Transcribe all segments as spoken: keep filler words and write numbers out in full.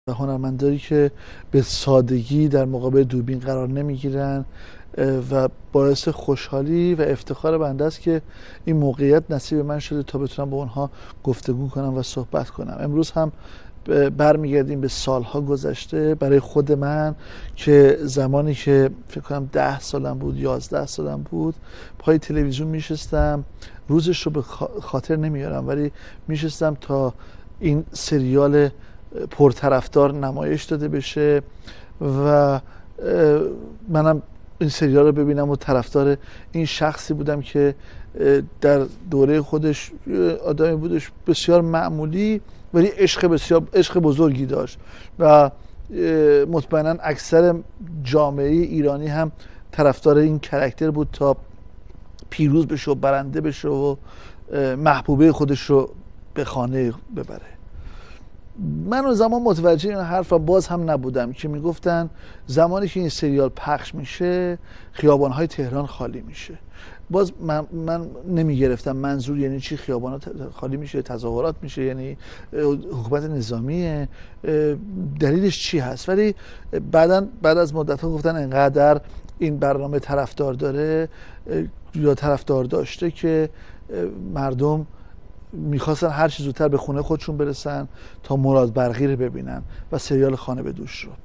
و هنرمندانی که به سادگی در مقابل دوربین قرار نمیگیرن و باعث خوشحالی و افتخار بنده است که این موقعیت نصیب من شده تا بتونم با اونها گفتگو کنم و صحبت کنم. امروز هم برمیگردیم به سالها گذشته برای خود من که زمانی که فکر کنم ده سالم بود یازده سالم بود پای تلویزیون میشستم، روزش رو به خاطر نمیارم ولی میشستم تا این سریال پرطرفدار نمایش داده بشه و منم این سریال رو ببینم و طرفدار این شخصی بودم که در دوره خودش آدمی بودش بسیار معمولی ولی عشق بسیار عشق بزرگی داشت و مطمئنا اکثر جامعه ایرانی هم طرفدار این کاراکتر بود تا پیروز بشه و برنده بشه و محبوبه خودش رو به خانه ببره. من اون زمان متوجه این حرف و باز هم نبودم که میگفتن زمانی که این سریال پخش میشه خیابان‌های تهران خالی میشه. باز من, من نمیگرفتم منظور یعنی چی خیابان‌ها خالی میشه، تظاهرات میشه، یعنی حکومت نظامیه، دلیلش چی هست. ولی بعداً بعد از مدت‌ها گفتن انقدر این برنامه طرفدار داره یا طرفدار داشته که مردم میخواستن هر چیز زودتر به خونه خودشون برسن تا مراد برقی رو ببینن و سریال خانه به دوش رو.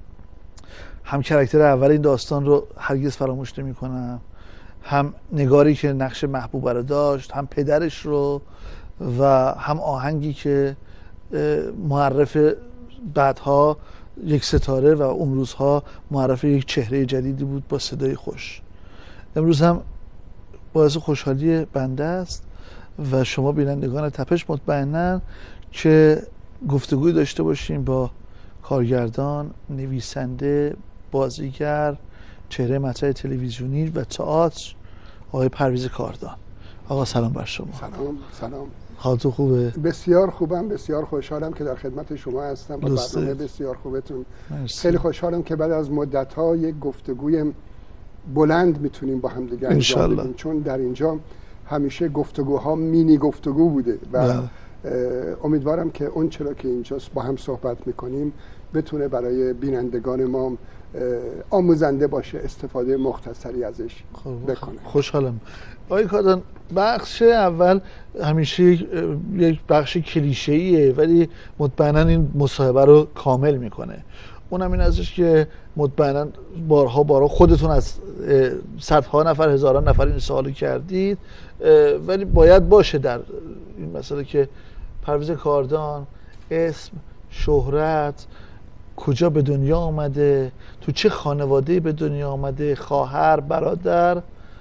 هم کاراکتر اول این داستان رو هرگز فراموش نمی کنم، هم نگاری که نقش محبوبه رو داشت، هم پدرش رو و هم آهنگی که معرف بعدها یک ستاره و اون روزها معرف یک چهره جدیدی بود با صدای خوش. امروز هم باعث خوشحالی بنده است و شما بینندگان تپش مطمئنن که گفتگوی داشته باشیم با کارگردان، نویسنده، بازیگر، چهره مطرح تلویزیونی و تئاتر آقای پرویز کاردان. آقا سلام بر شما. سلام سلام. حالتون خوبه؟ بسیار خوبم، بسیار خوشحالم که در خدمت شما هستم با برنامه بسیار خوبتون. مرسی. خیلی خوشحالم که بعد از مدت‌ها یک گفتگوی بلند میتونیم با هم دیگه انجام بدیم، چون در اینجا همیشه گفتگوها مینی گفتگو بوده و بله. امیدوارم که اون چرا که اینجاست با هم صحبت میکنیم بتونه برای بینندگان ما آموزنده باشه، استفاده مختصری ازش بکنه. خوشحالم. آقای کاردان، بخش اول همیشه یک بخش کلیشه‌ایه ولی مطمئنا این مصاحبه رو کامل میکنه. اونم این ازش که مطمئنا بارها بارها خودتون از صدها نفر هزاران نفر این سوالو کردید ولی باید باشه در این مسئله که پرویز کاردان اسم، شهرت، کجا به دنیا آمده، تو چه خانواده‌ای به دنیا آمده، خواهر، برادر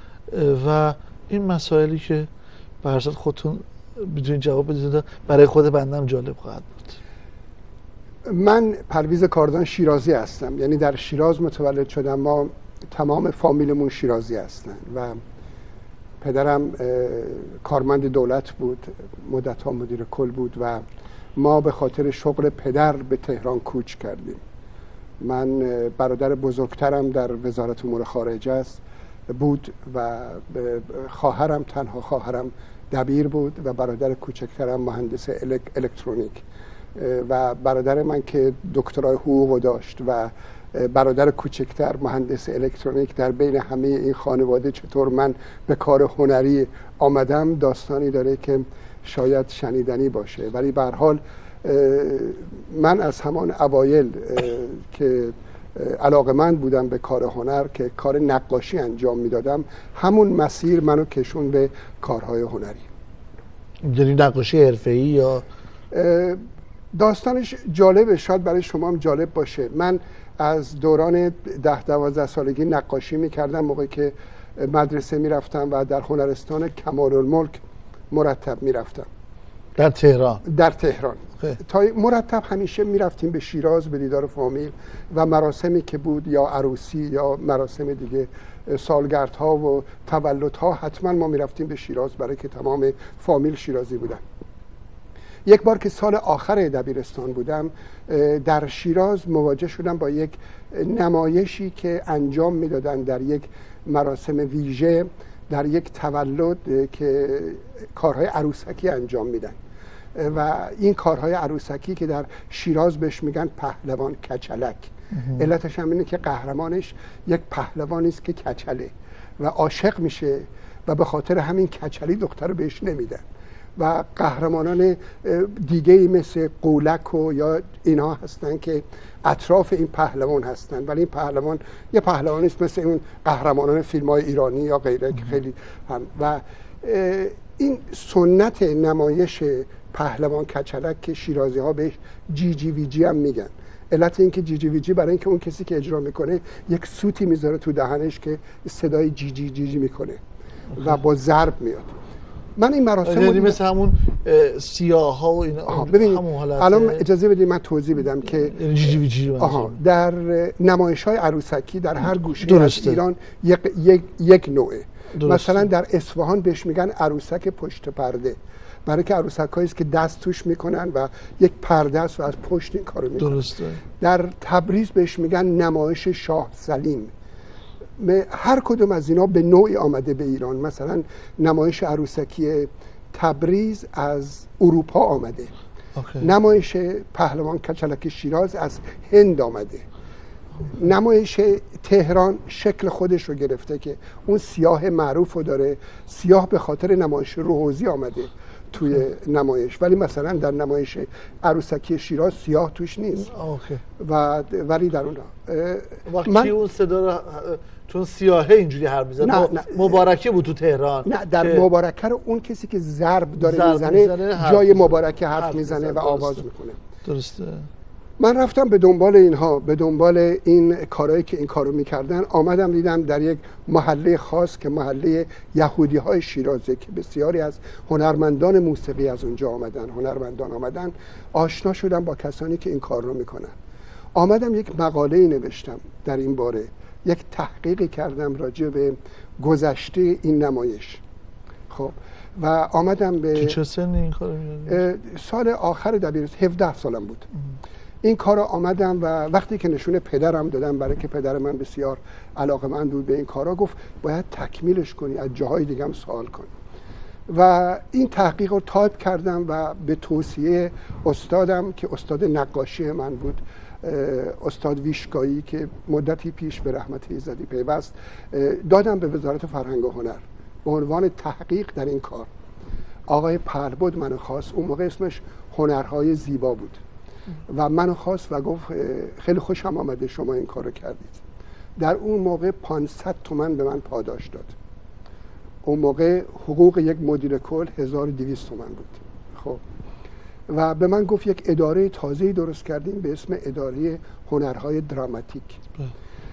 و این مسائلی که به هر صورت خودتون بدون جواب بدید برای خود بندم جالب خواهد بود. من پرویز کاردان شیرازی هستم، یعنی در شیراز متولد شدم. ما تمام فامیلمون شیرازی هستن و پدرم کارمند دولت بود، مدت‌ها مدیر کل بود و ما به خاطر شغل پدر به تهران کوچ کردیم. من برادر بزرگترم در وزارت امور خارجه است بود و خواهرم، تنها خواهرم دبیر بود و برادر کوچکترم مهندس الک الکترونیک و برادر من که دکترای حقوق داشت و برادر کوچکتر مهندس الکترونیک. در بین همه این خانواده چطور من به کار هنری آمدم داستانی داره که شاید شنیدنی باشه، ولی به هر حال من از همان اوایل که علاقه‌مند بودم به کار هنر که کار نقاشی انجام میدادم، همون مسیر منو کشون به کارهای هنری. یعنی نقاشی حرفه‌ای یا داستانش جالبه، شاید برای شما هم جالب باشه. من از دوران ده دوازده سالگی نقاشی میکردم موقعی که مدرسه میرفتم و در هنرستان کمال‌الملک مرتب میرفتم در تهران. در تهران تا مرتب همیشه میرفتیم به شیراز به دیدار فامیل و مراسمی که بود یا عروسی یا مراسم دیگه، سالگردها و تولدها، حتما ما میرفتیم به شیراز برای که تمام فامیل شیرازی بودن. یک بار که سال آخر دبیرستان بودم در شیراز مواجه شدم با یک نمایشی که انجام میدادن در یک مراسم ویژه، در یک تولد که کارهای عروسکی انجام میدن و این کارهای عروسکی که در شیراز بهش میگن پهلوان کچلک. علتش هم اینه که قهرمانش یک پهلوانی است که کچله و عاشق میشه و به خاطر همین کچلی دختر رو بهش نمیدن و قهرمانان دیگه مثل قولک و یا اینا هستن که اطراف این پهلوان هستن، ولی این پهلوان یه پهلوانی است مثل اون قهرمانان فیلم های ایرانی یا غیره که خیلی هم. و این سنت نمایش پهلوان کچلک که شیرازی ها بهش جی جی وی جی هم میگن. علت این که جی جی وی جی برای اینکه اون کسی که اجرا میکنه یک سوتی میذاره تو دهنش که صدای جی جی جی جی میکنه و با ضرب میاد. من این مراسم یعنی مثل همون سیاه ها و اینا. ببینید الان اجازه بدید من توضیح بدم که جی جی وی جی آها در نمایش های عروسکی در هر گوشه از ایران یک یک یک نوعه. درسته. مثلا در اصفهان بهش میگن عروسک پشت پرده، برای که عروسکایی است که دست توش میکنن و یک پرده است و از پشت این کارو میکنن. درسته. در تبریز بهش میگن نمایش شاه سلیم. هر کدوم از اینا به نوعی آمده به ایران. مثلا نمایش عروسکی تبریز از اروپا آمده. اوکی. نمایش پهلوان کچلک شیراز از هند آمده. نمایش تهران شکل خودش رو گرفته که اون سیاه معروف رو داره. سیاه به خاطر نمایش روحوزی آمده توی نمایش، ولی مثلا در نمایش عروسکی شیراز سیاه توش نیست. اوکی. و ولی در اون وقتی من... اون صدا رو چون سیاهه اینجوری حرف میزنه. نه نه مبارکه بود تو تهران. نه در که... مبارکه رو اون کسی که ضرب داره میزنه جای مبارکه حرف, حرف میزنه و آواز میکنه. درسته. من رفتم به دنبال اینها، به دنبال این کارهایی که این کارو میکردن. آمدم دیدم در یک محله خاص که محله یهودی های شیرازه که بسیاری از هنرمندان موسیقی از اونجا آمدن، هنرمندان آمدن، آشنا شدم با کسانی که این کار رو میکنن. آمدم یک مقاله نوشتم در این باره، یک تحقیقی کردم راجع به گذشته این نمایش. خب و آمدم به چه سنی این کارو می‌کردی؟ سال آخر دبیرستان، هفده سالم بود. ام. این کارو آمدم و وقتی که نشون پدرم دادم، برای که پدر من بسیار علاقه‌مند بود به این کارا، گفت باید تکمیلش کنی، از جاهای دیگه هم سوال کن. و این تحقیق رو تایپ کردم و به توصیه استادم که استاد نقاشی من بود، استاد ویشکایی که مدتی پیش به رحمت ایزدی پیوست، دادم به وزارت فرهنگ و هنر به عنوان تحقیق در این کار. آقای پهلبد منو خواست، اون موقع اسمش هنرهای زیبا بود و منو خواست و گفت خیلی خوشم آمده شما این کارو کردید. در اون موقع پانصد تومن به من پاداش داد. اون موقع حقوق یک مدیر کل هزار و دویست تومن بود. خب و به من گفت یک اداره تازه‌ای درست کردیم به اسم اداره هنرهای دراماتیک اه.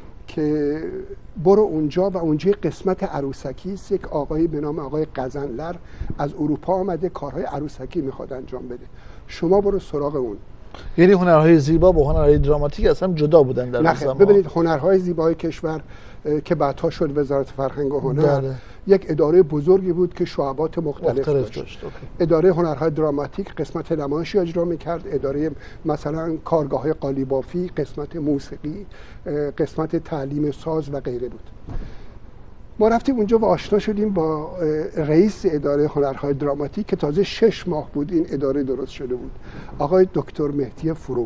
که برو اونجا و اونجا قسمت عروسکی است. یک آقایی به نام آقای قزنلر از اروپا آمده کارهای عروسکی میخواد انجام بده، شما برو سراغ اون. یعنی هنرهای زیبا با هنرهای دراماتیک اصلا جدا بودن در اون زمان. ببینید هنرهای زیبای کشور که بعدها شد وزارت فرهنگ و هنر داره. یک اداره بزرگی بود که شعبات مختلف, مختلف داشت, داشت. اداره هنرهای دراماتیک قسمت نمایشی اجرا میکرد، اداره مثلا کارگاه قالیبافی قسمت موسیقی، قسمت تعلیم ساز و غیره بود. ما رفتیم اونجا و آشنا شدیم با رئیس اداره هنرهای دراماتیک که تازه شش ماه بود این اداره درست شده بود، آقای دکتر مهدی فروغ.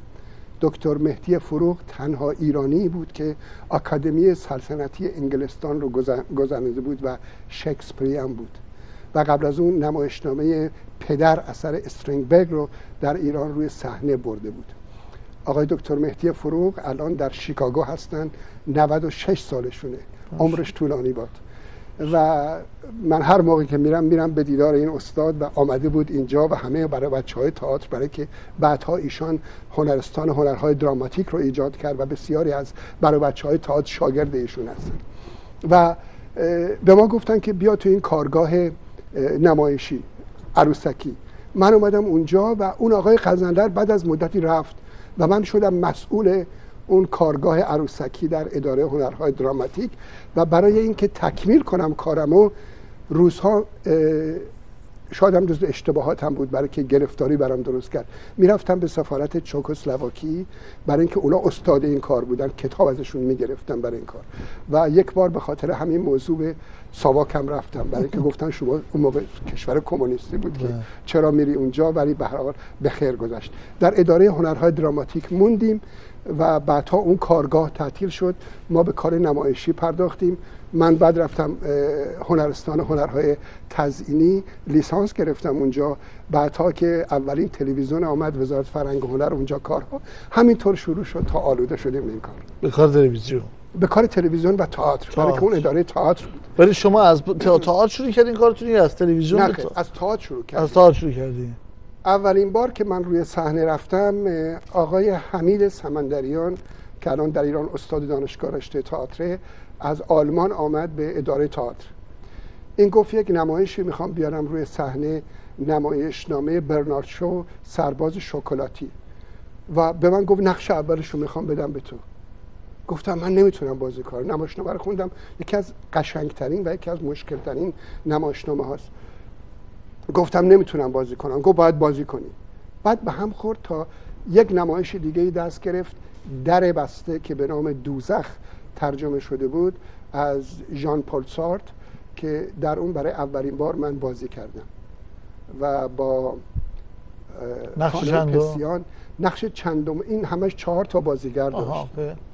دکتر مهدی فروغ تنها ایرانی بود که آکادمی سلطنتی انگلستان رو گزینده بود و شکسپیری هم بود و قبل از اون نمایشنامه پدر اثر استرینگبرگ رو در ایران روی صحنه برده بود. آقای دکتر مهدی فروغ الان در شیکاگو هستن، نود و شش سالشونه، عمرش طولانی باد. و من هر موقع که میرم میرم به دیدار این استاد و آمده بود اینجا و همه برای بچهای تئاتر، برای که بعدها ایشان هنرستان هنرهای دراماتیک رو ایجاد کرد و بسیاری از برای بچهای تئاتر شاگرد ایشون هستن و به ما گفتن که بیا تو این کارگاه نمایشی عروسکی. من اومدم اونجا و اون آقای قزنلر بعد از مدتی رفت و من شدم مسئول اون کارگاه عروسکی در اداره هنرهای دراماتیک و برای اینکه تکمیل کنم کارمو روزها شاید هم جزو اشتباهاتم بود برای که گرفتاری برام درست کرد. میرفتم به سفارت چکسلواکی برای اینکه اونا استاد این کار بودن، کتاب ازشون میگرفتم برای این کار. و یک بار به خاطر همین موضوع به ساواکم رفتم برای اینکه گفتن شما اون موقع کشور کمونیستی بود که چرا میری اونجا، ولی به هر حال به خیر گذشت. در اداره هنرهای دراماتیک موندیم و بعدها اون کارگاه تعطیل شد، ما به کار نمایشی پرداختیم. من بعد رفتم هنرستان هنرهای تزئینی، لیسانس گرفتم اونجا. بعدها که اولین تلویزیون آمد، وزارت فرهنگ و هنر، اونجا کارها همینطور شروع شد تا آلوده شدیم این کار. به کار تلویزیون، به کار تلویزیون و تئاتر، برای که اون اداره تئاتر بود. ولی شما از تئاتر شروع کردین کارتون یا از تلویزیون؟ نه، از تئاتر شروع کردیم. از تئاتر شروع کردین. اولین بار که من روی صحنه رفتم، آقای حمید سمندریان که الان در ایران استاد دانشگاه رشته تئاتر، از آلمان آمد به اداره تئاتر. این گفت یک نمایشی میخوام بیارم روی صحنه، نمایشنامه برنارد شو، سرباز شکلاتی، و به من گفت نقش اولش رو میخوام بدم به تو. گفتم من نمیتونم بازی کنم. نمایشنامه رو خوندم، یکی از قشنگترین و یکی از مشکلترین نمایشنامه هاست. گفتم نمیتونم بازی کنم. گفت باید بازی کنی. بعد به هم خورد تا یک نمایش دیگه دست گرفت، در بسته، که به نام دوزخ ترجمه شده بود از ژان پل سارت، که در اون برای اولین بار من بازی کردم و با نقش چندم؟ نقش چندم. این همش چهار تا بازیگر داشت.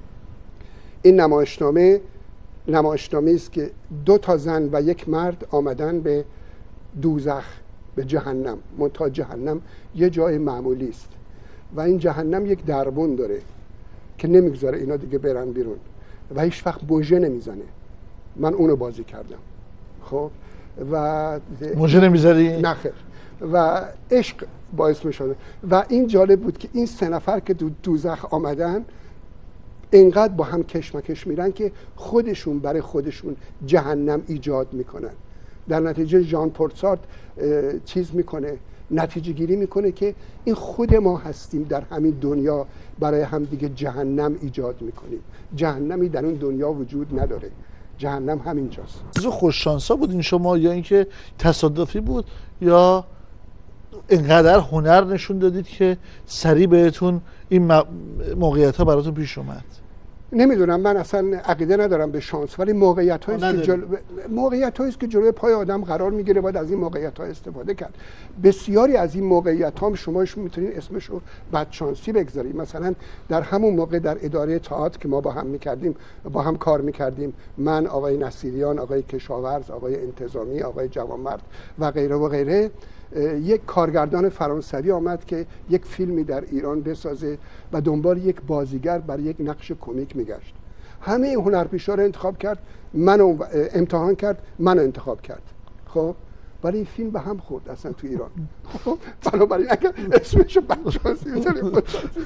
این نمایشنامه نمایشنامه است که دو تا زن و یک مرد آمدن به دوزخ، به جهنم. منتها جهنم یه جای معمولی است و این جهنم یک دربون داره که نمیگذاره اینا دیگه برن بیرون و هیچ وقت بوژه نمیزنه. من اونو بازی کردم. خب و بوژه نمیذاری؟ نه خیر. و عشق باعث میشده. و این جالب بود که این سه نفر که دو دوزخ آمدن اینقدر با هم کشمکش میرن که خودشون برای خودشون جهنم ایجاد میکنن. در نتیجه ژان پل سارت چیز میکنه، نتیجه گیری میکنه که این خود ما هستیم در همین دنیا، برای هم دیگه جهنم ایجاد میکنیم. جهنمی در اون دنیا وجود نداره، جهنم همینجاست. از خوششانسا بودین شما یا اینکه تصادفی بود یا اینقدر هنر نشون دادید که سریع بهتون این موقعیت ها براتون پیش اومد؟ نمیدونم، من اصلا عقیده ندارم به شانس، ولی موقعیت هایی است که جل... موقعیت هایی است که جلوی پای آدم قرار میگیره، باید از این موقعیت ها استفاده کرد. بسیاری از این موقعیت ها شماش میتونید اسمشو بدشانسی بگذارید. مثلا در همون موقع در اداره تئاتر که ما با هم میکردیم، با هم کار میکردیم، من، آقای نصیریان، آقای کشاورز، آقای انتظامی، آقای جوانمرد و غیره و غیره، یک کارگردان فرانسوی آمد که یک فیلمی در ایران بسازه و دنبال یک بازیگر برای یک نقش کمیک میگشت. همه این هنرپیشه‌ها رو انتخاب کرد، منو امتحان کرد، منو انتخاب کرد. خب ولی این فیلم به هم خورد اصلا تو ایران. خب بنابراین اگر اسمشو بدشانسی می‌ذاریم،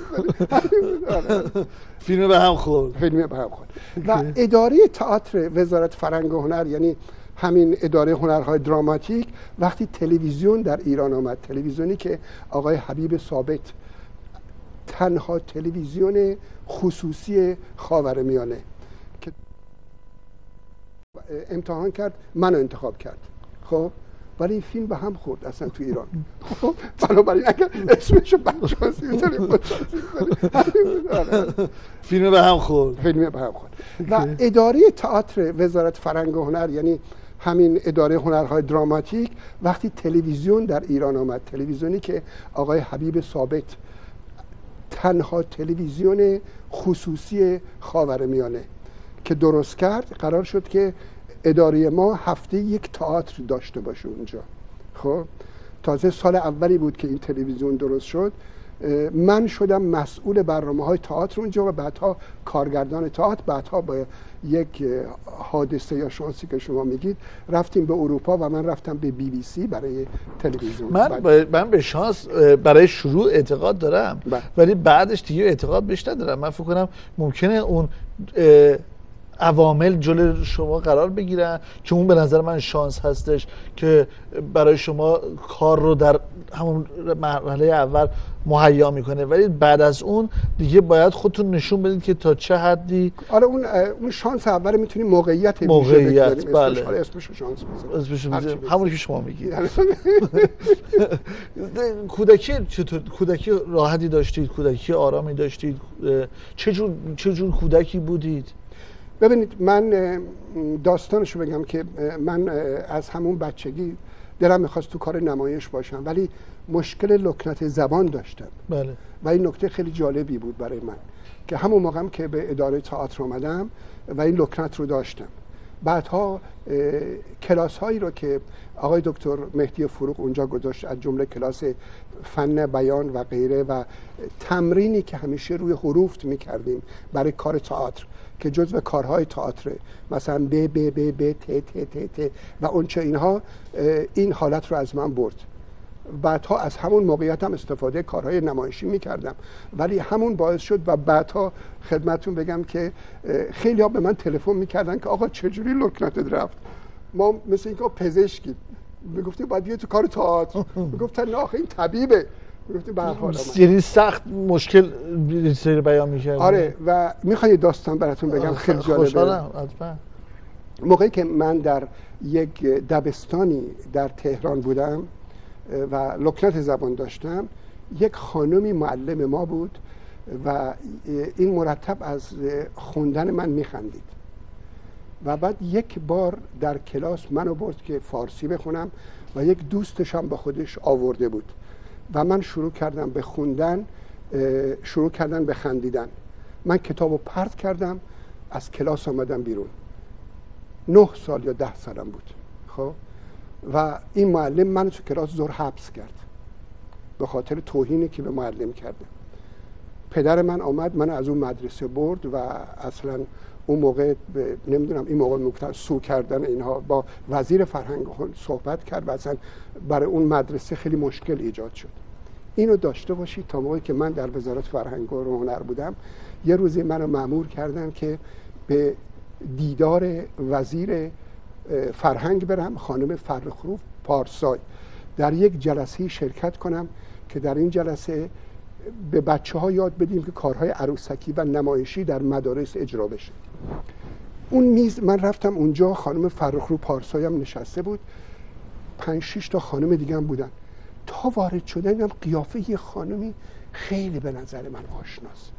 فیلم به هم خورد. فیلم به هم خورد. و اداره تئاتر وزارت فرهنگ و هنر، یعنی همین اداره هنرهای دراماتیک، وقتی تلویزیون در ایران آمد، تلویزیونی که آقای حبیب ثابت، تنها تلویزیون خصوصی خاورمیانه، که امتحان کرد، منو انتخاب کرد. خب ولی این فیلم به هم خورد اصلا تو ایران. خب بنابراین اگر اسمشو بدشانسی می‌ذاریم، فیلم به هم خورد. فیلم به هم خورد. و اداره تئاتر وزارت فرهنگ و هنر، یعنی همین اداره هنرهای دراماتیک، وقتی تلویزیون در ایران آمد، تلویزیونی که آقای حبیب ثابت، تنها تلویزیون خصوصی خاورمیانه، که درست کرد، قرار شد که اداره ما هفته یک تئاتر داشته باشه اونجا. خب تازه سال اولی بود که این تلویزیون درست شد. من شدم مسئول برنامه‌های تئاتر اونجا و بعدها کارگردان تئاتر. بعدها با یک حادثه یا شانسی که شما میگید رفتیم به اروپا و من رفتم به بی بی سی برای تلویزیون. من من به شانس برای شروع اعتقاد دارم، ولی بعدش دیگه اعتقاد بهش ندارم. من فکر کنم ممکنه اون عوامل جلوی شما قرار بگیرن که اون به نظر من شانس هستش که برای شما کار رو در همون مرحله اول مهیا میکنه، ولی بعد از اون دیگه باید خودتون نشون بدید که تا چه حدی. آره اون اون شانس اول میتونیم موقعیت موقعیت بله اسمش شانس بزنیم، همونی که شما میگید. کودکی چطور کودکی راحتی داشتید؟ کودکی آرامی داشتید؟ چه جور چه جور کودکی بودید؟ ببینید من داستانشو بگم که من از همون بچگی دلم میخواست تو کار نمایش باشم، ولی مشکل لکنت زبان داشتم. بله. و این نکته خیلی جالبی بود برای من که همون موقعم که به اداره تئاتر آمدم و این لکنت رو داشتم، بعدها کلاس هایی رو که آقای دکتر مهدی فروغ اونجا گذاشت، از جمله کلاس فن بیان و غیره و تمرینی که همیشه روی حروف میکردیم برای کار تئاتر که جزو کارهای تئاتر، مثلا ب ب ب ب ت ت ت ت و اون چه اینها، این حالت رو از من برد. بعدها از همون موقعیت هم استفاده کارهای نمایشی میکردم، ولی همون باعث شد و بعدها خدمتون بگم که خیلی ها به من تلفن میکردن که آقا چجوری لکنتت رفت؟ ما مثل اینکه پزشکی میگفتیم باید بیای تو کار تئاتر، میگفتن نه آخه این طبیبه، میگفتیم به هر حال یعنی سخت مشکل سری بیان میکرد. آره و میخوام داستان براتون بگم خیلی جالبه. خوشحالم حتما. موقعی که من در یک دبستانی در تهران بودم و لکنت زبان داشتم، یک خانمی معلم ما بود و این مرتب از خوندن من میخندید و بعد یک بار در کلاس منو برد که فارسی بخونم و یک دوستشم با خودش آورده بود و من شروع کردم به خوندن، شروع کردن به خندیدن. من کتابو پرت کردم، از کلاس آمدم بیرون. نه سال یا ده سالم بود. خب و این معلم من تو کلاس زور حبس کرد به خاطر توهینی که به معلم کرده. پدر من آمد من از اون مدرسه برد و اصلا اون موقع نمیدونم این موقع نکته سو کردن اینها با وزیر فرهنگ صحبت کرد و اصلا برای اون مدرسه خیلی مشکل ایجاد شد. اینو داشته باشید تا موقعی که من در وزارت فرهنگ و هنر بودم، یه روزی منو مأمور کردن که به دیدار وزیر فرهنگ برم، خانم فرخرو پارسای، در یک جلسه شرکت کنم که در این جلسه به بچه ها یاد بدیم که کارهای عروسکی و نمایشی در مدارس اجرا بشه. اون میز من رفتم اونجا، خانم فرخرو پارسای هم نشسته بود، پنج شش تا خانم دیگه هم بودن. تا وارد شدم دیدم قیافه یه خانمی خیلی به نظر من آشناست.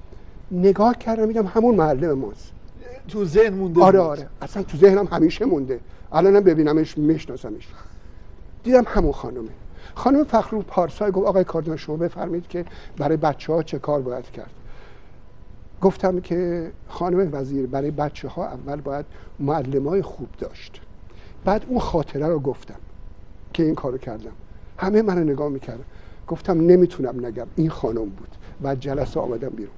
نگاه کردم دیدم همون معلم ماست. تو ذهن مونده؟ آره آره اصلا تو ذهنم همیشه مونده، الانم ببینمش میشناسمش. دیدم همون خانمه. خانم فخرو پارسای گفت آقای کاردان شما بفرمایید که برای بچه ها چه کار باید کرد. گفتم که خانم وزیر برای بچه ها اول باید معلمای خوب داشت. بعد اون خاطره رو گفتم که این کارو کردم. همه منو نگاه میکردن. گفتم نمیتونم نگم این خانم بود. بعد جلسه آمدم بیرون.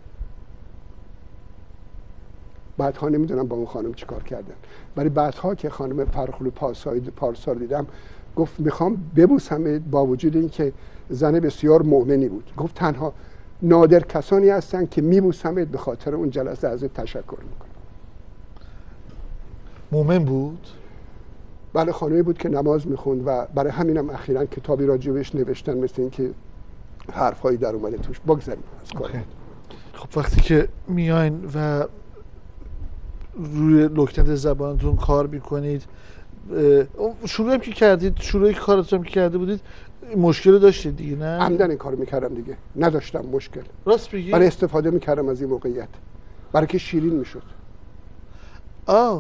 بعدها نمیدونم با اون خانم چیکار کردن، ولی بعدها که خانم فرخلو پارسای پارسا دیدم گفت میخوام ببوسم، با وجود اینکه زن بسیار مؤمنی بود. گفت تنها نادر کسانی هستن که میبوسمت به خاطر اون جلسه ازت تشکر میکنم. مؤمن بود؟ بله خانمی بود که نماز میخوند و برای همینم اخیراً کتابی راجبش نوشتن مثل اینکه حرفایی در اومده توش. بگذاریم از کار. خب وقتی که میاین و روی لکنت زبانتون کار میکنید، شروع هم که کردید، شروعی که کارتون که کرده بودید مشکل داشتید دیگه؟ نه عمدن این کارو میکردم دیگه، نداشتم مشکل. راست بگی؟ برای استفاده میکردم از این موقعیت برای که شیرین میشد. آه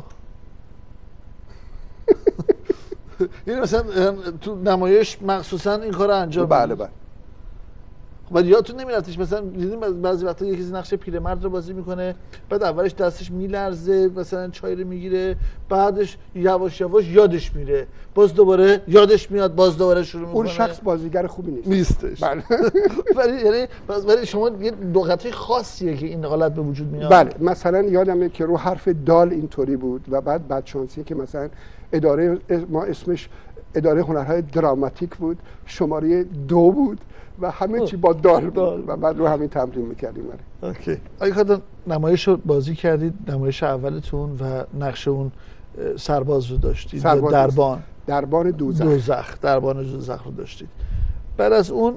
یعنی مثلا تو نمایش مخصوصا این کار رو انجام بله بله. بعد یادتون نمیرفتش مثلا دیدیم بعضی وقتا یکی نقش پیرمرد رو بازی میکنه، بعد اولش دستش میلرزه مثلا چای رو میگیره، بعدش یواش یواش یادش میره، باز دوباره یادش میاد، باز دوباره شروع میکنه. اون شخص بازیگر خوبی نیست. نیستش. بله. ولی یعنی برای شما یه لغت خاصیه که این حالت به وجود میاد. بله مثلا یادمه که رو حرف دال اینطوری بود و بعد بدشانسی که مثلا اداره ما اسمش اداره هنرهای دراماتیک بود، شماره دو بود و همه چی با دال بود و بعد رو همین تمرین میکردیم. اوکی. آقای کاردان نمایش رو بازی کردید، نمایش اولتون و نقش اون سرباز رو داشتید، سرباز دربان دربان دوزخ دوزخ دربان دوزخ رو داشتید. بعد از اون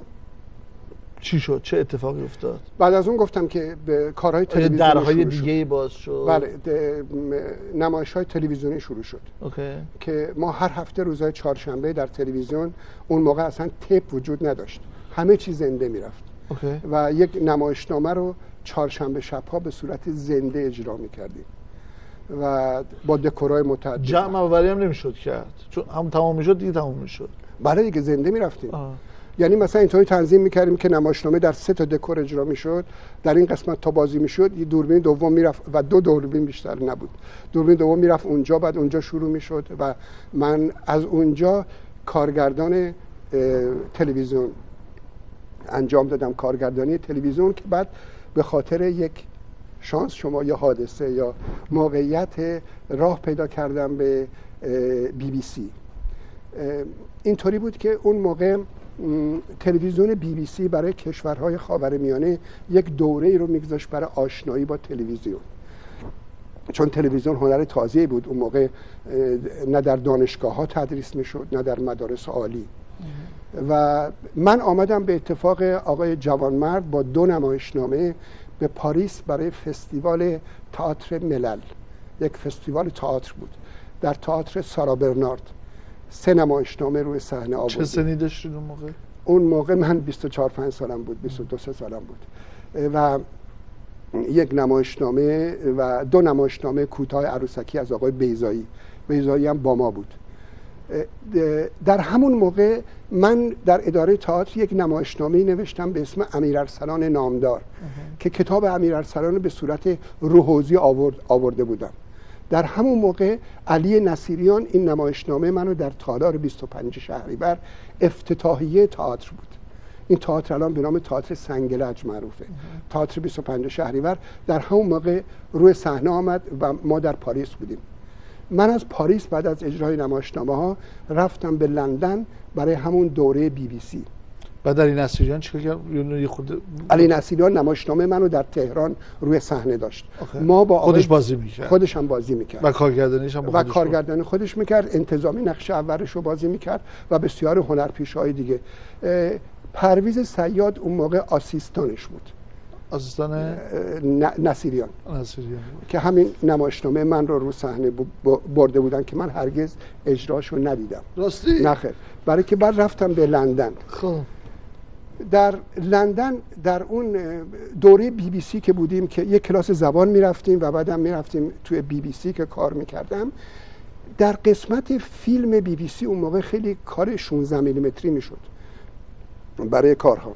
چی شد؟ چه اتفاقی افتاد؟ بعد از اون گفتم که به کارهای تلویزیونی درهای دیگه باز شد. بله، نمایش‌های تلویزیونی شروع شد. اوکی. که ما هر هفته روزهای چهارشنبه در تلویزیون، اون موقع اصلا تپ وجود نداشت، همه چیز زنده میرفت. اوکی. و یک نمایشنامه رو چهارشنبه شب‌ها به صورت زنده اجرا می‌کردیم و با دکورای متعدد. جمع آوری هم نمی‌شد کرد، چون هم تمام می‌شد دیگه تمام می‌شد. بله دیگه زنده می‌رفتیم. یعنی مثلا اینطوری تنظیم می‌کردیم که نمایشنامه در سه تا دکور اجرا می‌شد. در این قسمت تا بازی می‌شد یه دوربین دوم میرفت و دو دوربین بیشتر نبود. دوربین دوم میرفت اونجا، بعد اونجا شروع می‌شد و من از اونجا کارگردان تلویزیون انجام دادم، کارگردانی تلویزیون، که بعد به خاطر یک شانس شما یا حادثه یا موقعیت راه پیدا کردم به بی بی سی. اینطوری بود که اون موقع تلویزیون بی بی سی برای کشورهای خاورمیانه یک دوره رو میگذاشت برای آشنایی با تلویزیون، چون تلویزیون هنر تازه‌ای بود اون موقع، نه در دانشگاه ها تدریس میشد نه در مدارس عالی. و من آمدم به اتفاق آقای جوانمرد با دو نمایشنامه به پاریس برای فستیوال تئاتر ملل، یک فستیوال تئاتر بود در تئاتر سارا برنارد. سه نمایشنامه روی صحنه آوردیم. چه سنی داشتید اون موقع؟ اون موقع من بیست و چهار پنج سالم بود، بیست و دو سالم بود و یک نمایشنامه و دو نمایشنامه کوتاه عروسکی از آقای بیضایی. بیضایی هم با ما بود. در همون موقع من در اداره تئاتر یک نمایشنامه نوشتم به اسم امیرارسلان نامدار که کتاب امیرارسلان رو به صورت روحوزی آورد آورده بودم. در همون موقع علی نصیریان این نمایشنامه منو در تالار بیست و پنج شهریور، افتتاحیه تئاتر بود. این تئاتر الان به نام تئاتر سنگلج معروفه. تئاتر بیست و پنج شهریور در همون موقع روی صحنه آمد و ما در پاریس بودیم. من از پاریس بعد از اجرای نمایشنامه ها رفتم به لندن برای همون دوره بی بی سی. بعد علی نصیریان چیکار کرد؟ خود علی نصیریان نمایشنامه منو در تهران روی صحنه داشت. آخه. ما با خودش بازی میکرد. خودش هم بازی میکرد. و کارگردانیش هم با و خودش کارگردانی خودش میکرد، انتظامی نقش اولش رو بازی میکرد و بسیار هنرپیشه‌های دیگه. پرویز صیاد اون موقع آسیستانش بود. آسیستان نصیریان. نصیریان که همین نمایشنامه من رو رو صحنه برده بودن که من هرگز اجراشو ندیدم. راستی؟ نخیر. برای که بعد رفتم به لندن. خب در لندن در اون دوره بی بی سی که بودیم که یک کلاس زبان میرفتیم و بعدم میرفتیم توی بی بی سی که کار میکردم، در قسمت فیلم بی بی سی اون موقع خیلی کار شانزده میلیمتری میشد برای کارها.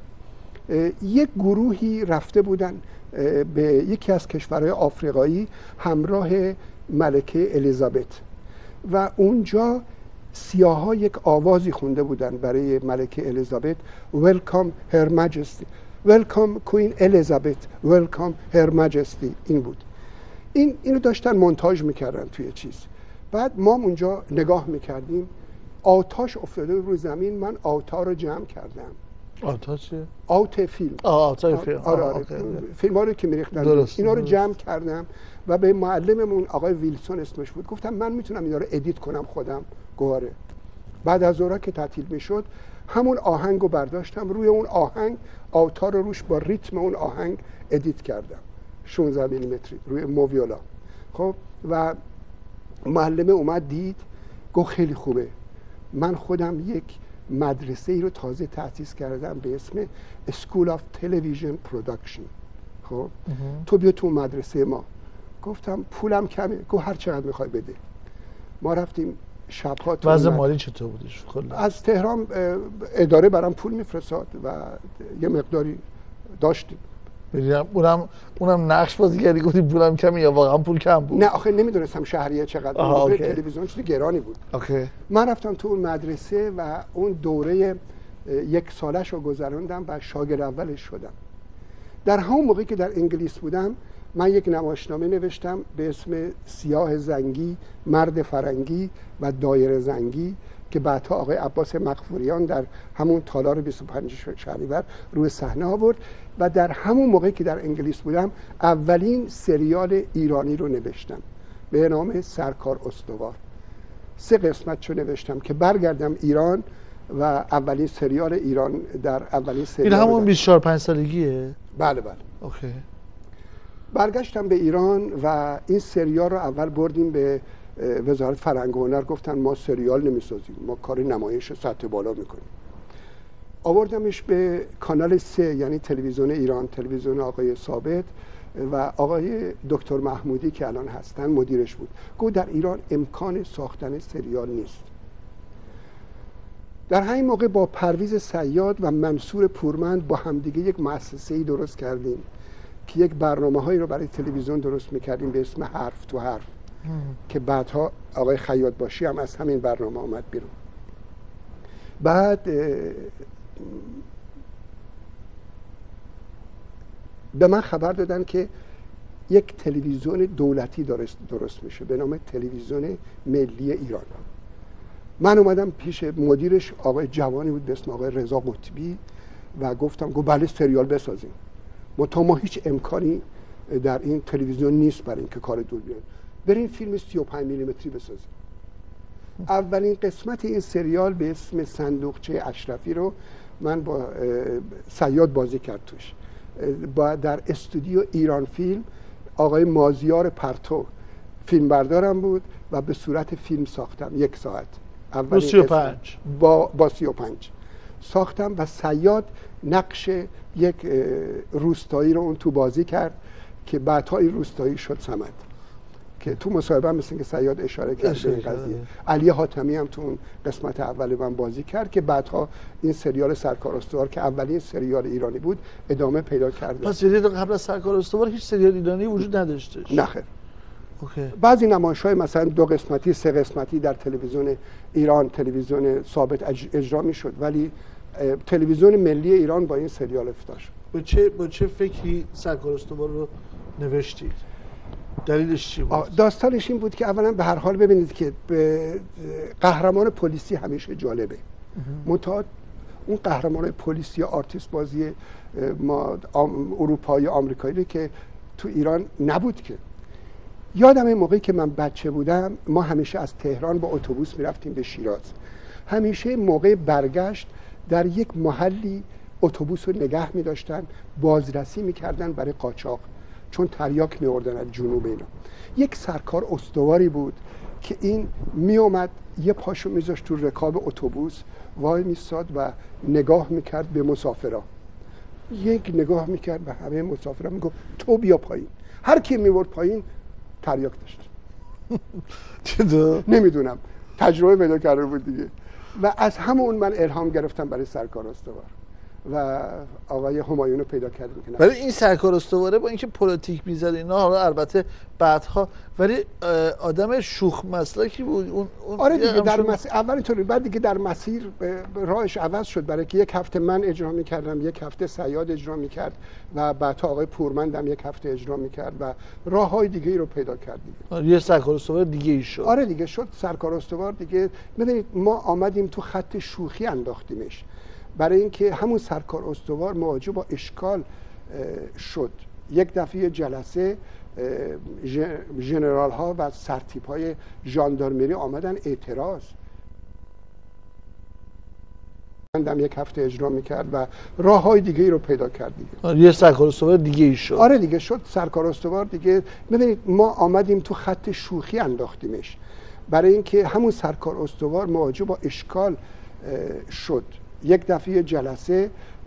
یک گروهی رفته بودن به یکی از کشورهای آفریقایی همراه ملکه الیزابت و اونجا سیاها یک آوازی خونده بودن برای ملکه الیزابت: Welcome Her Majesty، Welcome Queen Elizabeth، Welcome Her Majesty. این بود. این اینو داشتن مونتاژ میکردن توی چیز. بعد ما اونجا نگاه میکردیم، آتش افتاده روی زمین. من آتا رو جمع کردم. آتا چیه؟ آوت فیلم. آه آتا فیلم. آره آره. فیلم ها رو که میریختن اینا رو جمع کردم و به معلممون آقای ویلسون اسمش بود گفتم من میتونم اینا رو ادیت کنم خودم. گواره. بعد از اونها که تعطیل میشد همون آهنگ رو برداشتم، روی اون آهنگ آتا رو روش با ریتم اون آهنگ ادیت کردم شانزده میلیمتری روی موویولا. خب و معلم اومد دید، گفت خیلی خوبه. من خودم یک مدرسه ای رو تازه تأسیس کردم به اسم School of Television Production. خب تو بیا تو مدرسه ما. گفتم پولم کمه. گفت هر چقدر میخوای بده. ما رفتیم شبها. وضع مالی چطور بودش؟ کلا از تهران اداره برام پول میفرستاد و یه مقداری داشتیم. اونم اونم نقش بازی کردی گفتی پولم کمه یا واقعا پول کم بود؟ نه آخه نمیدونستم شهریه چقدر بود. تلویزیون چیز گرانی بود. اوکی. من رفتم تو اون مدرسه و اون دوره یک سالش رو گذروندم و شاگرد اولش شدم. در همون موقعی که در انگلیس بودم من یک نمایشنامه نوشتم به اسم سیاه زنگی، مرد فرنگی و دایر زنگی که بعدها آقای عباس مغفوریان در همون تالار بیست و پنج شهریور روی صحنه آورد و در همون موقعی که در انگلیس بودم اولین سریال ایرانی رو نوشتم به نام سرکار استوار. سه قسمت رو نوشتم که برگردم ایران و اولین سریال ایران در اولین سریال. این همون بیست و چهار پنج سالگیه؟ بله بله. اوکی. برگشتم به ایران و این سریال رو اول بردیم به وزارت فرهنگ و هنر، گفتن ما سریال نمیسازیم، ما کار نمایش سطح بالا میکنیم. آوردمش به کانال سه یعنی تلویزیون ایران، تلویزیون آقای ثابت و آقای دکتر محمودی که الان هستن مدیرش بود. گفت در ایران امکان ساختن سریال نیست. در همین موقع با پرویز صیاد و منصور پورمند با همدیگه یک مؤسسه‌ای درست کردیم که یک برنامه‌هایی رو برای تلویزیون درست می‌کردیم به اسم حرف تو حرف که بعدها آقای خیاط باشی هم از همین برنامه آمد بیرون. بعد به من خبر دادن که یک تلویزیون دولتی درست درست میشه به نام تلویزیون ملی ایران. من اومدم پیش مدیرش، آقای جوانی بود به اسم آقای رضا قطبی و گفتم گفت بله سریال بسازیم. منتها ما هیچ امکانی در این تلویزیون نیست برای اینکه کار دور بیاد. بریم فیلم سی و پنج میلیمتری بسازیم. اولین قسمت این سریال به اسم صندوقچه اشرفی رو من با صیاد بازی کرد توش. با در استودیو ایران فیلم آقای مازیار پرتو فیلم بردارم بود و به صورت فیلم ساختم یک ساعت. با سی و پنج با, با سی و پنج ساختم و صیاد نقش یک روستایی رو اون تو بازی کرد که بعدها این روستایی شد صمد که تو مصاحبه هم مثل که صیاد اشاره کرد به این قضیه. علی حاتمی هم تو اون قسمت اول من بازی کرد که بعدها این سریال سرکار استوار که اولین سریال ایرانی بود ادامه پیدا کرد. پس یعنی قبل از سرکار استوار هیچ سریال ایرانی وجود نداشتش؟ نه خیر. اوکی. بعضی نمایش‌های مثلا دو قسمتی سه قسمتی در تلویزیون ایران، تلویزیون ثابت اجرا می‌شد ولی تلویزیون ملی ایران با این سریال افتتاح شد. با چه با چه فکری سرکار استوار رو نوشتید؟ دلیلش چی بود؟ داستانش این بود که اولا به هر حال ببینید که به قهرمان پلیسی همیشه جالبه. منتها اون قهرمان پلیسی یا آرتیست بازی ما اروپایی آمریکایی که تو ایران نبود که. یادم این موقعی که من بچه بودم ما همیشه از تهران با اتوبوس میرفتیم به شیراز. همیشه موقع برگشت در یک محلی اتوبوس رو نگه می‌داشتن، بازرسی می‌کردن برای قاچاق، چون تریاک می‌آوردن از جنوب اینا. یک سرکار استواری بود که این میومد یه پاشو میذاشت تو رکاب اتوبوس، وای میستاد و نگاه میکرد به مسافرا. یک نگاه میکرد به همه مسافرا میگفت تو بیا پایین. هر کی میورد پایین تریاک داشت. چطور؟ نمیدونم، تجربه پیدا کرده بود دیگه. و از همون من الهام گرفتم برای سرکار استوار و آقای همایون رو پیدا کردیم که ولی این سرکار استواره با اینکه پلیتیک میزد اینا، حالا البته بعدها، ولی آدم شوخ مسلکی بود. اون, اون آره دیگه در مسیر اول اینطوری، بعد دیگه در مسیر راهش عوض شد، برای که یک هفته من اجرا میکردم، یک هفته صیاد اجرا میکرد و بعدها آقای پورمند هم یک هفته اجرا میکرد و راههای دیگه ای رو پیدا کرد دیگه. یه سرکار استوار دیگه ای شد. آره دیگه شد سرکار استوار دیگه. ببینید ما آمدیم تو خط شوخی انداختیمش، برای اینکه همون سرکار استوار مواجه با اشکال شد. یک دفعه جلسه ژنرال ها و سرتیپ های ژاندارمری آمدن اعتراض. من یک هفته اجرا میکرد و راه های دیگه ای رو پیدا کرد دیگه. یه سرکار استوار دیگه ای شد. آره دیگه شد سرکار استوار دیگه. ببینید ما آمدیم تو خط شوخی انداختیمش، برای اینکه همون سرکار استوار مواجه با اشکال شد. یک دفعه جلسه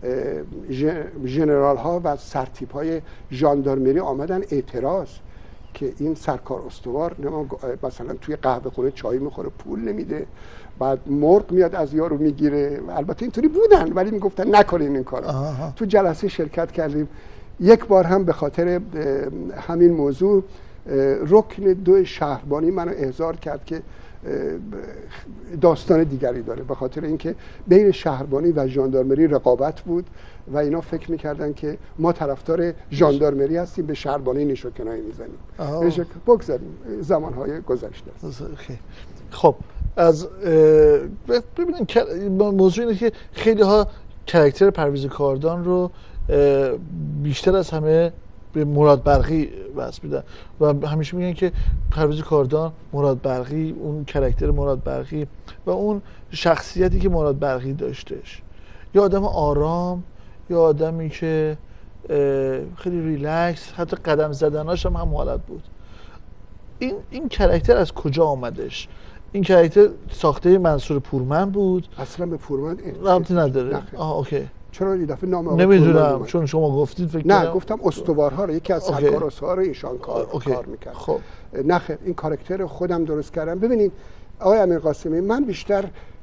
ژنرال ها و سرتیپ های ژاندارمری آمدن اعتراض که این سرکار استوار مثلا توی قهوه خونه چای میخوره پول نمیده، بعد مرغ میاد از یارو میگیره. البته اینطوری بودن ولی میگفتن نکنین این کارو. تو جلسه شرکت کردیم. یک بار هم به خاطر همین موضوع رکن دو شهربانی منو احضار کرد که داستان دیگری داره، به خاطر اینکه بین شهربانی و ژاندارمری رقابت بود و اینا فکر میکردن که ما طرفدار ژاندارمری هستیم، به شهربانی نیشوکنایی میزنیم. بگذاریم زمانهای گذشته. خب از ببینید موضوع اینه که خیلی ها کاراکتر پرویز کاردان رو بیشتر از همه به مراد برقی وصف میدن و همیشه میگن که پرویز کاردان، مراد برقی، اون کاراکتر مراد برقی و اون شخصیتی که مراد برقی داشتش، یا آدم آرام، یا آدمی که خیلی ریلکس، حتی قدم زدناش هم هم حالت بود. این این کاراکتر از کجا آمدش؟ این کاراکتر ساخته منصور پورمن بود؟ اصلا به پورمن ربطی نداره. آه اوکی. چرا یه دفعه نام آقای نمیدونم، چون شما گفتید فکر نه گفتم استوارها رو، یکی از سرکارها رو ایشان کار اوکی. کار میکرد. خب نه خیر، این کاراکتر خودم درست کردم. ببینید آقای امیر قاسمی، من بیشتر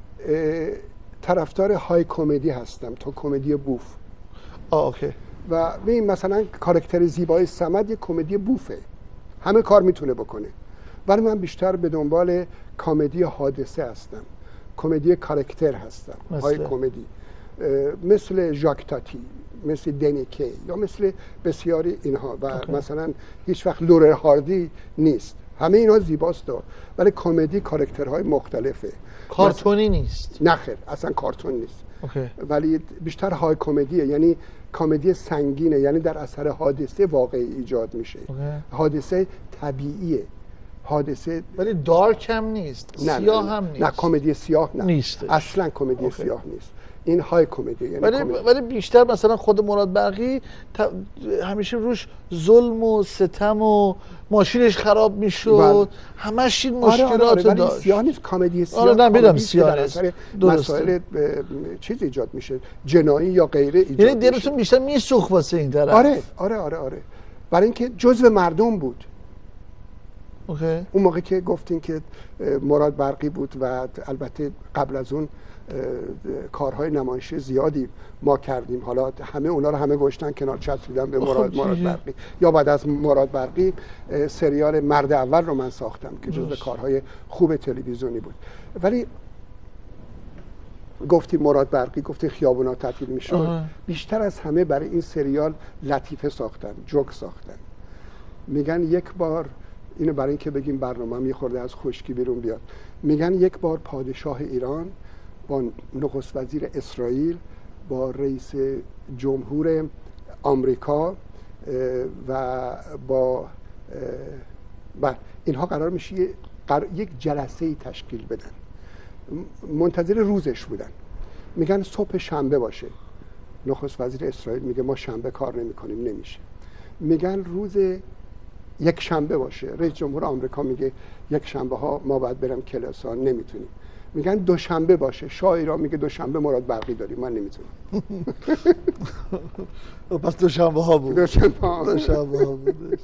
طرفدار های کمدی هستم تا کمدی بوف. آه اوکی. و ببین مثلا کاراکتر زیبای صمد یک کمدی بوفه، همه کار میتونه بکنه، ولی من بیشتر به دنبال کمدی حادثه هستم، کمدی کاراکتر هستم، های کمدی مثل ژاک تاتی، مثل دنیکی یا مثل بسیاری اینها و okay. مثلا هیچ وقت لورر هاردی نیست، همه اینا زیباست ولی کمدی کاراکترهای مختلفه، کارتونی نیست. نه خیر، اصلا کارتون نیست. okay. ولی بیشتر های کمدیه، یعنی کمدی سنگینه، یعنی در اثر حادثه واقعی ایجاد میشه. okay. حادثه طبیعیه، حادثه ولی دارک هم نیست، نه سیاه نه هم نیست. نه کمدی سیاه نه نیست، اصلا کمدی okay. سیاه نیست. این های کمدی یعنی ولی ولی بیشتر مثلا خود مراد برقی ت... همیشه روش ظلم و ستم و ماشینش خراب میشد، همش این مشکلات آره آره آره داشت. ولی سیاه نیست، کمدی سیاه. آره نمیدونم سیاه نیست. مسائل چیز ایجاد میشه، جنایی یا غیره ایجاد یعنی میشه. دلتون بیشتر میسوخت واسه این طرف. آره آره آره آره برای اینکه جزء مردم بود. اوکی. اون موقع که گفتین که مراد برقی بود و البته قبل از اون کارهای نمایشی زیادی ما کردیم، حالا همه اونا رو همه گشتن کنار چسبیدن به مراد مراد برقی. یا بعد از مراد برقی سریال مرد اول رو من ساختم که جزو کارهای خوب تلویزیونی بود. ولی گفتی مراد برقی، گفتی خیابونا تعطیل میشد، بیشتر از همه برای این سریال لطیفه ساختن، جوک ساختن. میگن یک بار، اینو برای اینکه بگیم برنامه هم یه خورده از خشکی بیرون بیاد، میگن یک بار پادشاه ایران با نخست وزیر اسرائیل با رئیس جمهور آمریکا و با با اینها قرار میشه قرار یک جلسه‌ای تشکیل بدن، منتظر روزش بودن. میگن صبح شنبه باشه، نخست وزیر اسرائیل میگه ما شنبه کار نمی‌کنیم، نمیشه. میگن روز یک شنبه باشه، رئیس جمهور آمریکا میگه یک شنبه ها ما باید برم کلاس ها، نمیتونیم. میگن دوشنبه باشه، شاه ایران میگه دوشنبه مراد برقی داریم، من نمیتونم. پس دوشنبه ها بود. دوشنبه ها بودش.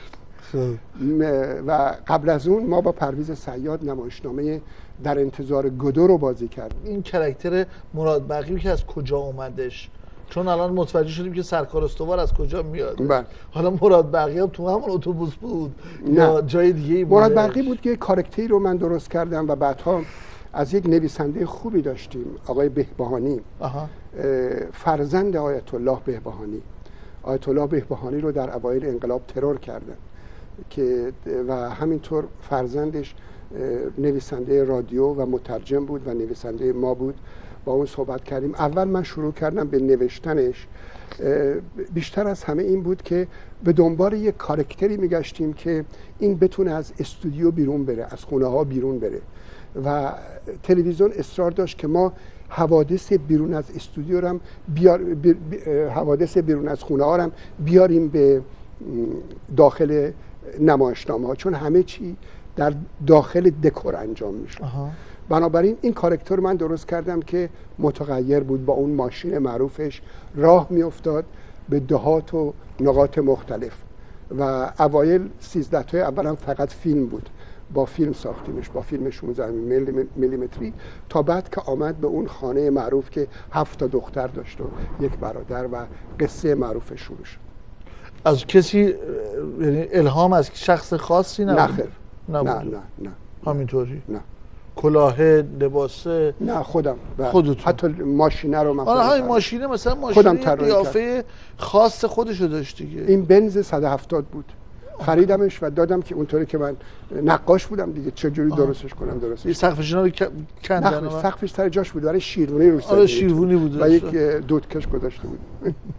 و قبل از اون ما با پرویز صیاد نمایشنامه در انتظار گودو رو بازی کردیم. این کاراکتر مراد برقی که از کجا اومدش؟ چون الان متوجه شدیم که سرکار استوار از کجا میاد. بله. حالا مراد برقی هم تو همون اتوبوس بود یا جای دیگه بود؟ مراد برقی بود که کاراکتری رو من درست کردم و بعدها از یک نویسنده خوبی داشتیم، آقای بهبهانی، فرزند آیت الله بهبهانی. آیت الله بهبهانی رو در اوایل انقلاب ترور کردن که و همینطور فرزندش نویسنده رادیو و مترجم بود و نویسنده ما بود. با اون صحبت کردیم. اول من شروع کردم به نوشتنش، بیشتر از همه این بود که به دنبال یک کاراکتری میگشتیم که این بتونه از استودیو بیرون بره، از خونه ها بیرون بره و تلویزیون اصرار داشت که ما حوادث بیرون از استودیو رو هم بیار بی... بی... حوادث بیرون از خونه ها رو هم بیاریم به داخل نمایشنامه ها، چون همه چی در داخل دکور انجام میشه. بنابراین این کاراکتر من درست کردم که متغیر بود، با اون ماشین معروفش راه میافتاد به دهات و نقاط مختلف و اوایل سیزده تای اولم فقط فیلم بود، با فیلم ساختیمش، با فیلم شانزده میلیمتری، تا بعد که آمد به اون خانه معروف که هفت تا دختر داشت و یک برادر و قصه معروف شروع شد. از کسی یعنی الهام از شخص خاصی نبود؟ نه خیر. نه نه نه نه همینطوری؟ نه. کلاه، لباسه؟ نه خودم. خودتون؟ حتی ماشینه رو مثلا آره های ماشینه مثلا ماشینه قیافه خاص خودشو داشت دیگه. این بنز صد و هفتاد بود. خریدمش و دادم که اونطوری که من نقاش بودم دیگه چجوری درستش کنم درستش. سقفش رو کندن؟ نه سقفش سر جاش بود ولی شیروانی روش آره شیروانی بود و یک دودکش گذاشته بود.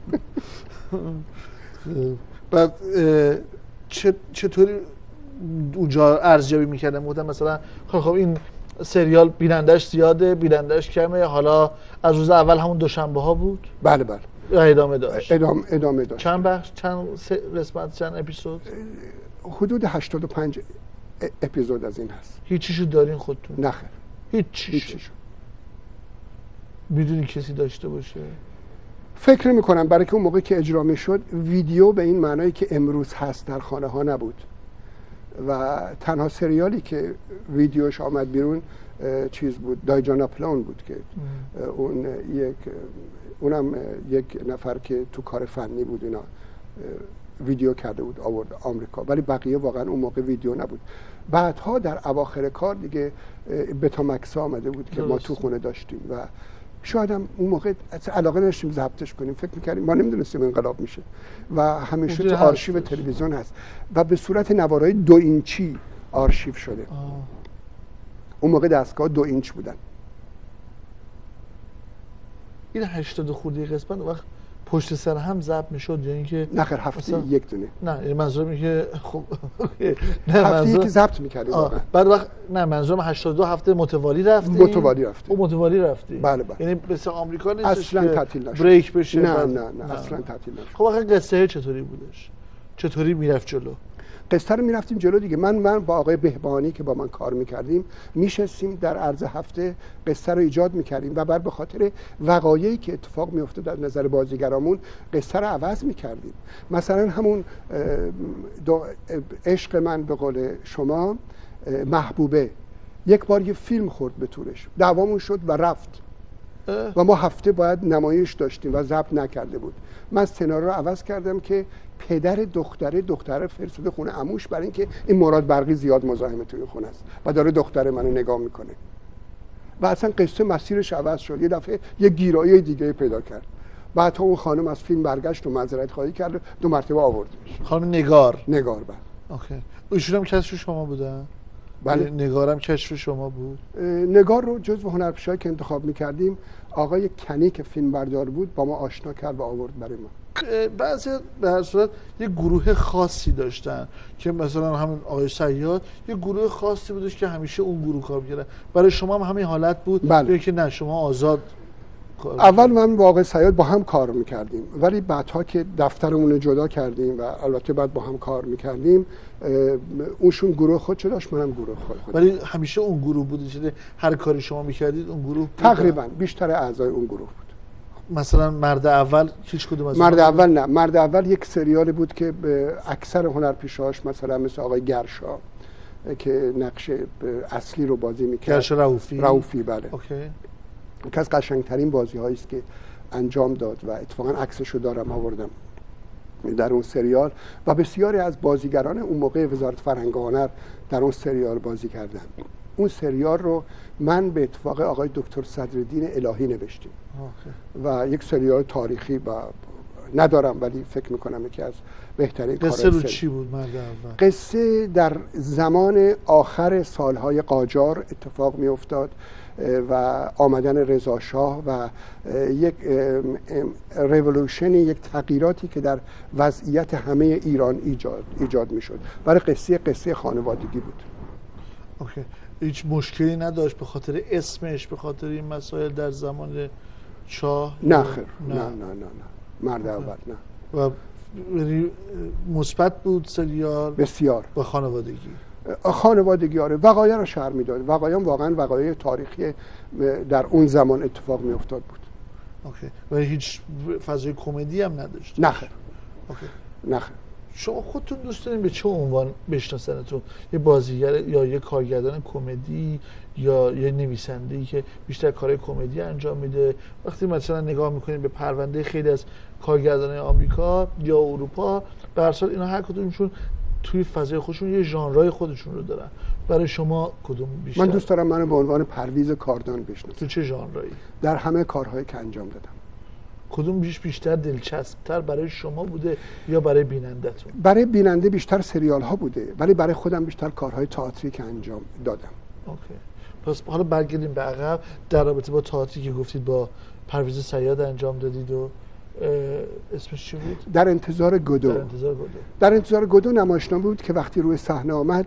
بعد چطوری اونجا ارزیابی میکردم؟ گفتم مثلا خب خب این سریال بینندش زیاده، بینندش کمه، حالا از روز اول همون دوشنبه ها بود؟ بله بله. ادامه داشت؟ ادامه ادامه داشت. چند بخش، چند قسمت، چند اپیزود؟ حدود هشتاد و پنج اپیزود از این هست. هیچیشو دارین خودتون؟ نه خیر. هیچیشو؟ هیچیشو. میدونی کسی داشته باشه؟ فکر میکنم برای که اون موقع که اجرا میشد ویدیو به این معنایی که امروز هست در خانه ها نبود و تنها سریالی که ویدیوش آمد بیرون چیز بود، دایجانا پلان بود که ام. اون یک اونم یک نفر که تو کار فنی بود اینا ویدیو کرده بود آورد آمریکا، ولی بقیه واقعا اون موقع ویدیو نبود. بعدها در اواخر کار دیگه بتا مکس آمده بود که ما تو خونه داشتیم و شاید هم اون موقع علاقه داشتیم ضبطش کنیم، فکر می‌کردیم ما نمیدونستیم انقلاب میشه و همیشه تو آرشیو تلویزیون هست و به صورت نوارای دو اینچی آرشیو شده. آه. اون موقع دستگاه دو اینچ بودن. این هشتاد خورده قسمت وقت پشت سر هم ضبط میشد یا اینکه نه خیر هفته مثلا... یک دونه؟ نه منظورم اینه که خب نه هفته یکی ضبط می‌کردیم واقعا. بعد وقت نه منظورم هشتاد و دو هفته متوالی رفتیم. متوالی رفتیم. او متوالی رفتیم. بله بله. یعنی مثل آمریکا نیست اصلا تعطیل نشد. بریک بشه. نه نه نه, نه. اصلا تعطیل نشد. خب واقعا قصه چطوری بودش؟ چطوری میرفت جلو؟ قصه رو میرفتیم جلو دیگه. من من با آقای بهبانی که با من کار میکردیم میشستیم در عرض هفته قصه رو ایجاد میکردیم و بعد به خاطر وقایعی که اتفاق میافتاد در نظر بازیگرامون قصه رو عوض میکردیم. مثلا همون عشق من به قول شما محبوبه یک بار یه فیلم خورد به طورش، دعوامون شد و رفت و ما هفته باید نمایش داشتیم و ضبط نکرده بود. من سناریو رو عوض کردم که پدر دختره دختره فرستاده خونه عموش برای اینکه این مراد برقی زیاد مزاحم توی خونه است و داره دختر منو نگاه میکنه و اصلا قصه مسیرش عوض شد. یه دفعه یه گیرایی دیگه پیدا کرد. بعد اون خانم از فیلم برگشت و معذرت خواهی کرد، دو مرتبه آوردش. خانم نگار نگار بعد اوکی. ایشون هم کشف شما بودن؟ بله. نگارم کشف شما بود؟ نگار رو جزو هنرپیشه‌ای که انتخاب میکردیم آقای کنی که فیلم بردار بود با ما آشنا کرد و آورد برای ما. بعضی به هر صورت یه گروه خاصی داشتن که مثلا همین آقای صیاد یه گروه خاصی بودش که همیشه اون گروه کار می‌کردن. برای شما هم همین حالت بود؟ بله. که نه شما آزاد اول من با آقای صیاد با هم کار میکردیم ولی بعدها که دفترمون رو جدا کردیم و البته بعد با هم کار میکردیم اونشون گروه خودشو داشت منم گروه خود. ولی همیشه اون گروه بود شده هر کاری شما میکردید اون گروه بود؟ تقریبا بیشتر اعضای اون گروه بود. مثلا مرد اول هیچ کدوم از مرد اول نه مرد اول یک سریالی بود که به اکثر هنرپیشه‌هاش مثلا مثل آقای گرشا که نقش اصلی رو بازی میکرد. گرشا رؤوفی رؤوفی بله. اوکی. یکی از قشنگترین بازی‌هایی است که انجام داد و اتفاقا عکسش رو دارم آوردم در اون سریال و بسیاری از بازیگران اون موقع وزارت فرهنگ و هنر در اون سریال بازی کردن. اون سریال رو من به اتفاق آقای دکتر صدرالدین الهی نوشتیم و یک سریال تاریخی و ندارم ولی فکر میکنم یکی از بهترین کارهای قصه رو چی بود مرد اول؟ قصه در زمان آخر سالهای قاجار اتفاق می افتاد و آمدن رضا شاه و یک ریولوشن، یک تغییراتی که در وضعیت همه ایران ایجاد ایجاد می شد. برای قصه قصه خانوادگی بود. اوکی. هیچ مشکلی نداشت به خاطر اسمش، به خاطر این مسائل در زمان شاه؟ نه خیر نه نه نه نه مرد اول نه. و مثبت بود سریال؟ بسیار. با خانوادگی خانوادگی آره وقایع رو شرح میداد. وقایع واقعا وقایع تاریخی در اون زمان اتفاق می افتاد بود. اوکی. و هیچ فضای کمدی هم نداشت؟ نه خیر. اوکی. نه خیر. شما خودتون دوست دارین به چه عنوان بشناسنتون؟ یه بازیگر یا یه کارگردان کمدی یا یه نویسنده‌ای که بیشتر کارهای کمدی انجام میده؟ وقتی مثلا نگاه میکنید به پرونده خیلی از کارگردانای آمریکا یا اروپا به هر حال اینا هر کدومشون توی فضای خودشون یه ژانرهای خودشون رو دارن. برای شما کدوم بیشتر؟ من دوست دارم منو به عنوان پرویز کاردان بشناسید. تو چه ژانرایی؟ در همه کارهایی که انجام دادم. کدوم بیش بیشتر دلچسبتر برای شما بوده یا برای بینندتون؟ برای بیننده بیشتر سریال ها بوده، ولی برای خودم بیشتر کارهای تئاتری که انجام دادم. اوکی. پس حالا برگردیم به عقب در رابطه با تئاتری که گفتید با پرویز صیاد انجام دادید و اسمش چی بود؟ در انتظار گودو. در انتظار گودو. در انتظار گودو نمایشنامه بود که وقتی روی صحنه آمد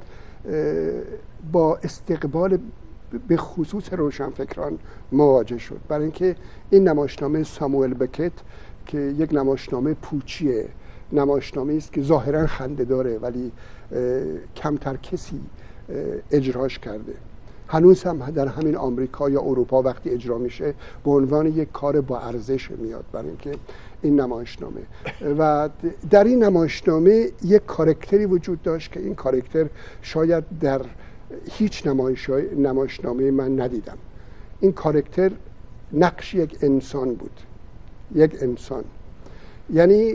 با استقبال به خصوص روشنفکران مواجه شد، برای اینکه این نمایشنامه ساموئل بکت که یک نمایشنامه پوچیه، نمایشنامه است که ظاهرا خنده داره ولی کمتر کسی اجراش کرده. هنوز هم در همین آمریکا یا اروپا وقتی اجرا میشه به عنوان یک کار با ارزش میاد، برای اینکه این نمایشنامه و در این نمایشنامه یک کاراکتری وجود داشت که این کاراکتر شاید در هیچ نمایشنامه من ندیدم. این کاراکتر نقش یک انسان بود، یک انسان. یعنی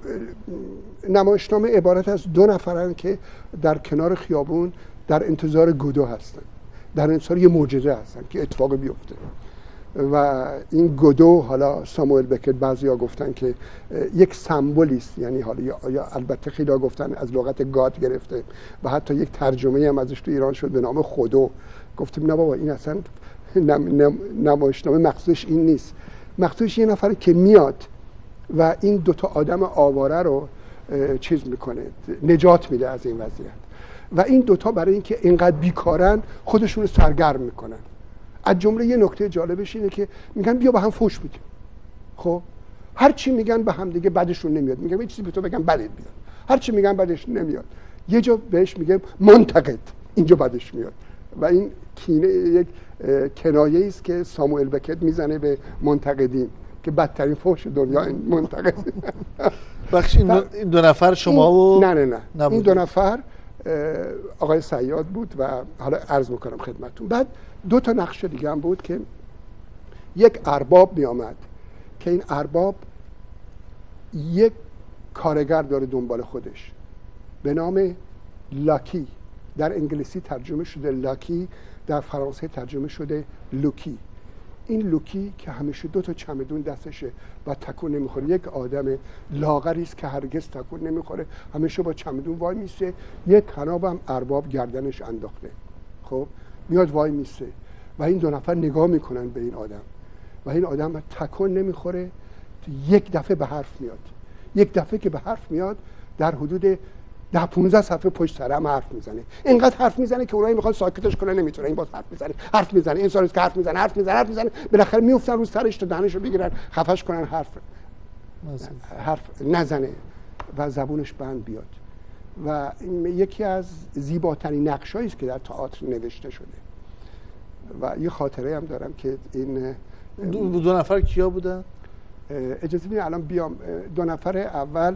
نمایشنامه عبارت از دو نفرن که در کنار خیابون در انتظار گودو هستن، در انتظار یه معجزه هستن که اتفاق بیفته و این گودو، حالا ساموئل بکت بعضیا گفتن که یک سمبولی است، یعنی حالا یا البته خیلی گفتن از لغت گاد گرفته و حتی یک ترجمه هم ازش تو ایران شد به نام خودو. گفتیم نه بابا این اصلا نمایشنامه مقصودش این نیست، مقصودش یه نفر که میاد و این دوتا آدم آواره رو چیز میکنه، نجات میده از این وضعیت و این دوتا برای اینکه اینقدر بیکارن خودشون رو سرگرم میکنن. از جمله یه نکته جالبش اینه که میگن بیا با هم فوش بدیم. خب هر چی میگن به هم دیگه بدشون نمیاد، میگن یه چیزی به تو بگم بدت بیاد، هر چی میگن بدش نمیاد. یه جا بهش میگه منتقد، اینجا بدش میاد و این کینه یک کنایه است که ساموئل بکت میزنه به منتقدین که بدترین فوش دنیا این منتقد. بخش این دو نفر شما و نه نه نه نبود. این دو نفر آقای صیاد بود و حالا عرض میکنم خدمتتون. بعد دو تا نقش دیگه هم بود که یک ارباب می آمد که این ارباب یک کارگر داره دنبال خودش به نام لاکی، در انگلیسی ترجمه شده لاکی، در فرانسه ترجمه شده لوکی. این لوکی که همیشه دو تا چمدون دستشه و تکون نمیخوره، یک آدم لاغری است که هرگز تکون نمیخوره، همیشه با چمدون وای میسه، یک طناب هم ارباب گردنش انداخته. خب میاد وای میسه و این دو نفر نگاه میکنن به این آدم و این آدم تکون نمیخوره، یک دفعه به حرف میاد. یک دفعه که به حرف میاد در حدود ده پونزده صفحه پشت سر هم حرف میزنه. اینقدر حرف میزنه که اونایی میخوان ساکتش کنن نمیتونه، این باز حرف میزنه حرف میزنه این سالس که حرف میزنه حرف میزنه حرف میزنه بالاخره میافتن رو سرش تا دهنشو بگیرن خفش کنن، حرف حرف نزنه و زبونش بند بیاد. و یکی از زیباترین نقشایی است که در تئاتر نوشته شده. و یه خاطره هم دارم که این دو, دو نفر کیا بودن؟ اجازه بدید الان بیام. دو نفر اول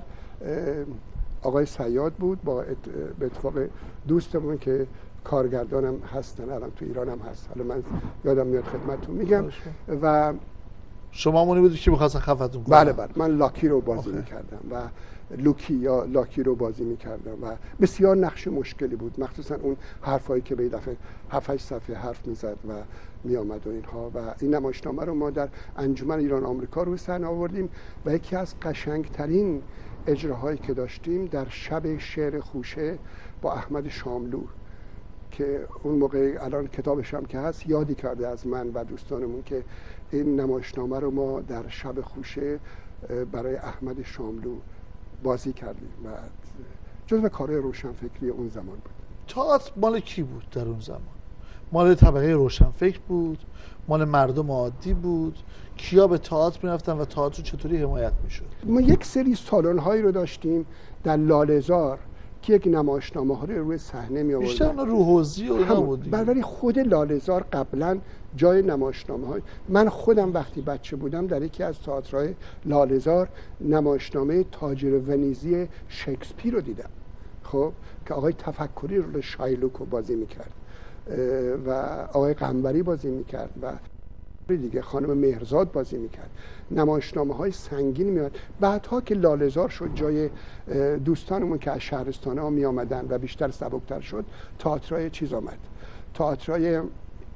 آقای صیاد بود با به اتفاق دوستمون که کارگردانم هستن، الان تو ایران هم هست، حالا من یادم میاد خدمتتون میگم. و شما مونی بودید که می‌خواستن خفتون کنن؟ بله بله، من لاکی رو بازی آخه. میکردم و لوکی یا لاکی رو بازی میکردم و بسیار نقش مشکلی بود، مخصوصا اون حرفایی که به دفعه هفت هشت صفحه حرف میزد و میآمد و اینها. و این نمایشنامه رو ما در انجمن ایران آمریکا روی صحنه آوردیم و یکی از قشنگترین اجراهایی که داشتیم در شب شعر خوشه با احمد شاملو که اون موقع الان کتابش هم که هست یادی کرده از من و دوستانمون که این نمایشنامه رو ما در شب خوشه برای احمد شاملو بازی کردیم و جزو کارهای روشنفکری اون زمان بود. تئاتر مال کی بود در اون زمان؟ مال طبقه روشنفکر بود؟ مال مردم عادی بود؟ کیا به تئاتر میرفتن و تئاتر چطوری حمایت میشد؟ ما یک سری سالن هایی رو داشتیم در لاله‌زار که یک نمایشنامه ها رو روی صحنه می آوردن. بیشتر اون روحوزی و اینا بود. ولی خود لاله‌زار قبلا جای نمایشنامه های، من خودم وقتی بچه بودم در یکی از تئاترهای لاله‌زار نمایشنامه تاجر ونیزی شکسپیر رو دیدم، خب که آقای تفکری رو شایلوک رو بازی میکرد و آقای قنبری بازی میکرد و دیگه خانم مهرزاد بازی میکرد. نمایشنامه های سنگین میاد. بعدها که لاله‌زار شد جای دوستانمون که از شهرستانه ها می آمدن و بیشتر سبکتر شد، تئاترای چیز آمد، تئاترای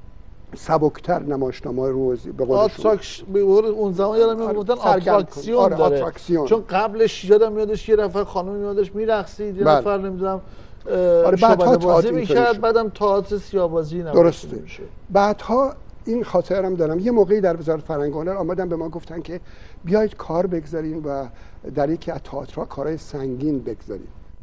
سبکتر نمایشنامه روزی به قول آتراکش به قول اون زمان یادم میاد گفتن آتراکسیون آره داره. آتراکسیون. چون قبلش یادم میادش یه نفر خانم میادش میرقصید، یه بله. نفر نمیدونم آره شعبده بازی تئاتر میکرد، بعدم تئاتر سیاه‌بازی درسته میشه. بعدها این خاطرم دارم یه موقعی در وزارت فرهنگ و هنر آمدن به ما گفتن که بیایید کار بگذاریم و در یکی از تئاترها کارهای سنگین بگذاریم.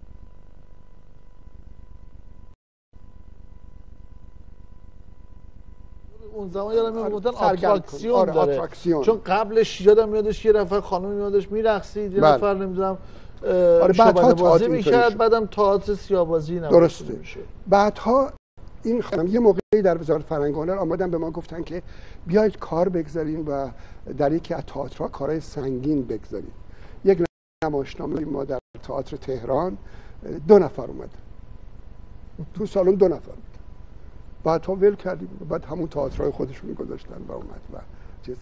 اون زمان یادم میاد گفتن سرگرم آتراکسیون آره داره. آتراکسیون. چون قبلش یادم میادش یه نفر خانم میادش میرقصید، یه بله. نفر نمیدونم آره شعبده بازی اینطوری میکرد، شد. بعدم تئاتر سیاه‌بازی درسته میشه. بعدها این خانم یه موقعی در وزارت فرهنگ و هنر آمدن به ما گفتن که بیایید کار بگذاریم و در یکی از تئاترها کارهای سنگین بگذاریم. یک نمایشنامه ما در تئاتر تهران دو نفر اومد تو سالن، دو نفر بود. بعدها ول کردیم، بعد همون تئاترهای خودشون گذاشتن و اومد و چیز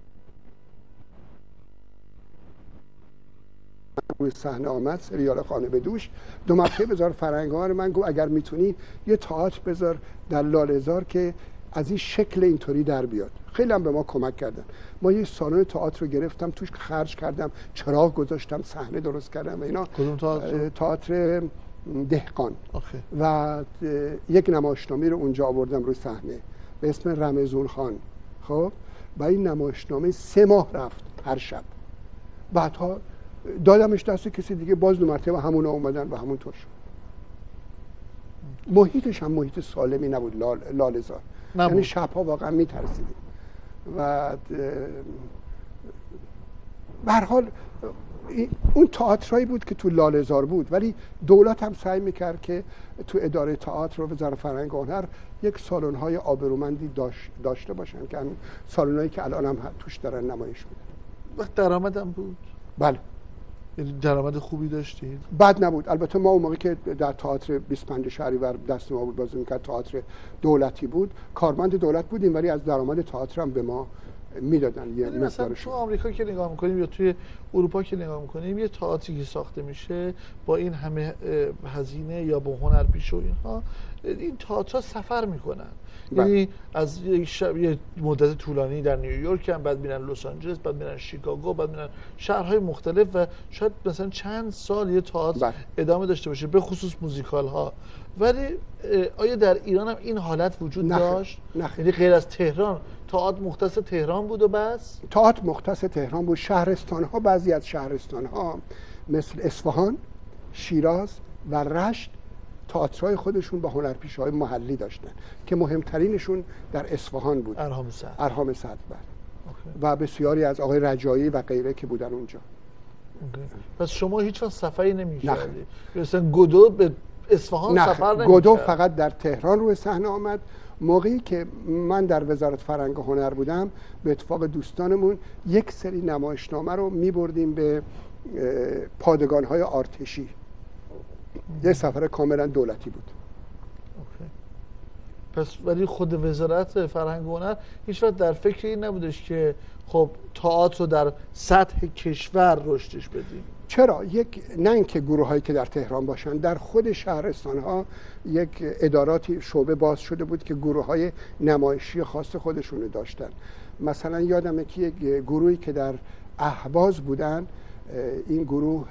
روی صحنه آمد سریال خانه به دوش. دو مرتبه وزارت فرهنگ و هنر من گفت اگر میتونی یه تئاتر بذار در لاله‌زار که از این شکل اینطوری در بیاد. خیلی هم به ما کمک کردن. ما یه سالن تئاتر رو گرفتم، توش خرج کردم، چراغ گذاشتم، صحنه درست کردم و اینا. کدوم تئاتر؟ تئاتر دهقان. آخه. و یک نمایشنامه رو اونجا آوردم روی صحنه به اسم رمضون خان. خب و این نمایشنامه سه ماه رفت هر شب. بعدها دادمش دست کسی دیگه، باز دو مرتبه همونا اومدن و همونطور شد. محیطش هم محیط سالمی نبود لال، لاله‌زار. یعنی شبها واقعا میترسیدیم و به هر حال اون تئاترایی بود که تو لاله‌زار بود، ولی دولت هم سعی میکرد که تو اداره تئاتر و وزارت فرهنگ و هنر یک سالن‌های آبرومندی داشت داشته باشن که همین سالن‌هایی که الان هم توش دارن نمایش میدن. وقت درآمدم بود؟ بله. یعنی درآمد خوبی داشتید؟ بد نبود. البته ما اون موقع که در تئاتر بیست و پنج شهریور دست ما بود بازی میکرد، تئاتر دولتی بود، کارمند دولت بودیم، ولی از درآمد تئاتر هم به ما میدادن یه مقدارش. تو آمریکا که نگاه میکنیم یا توی اروپا که نگاه میکنیم، یه تئاتری که ساخته میشه با این همه هزینه یا با هنرپیشه و اینها، این تئاترها سفر میکنن. یعنی از یک شب یه مدت طولانی در نیویورک هم، بعد میرن لس آنجلس، بعد میرن شیکاگو، بعد میرن شهرهای مختلف و شاید مثلا چند سال یه تئاتر ادامه داشته باشه، به خصوص موزیکال ها. ولی آیا در ایران هم این حالت وجود نخیر. داشت؟ نخیر. یعنی غیر از تهران تئاتر مختص تهران بود و بس؟ تئاتر مختص تهران بود. شهرستان ها، بعضی از شهرستان ها مثل اصفهان، شیراز و رشت تئاترهای خودشون با هنرپیشه‌های محلی داشتن که مهمترینشون در اصفهان بود. ارهام سعد. ارهام سعد و بسیاری از آقای رجایی و غیره که بودن اونجا. اوکی. پس شما هیچ وقت سفری نمی‌کردید؟ مثلا گودو به اصفهان نه. سفر نمی‌کرد؟ گودو فقط در تهران روی صحنه آمد. موقعی که من در وزارت فرهنگ و هنر بودم، به اتفاق دوستانمون یک سری نمایشنامه رو می‌بردیم به پادگان‌های ارتشی. یه سفر کاملا دولتی بود. اوکی. پس ولی خود وزارت فرهنگ و هنر هیچ وقت در فکر این نبودش که خب تئاتر رو در سطح کشور رشدش بدیم؟ چرا؟ یک نه اینکه گروهایی که در تهران باشن، در خود شهرستان ها یک اداراتی شعبه باز شده بود که گروه های نمایشی خاص خودشونو داشتن. مثلا یادمه که یک گروهی که در اهواز بودن، این گروه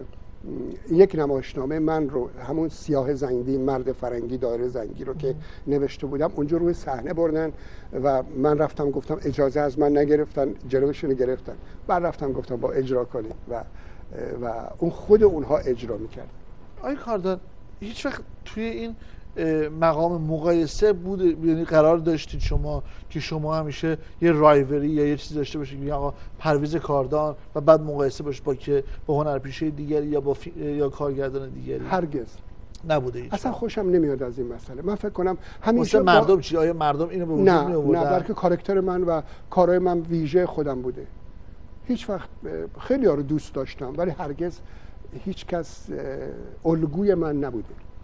یک نمایشنامه من رو، همون سیاه زنگی مرد فرنگی دایره زنگی رو که نوشته بودم، اونجا روی صحنه بردن و من رفتم گفتم اجازه از من نگرفتن، جلوشون گرفتن. بعد رفتم گفتم با اجرا کنید و و اون خود اونها اجرا میکرد. آقای کاردان، هیچ وقت توی این مقام مقایسه بود، یعنی قرار داشتید شما که شما همیشه یه رایوری یا یه چیزی داشته باشید که آقا پرویز کاردان و بعد مقایسه باشه با که با هنرپیشه دیگری یا با یا کارگردان دیگری؟ هرگز نبوده هیچ. اصلا خوشم نمیاد از این مسئله. من فکر کنم همیشه با... مردم چی؟ آیا مردم اینو به وجود نه می آوردن؟ نه، بلکه کاراکتر من و کارهای من ویژه خودم بوده. هیچ وقت خیلی ها رو دوست داشتم ولی هرگز هیچ کس الگوی من نبوده.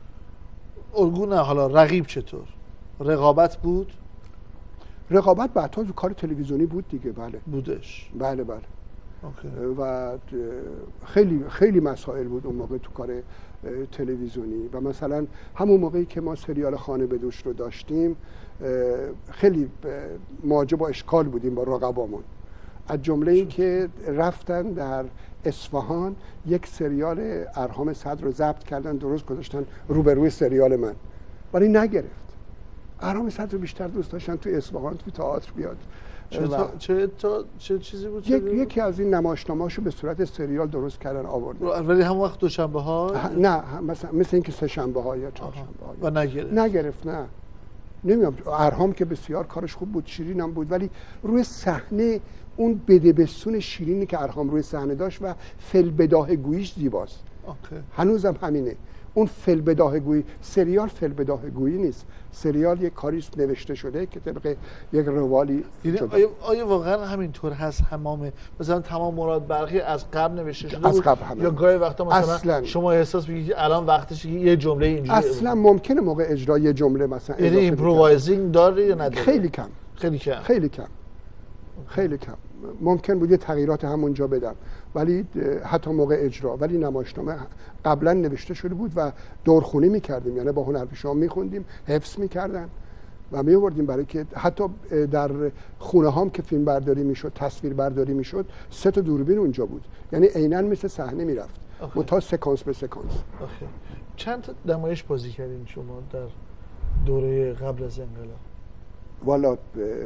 الگو نه، حالا رقیب چطور؟ رقابت بود؟ رقابت بعدها تو کار تلویزیونی بود دیگه. بله بودش. بله بله. اوکی. و خیلی خیلی مسائل بود اون موقع تو کار تلویزیونی. و مثلا همون موقعی که ما سریال خانه به دوش رو داشتیم خیلی مواجه با اشکال بودیم با رقبامون، از جمله این که رفتن در اصفهان یک سریال ارهام صدر رو ضبط کردن، درست گذاشتن روبروی سریال من، ولی نگرفت. ارهام صدر رو بیشتر دوست داشتن تو اصفهان تو تئاتر بیاد. چه تا چه تا چه چیزی بود؟ یک یکی از این نمایشنامه‌اشو به صورت سریال درست کردن آوردن. ولی هم وقت دوشنبه ها؟ نه مثلا مثل اینکه سه شنبه ها یا چهار شنبه ها. و نگرفت. نگرفت نه. نمیدونم، ارهام که بسیار کارش خوب بود، شیرین هم بود، ولی روی صحنه اون بده بستون شیرینی که ارهام روی صحنه داشت و فلبداهه گوییش زیباست. اوکی. هنوزم همینه. اون فلبداهه گویی، سریال فلبداهه گویی نیست. سریال یک کاری نوشته شده که طبق یک روالی شده. آیا, آیا واقعا همینطور هست؟ همامه مثلا تمام مراد برقی از قبل نوشته شده از قبل همه. یا گاهی وقتا مثلا اصلاً. شما احساس می‌کنید الان وقتش یه جمله اینجوری اصلا ممکنه موقع اجرا یه جمله مثلا یعنی ایمپرووایزینگ داره یا نداره؟ خیلی کم. خیلی کم. خیلی کم. خیلی کم. ممکن بود یه تغییرات همونجا بدم، ولی حتی موقع اجرا. ولی نمایشنامه قبلا نوشته شده بود و دورخونی میکردیم، یعنی با هنرپیشه‌ها میخوندیم، حفظ میکردن و میوردیم، برای که حتی در خونه هام که فیلم برداری میشد، تصویر برداری میشد، سه تا دوربین اونجا بود، یعنی عیناً مثل صحنه میرفت، متا سکانس به سکانس. آخه. چند تا نمایش بازی کردین شما در دوره قبل از انقلاب؟ والا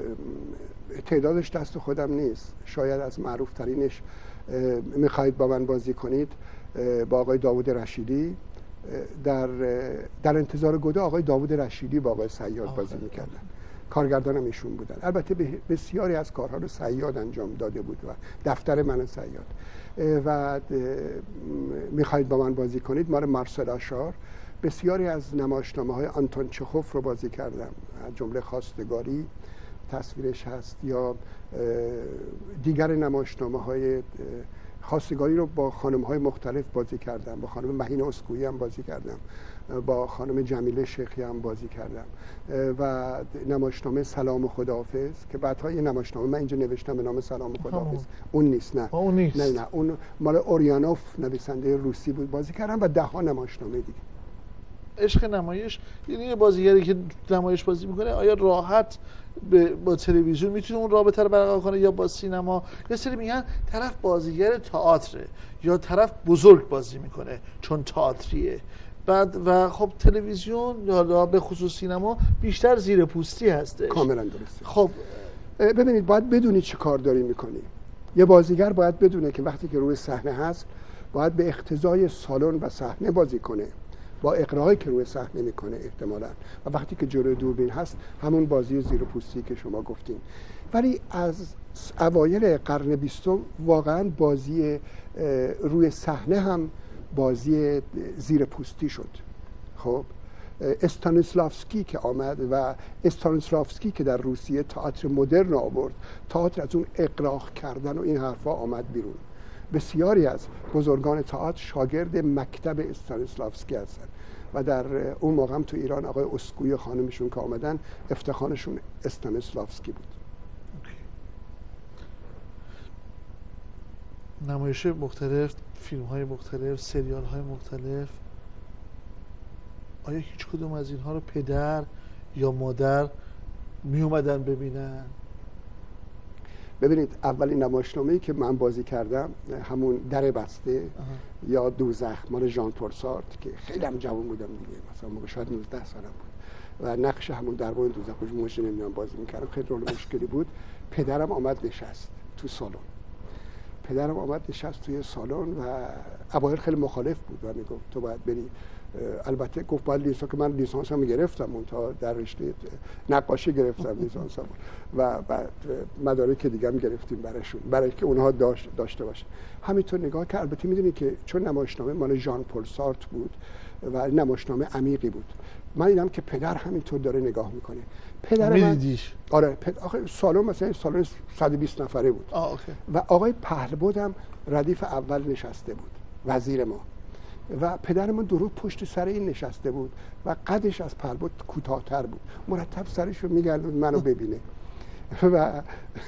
تعدادش دست خودم نیست، شاید از معروف ترینش میخواهید با من بازی کنید با آقای داوود رشیدی، در در انتظار گدا آقای داوود رشیدی با آقای صیاد بازی میکردن، کارگردانم ایشون بودن. البته بسیاری از کارها رو صیاد انجام داده بود و دفتر من صیاد. و میخواهید با من بازی کنید مال مارسل آشار. بسیاری از نمایشنامه های آنتون چخوف رو بازی کردم، از جمله خواستگاری تصویرش هست، یا دیگر نمایشنامه های خواستگاری رو با خانم های مختلف بازی کردم، با خانم مهین اسکویی هم بازی کردم، با خانم جمیله شیخی هم بازی کردم، و نمایشنامه سلام و خداحافظ که بعدها یه نمایشنامه من اینجا نوشتم به نام سلام و خداحافظ، اون نیست. نه اون نیست. نه نه اون مال اوریانوف نویسنده روسی بود، بازی کردم، و ده ها نمایشنامه دیگه. عشق نمایش یعنی یه بازیگری که نمایش بازی میکنه آیا راحت با تلویزیون میتونه اون رابطه رو برقرار کنه یا با سینما؟ یه سری میگن طرف بازیگر تئاتره یا طرف بزرگ بازی میکنه چون تئاتریه، بعد و خب تلویزیون یا به خصوص سینما بیشتر زیر پوستی هستش. کاملا درسته. خب ببینید باید بدونی چی کار داری میکنی. یه بازیگر باید بدونه که وقتی که روی صحنه هست باید به اقتضای سالن و صحنه بازی کنه، با اقراهایی که روی صحنه میکنه احتمالاً، و وقتی که جلوی دوربین هست همون بازی زیر پوستی که شما گفتین. ولی از اوایل قرن بیستم واقعاً بازی روی صحنه هم بازی زیر پوستی شد. خب استانیسلافسکی که آمد و استانیسلافسکی که در روسیه تئاتر مدرن آورد، تئاتر از اون اقراق کردن و این حرفا آمد بیرون. بسیاری از بزرگان تئاتر شاگرد مکتب استانیسلافسکی هستند و در اون موقع هم تو ایران آقای اسکویی خانمشون که آمدن افتخارشون استانیسلافسکی بود. نمایش مختلف، فیلم های مختلف، سریال های مختلف، آیا هیچ کدوم از اینها رو پدر یا مادر می اومدن ببینن؟ ببینید اولین نمایشنامه‌ای که من بازی کردم همون در بسته آه. یا دوزخ مال ژان پل سارتر که خیلی هم جوان بودم دیگه، مثلا موقع شاید نوزده سالم بود و نقش همون دربان دوزخ رو مش نمیدونم بازی می‌کردم، خیلی رول مشکلی بود. پدرم آمد نشست تو سالن، پدرم آمد نشست توی سالن و اوایل خیلی مخالف بود و میگفت تو باید بری. البته گفت باید لیسانس، که من لیسانسم گرفتم، اون تا در رشته نقاشی گرفتم لیسانسم و بعد مدارک دیگه هم گرفتیم براشون، برای که اونها داشت داشته باشه. همینطور نگاه که البته میدونی که چون نمایشنامه مال ژان پل سارتر بود و نمایشنامه عمیقی بود، من دیدم که پدر همینطور داره نگاه میکنه. پدر من دیدیش؟ آره پد... آخه سالن مثلا سالن صد و بیست نفره بود. آه، اوکی. و آقای پهلوان هم ردیف اول نشسته بود، وزیر ما، و پدرمون درود پشت سر این نشسته بود و قدش از پهلوان کوتاه‌تر بود، مرتب سرش رو میگردوند منو ببینه. و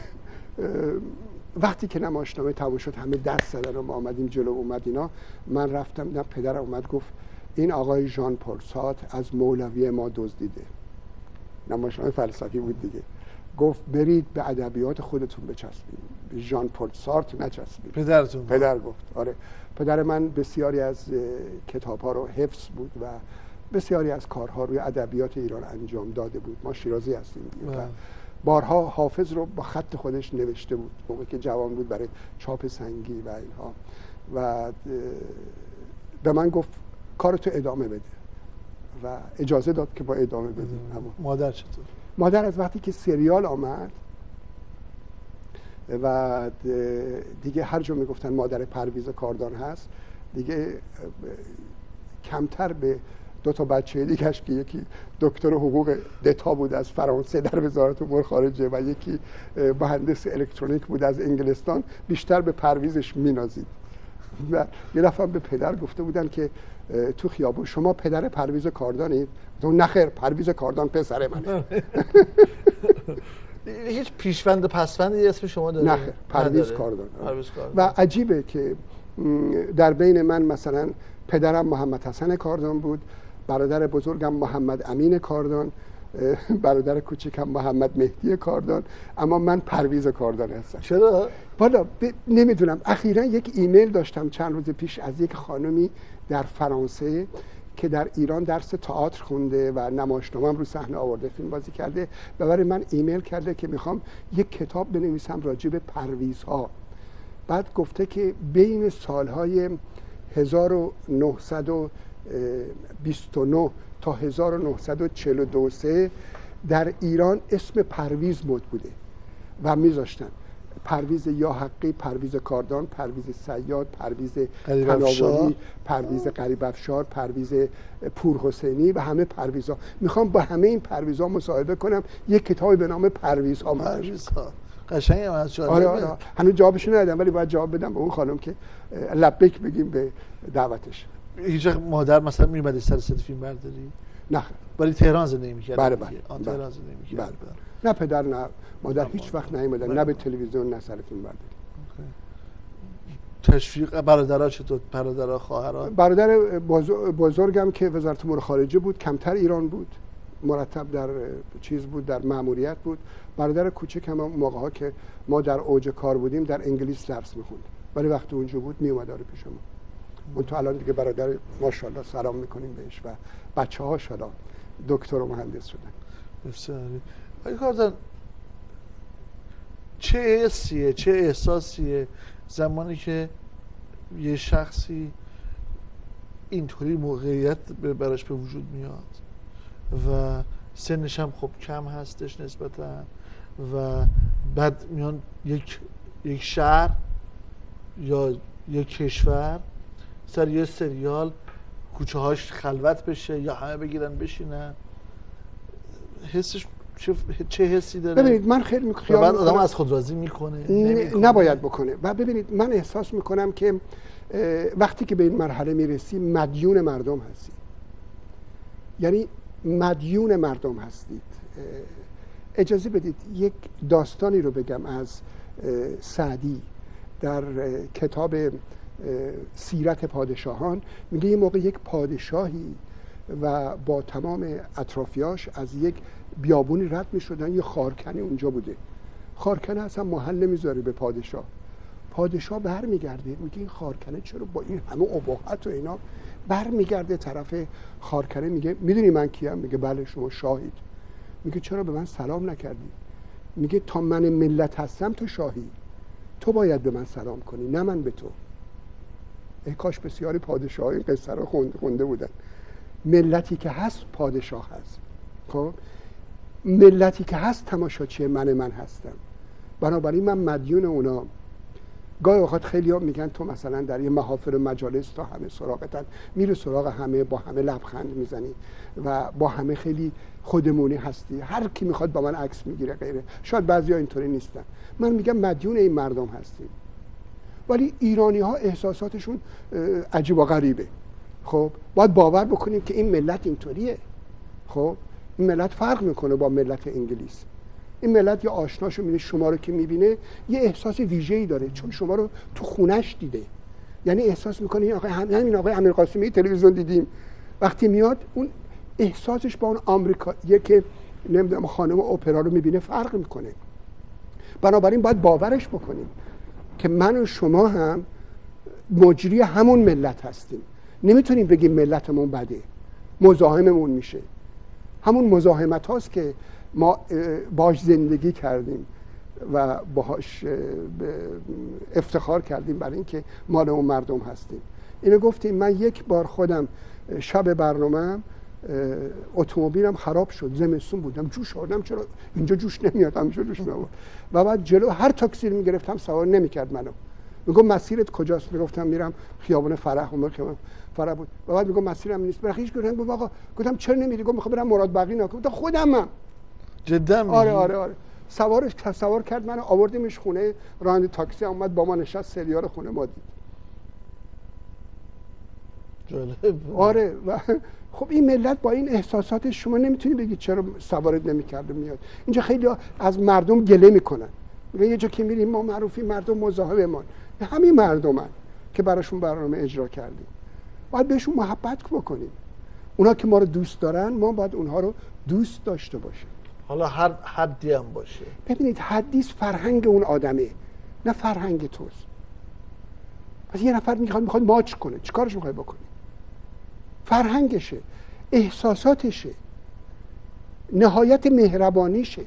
وقتی که نمایشنامه تموم شد همه دست زدن و ما آمدیم جلو اومد اینا، من رفتم، نه پدرم اومد گفت این آقای ژان پل سارتر از مولوی ما دزدیده. نمایشنامه فلسفی بود دیگه. گفت برید به ادبیات خودتون بچسبید، به ژان پل سارتر نچسبید. پدرتون؟ پدر گفت. آره، پدر من بسیاری از کتاب‌ها رو حفظ بود و بسیاری از کارها روی ادبیات ایران انجام داده بود. ما شیرازی هستیم دیگه. بارها حافظ رو با خط خودش نوشته بود موقعی که جوان بود برای چاپ سنگی و اینها، و به من گفت کارتو ادامه بده و اجازه داد که با ادامه بدیم. مادر چطور؟ مادر از وقتی که سریال آمد و دیگه هر جا میگفتن مادر پرویز کاردان هست، دیگه کمتر به دو تا بچه دیگهش که یکی دکتر حقوق دتا بود از فرانسه در وزارت امور خارجه و یکی مهندس الکترونیک بود از انگلستان، بیشتر به پرویزش مینازید. و یه دفعه به پدر گفته بودن که تو خیابون شما پدر پرویز کاردانید؟ تو نخیر، پرویز کاردان پسر منه. هیچ پیشوند پسوندی اسم شما داره؟ نخیر، پرویز کاردان. و عجیبه که در بین من مثلا پدرم محمد حسن کاردان بود، برادر بزرگم محمد امین کاردان، برادر کوچکم محمد مهدی کاردان، اما من پرویز کاردان هستم. چرا؟ والا ب... نمیدونم. اخیراً یک ایمیل داشتم چند روز پیش از یک خانمی در فرانسه که در ایران درس تئاتر خونده و نمایشنامه‌ام رو صحنه آورده، فیلم بازی کرده، و برای من ایمیل کرده که میخوام یک کتاب بنویسم راجع به پرویزها. بعد گفته که بین سالهای هزار و نهصد و بیست و نه تا هزار و نهصد و چهل و دو در ایران اسم پرویز مد بوده و میذاشتن پرویز یا حقی، پرویز کاردان، پرویز صیاد، پرویز تناولی، پرویز غریب افشار، پرویز پورحسینی و همه پرویزها. میخوام با همه این پرویزها مصاحبه کنم، یک کتابی به نام پرویزها. پرویزها قشنگه. من از آره آره هنوز جوابش ندادم، ولی باید جواب بدم به اون خانم که لبیک بگیم به دعوتش. هیچ وقت مادر مثلا میومد سر ست فیلم برداری؟ نه. ولی تهران زندگی می‌کرد. بله بله. آن تهران زندگی می‌کرد. بله. نه پدر نه مادر هیچ وقت نیومدن، نه به تلویزیون نه سر فیلم برداری. تشویق برادرها چطور؟ برادرها، خواهرها؟ برادر بزرگم که وزارت امور خارجه بود، کمتر ایران بود، مرتب در چیز بود، در مأموریت بود. برادر کوچکم هم موقع‌ها که ما در اوج کار بودیم در انگلیس درس می‌خوند، ولی وقتی اونجا بود میومد داره پیش ما. اون تو الان دیگه برادر ماشاءالله سلام میکنیم بهش و بچه‌ها شالا دکتر و مهندس شدن. بسیاری. آقای کاردان، چه حسیه، چه احساسیه زمانی که یه شخصی اینطوری موقعیت براش به وجود میاد و سنش هم خب کم هستش نسبتا و بعد میان یک یک شهر یا یک کشور سر یه سریال کوچه هاش خلوت بشه یا همه بگیرن بشینن، حسش چه, چه حسی داره؟ ببینید من خیلی خیال بعد آدم از خود راضی میکنه؟ نباید بکنه. و ببینید من احساس میکنم که وقتی که به این مرحله میرسی مدیون مردم هستی، یعنی مدیون مردم هستید. اجازه بدید یک داستانی رو بگم از سعدی در کتاب سیرت پادشاهان. میگه یه موقع یک پادشاهی و با تمام اطرافیاش از یک بیابونی رد میشدن، یه خارکنی اونجا بوده. خارکنه اصلا محل نمیذاره به پادشاه. پادشاه بر میگرده میگه این خارکنه چرا با این همه اباحت و اینا، بر میگرده طرف خارکنه میگه میدونی من کیم؟ میگه بله شما شاهید. میگه چرا به من سلام نکردی؟ میگه تا من ملت هستم تو شاهی، تو باید به من سلام کنی نه من به تو. ای کاش بسیاری پادشاه این قصه رو خونده بودن. ملتی که هست پادشاه هست، خب ملتی که هست تماشاچی من من هستم، بنابراین من مدیون اونا. گاهی اوقات خیلی ها میگن تو مثلا در یه محافل مجالس تا همه سراغتن، میره سراغ همه، با همه لبخند میزنی و با همه خیلی خودمونی هستی، هر کی میخواد با من عکس میگیره غیره. شاید بعضیا اینطوری نیستن. من میگم مدیون این مردم هستیم. ولی ایرانی ها احساساتشون عجیب و غریبه. خب باید باور بکنیم که این ملت اینطوریه. خب این ملت فرق میکنه با ملت انگلیس. این ملت یه آشناشو میبینه، شما رو که میبینه یه احساس ویژه‌ای داره چون شما رو تو خونش دیده. یعنی احساس میکنه این آقای همین آقای امیرقاسمی تلویزیون دیدیم، وقتی میاد اون احساسش با اون آمریکاییه که نمیدونم خانم اپرا رو میبینه فرق میکنه. بنابراین باید باورش بکنیم که من و شما هم مجری همون ملت هستیم. نمیتونیم بگیم ملتمون بده، مزاحممون میشه. همون مزاحمت هاست که ما باش زندگی کردیم و باهاش افتخار کردیم برای اینکه مال اون مردم هستیم. اینو گفتیم. من یک بار خودم شب برنامه‌ام اتومبیلم خراب شد، زمستون بودم، جوش آوردم چرا اینجا جوش نمیاد، همینجا جوش میاد و بعد جلو هر تاکسی رو میگرفتم سوار نمیکرد منو. میگم مسیرت کجاست؟ میگفتم میرم خیابان فرح. عمر خیابان فرح بود و بعد میگم مسیرم نیست. برای هیچ گفتم آقا، گفتم چرا نمیری؟ گفت میخوام برم مراد بقی ناکه. گفتم خودمم. جدا میگی؟ آره آره آره. سوارش سوار کرد منو، آوردیمش خونه. راننده تاکسی اومد با ما نشست، سریال خونه ما دید. جالب. آره. و خب این ملت با این احساسات شما نمیتونی بگید چرا سوارت نمیکرده میاد. اینجا خیلی از مردم گله میکنن، میگن یه جا که میریم ما معروفی، مردم مزاحم ما. همین مردمن که براشون برنامه اجرا کردیم. باید بهشون محبت بکنیم. اونا که ما رو دوست دارن، ما باید اونها رو دوست داشته باشیم. حالا هر حدی هم باشه. ببینید حدیث فرهنگ اون آدمه، نه فرهنگ توست. پس یه نفر میخواد میخواد ماچ کنه، چیکارش میخوای بکنی؟ فرهنگشه، احساساتشه، نهایت مهربانیشه.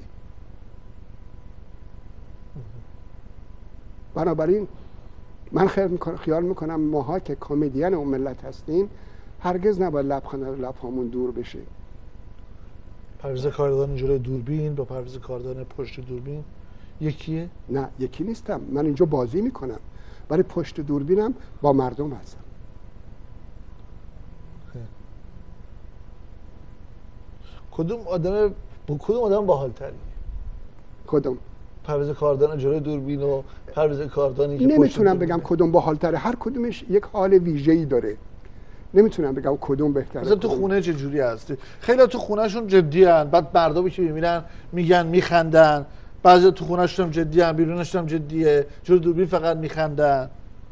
بنابراین من خیال میکنم خیال میکنم ماها که کمدین اون ملت هستیم هرگز نباید لبخند از لبهامون دور بشه. پرویز کاردان جلوی دوربین با پرویز کاردان پشت دوربین یکیه؟ نه یکی نیستم. من اینجا بازی میکنم ولی پشت دوربینم با مردم هستم. کدوم آدم با کدوم آدم باحال‌تری؟ کدوم؟ پرویز کاردان جلوی دوربین و پرویز کاردانی که نمیتونم بگم کدوم باحال‌تره. هر کدومش یک حال ویژه‌ای داره. نمیتونم بگم کدوم بهتره. مثلا تو خونه چه جوری هستی؟ خیلی تو خونهشون جدی ان، بعد مردمی که میبینن میگن میخندن. بعضی تو خونهشون هم جدی ان، بیرونشون هم جدیه، جلوی دوربین فقط میخندن.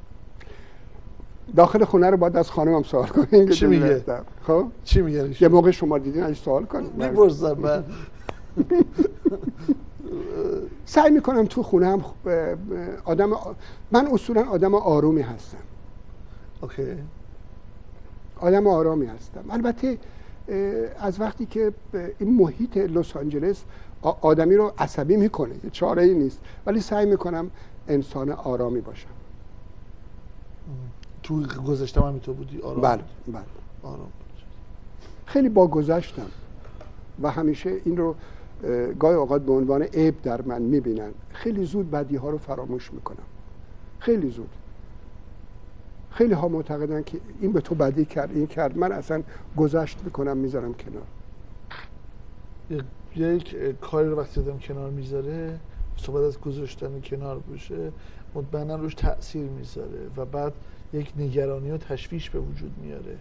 داخل خونه رو باید از خانمم سوال کنین. چی میگه؟ خب چی میگه؟ یه موقع شما دیدین ازش سوال کنین. میپرسم من. سعی میکنم تو خونه هم آدم من اصولا آدم آرومی هستم. اوکی. آدم آرامی هستم. البته از وقتی که این محیط لس آنجلس آدمی رو عصبی میکنه، چاره ای نیست، ولی سعی میکنم انسان آرامی باشم. تو گذشته هم تو بودی آرام؟ بله بله آرام بود. خیلی با گذشتم و همیشه این رو گاهی اوقات به عنوان عیب در من میبینن. خیلی زود بدی ها رو فراموش میکنم. خیلی زود. خیلی ها معتقدن که این به تو بدی کرد، این کرد. من اصلا گذشت میکنم میذارم کنار. یک کاری رو وقتی آدم کنار میذاره، صحبت از گذاشتن کنار بشه، مطمئنا روش تأثیر میذاره و بعد یک نگرانی و تشویش به وجود میاره.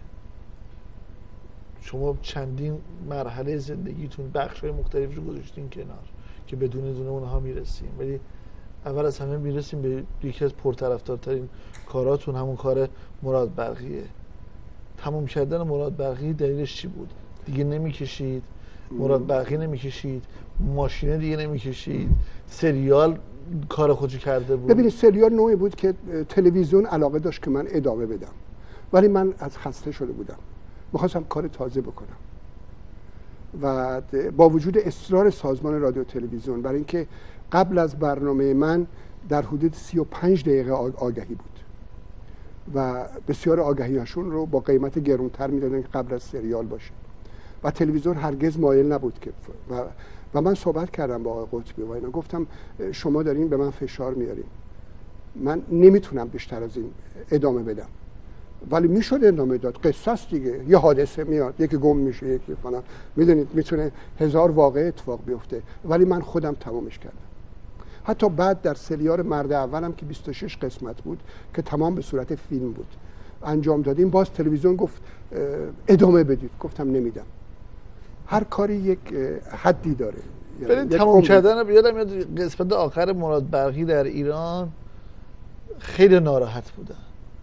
شما چندین مرحله زندگیتون بخش‌های مختلف رو گذاشتین کنار که بدون دونه اونها میرسیم، ولی اول از همه میرسیم به یکی از پرطرفدارترین کاراتون، همون کار مراد برقیه. تموم کردن مراد برقی دلیلش چی بود؟ دیگه نمیکشید؟ مراد برقی نمیکشید؟ ماشینه دیگه نمیکشید؟ سریال کار خودشو کرده بود؟ ببینید سریال نوعی بود که تلویزیون علاقه داشت که من ادامه بدم، ولی من از خسته شده بودم، میخواستم کار تازه بکنم و با وجود اصرار سازمان رادیو تلویزیون برای اینکه قبل از برنامه من در حدود سی و پنج دقیقه آگهی بود و بسیار آگهیاشون رو با قیمت گرونتر میدادن که قبل از سریال باشه و تلویزیون هرگز مایل نبود که و, و من صحبت کردم با آقای قطبی و اینا، گفتم شما دارین به من فشار میارین، من نمیتونم بیشتر از این ادامه بدم. ولی میشد ادامه داد، قصه است دیگه، یه حادثه میاد، یکی گم میشه، یکی فلان، میدونید میتونه هزار واقعه اتفاق بیفته، ولی من خودم تمامش کردم. حتی بعد در سریال مرد اولم که بیست و شش قسمت بود که تمام به صورت فیلم بود انجام دادیم، باز تلویزیون گفت ادامه بدید، گفتم نمیدم. هر کاری یک حدی داره. یعنی تمام کردن بیادم یاد قسمت آخر مراد برقی در ایران خیلی ناراحت بودن.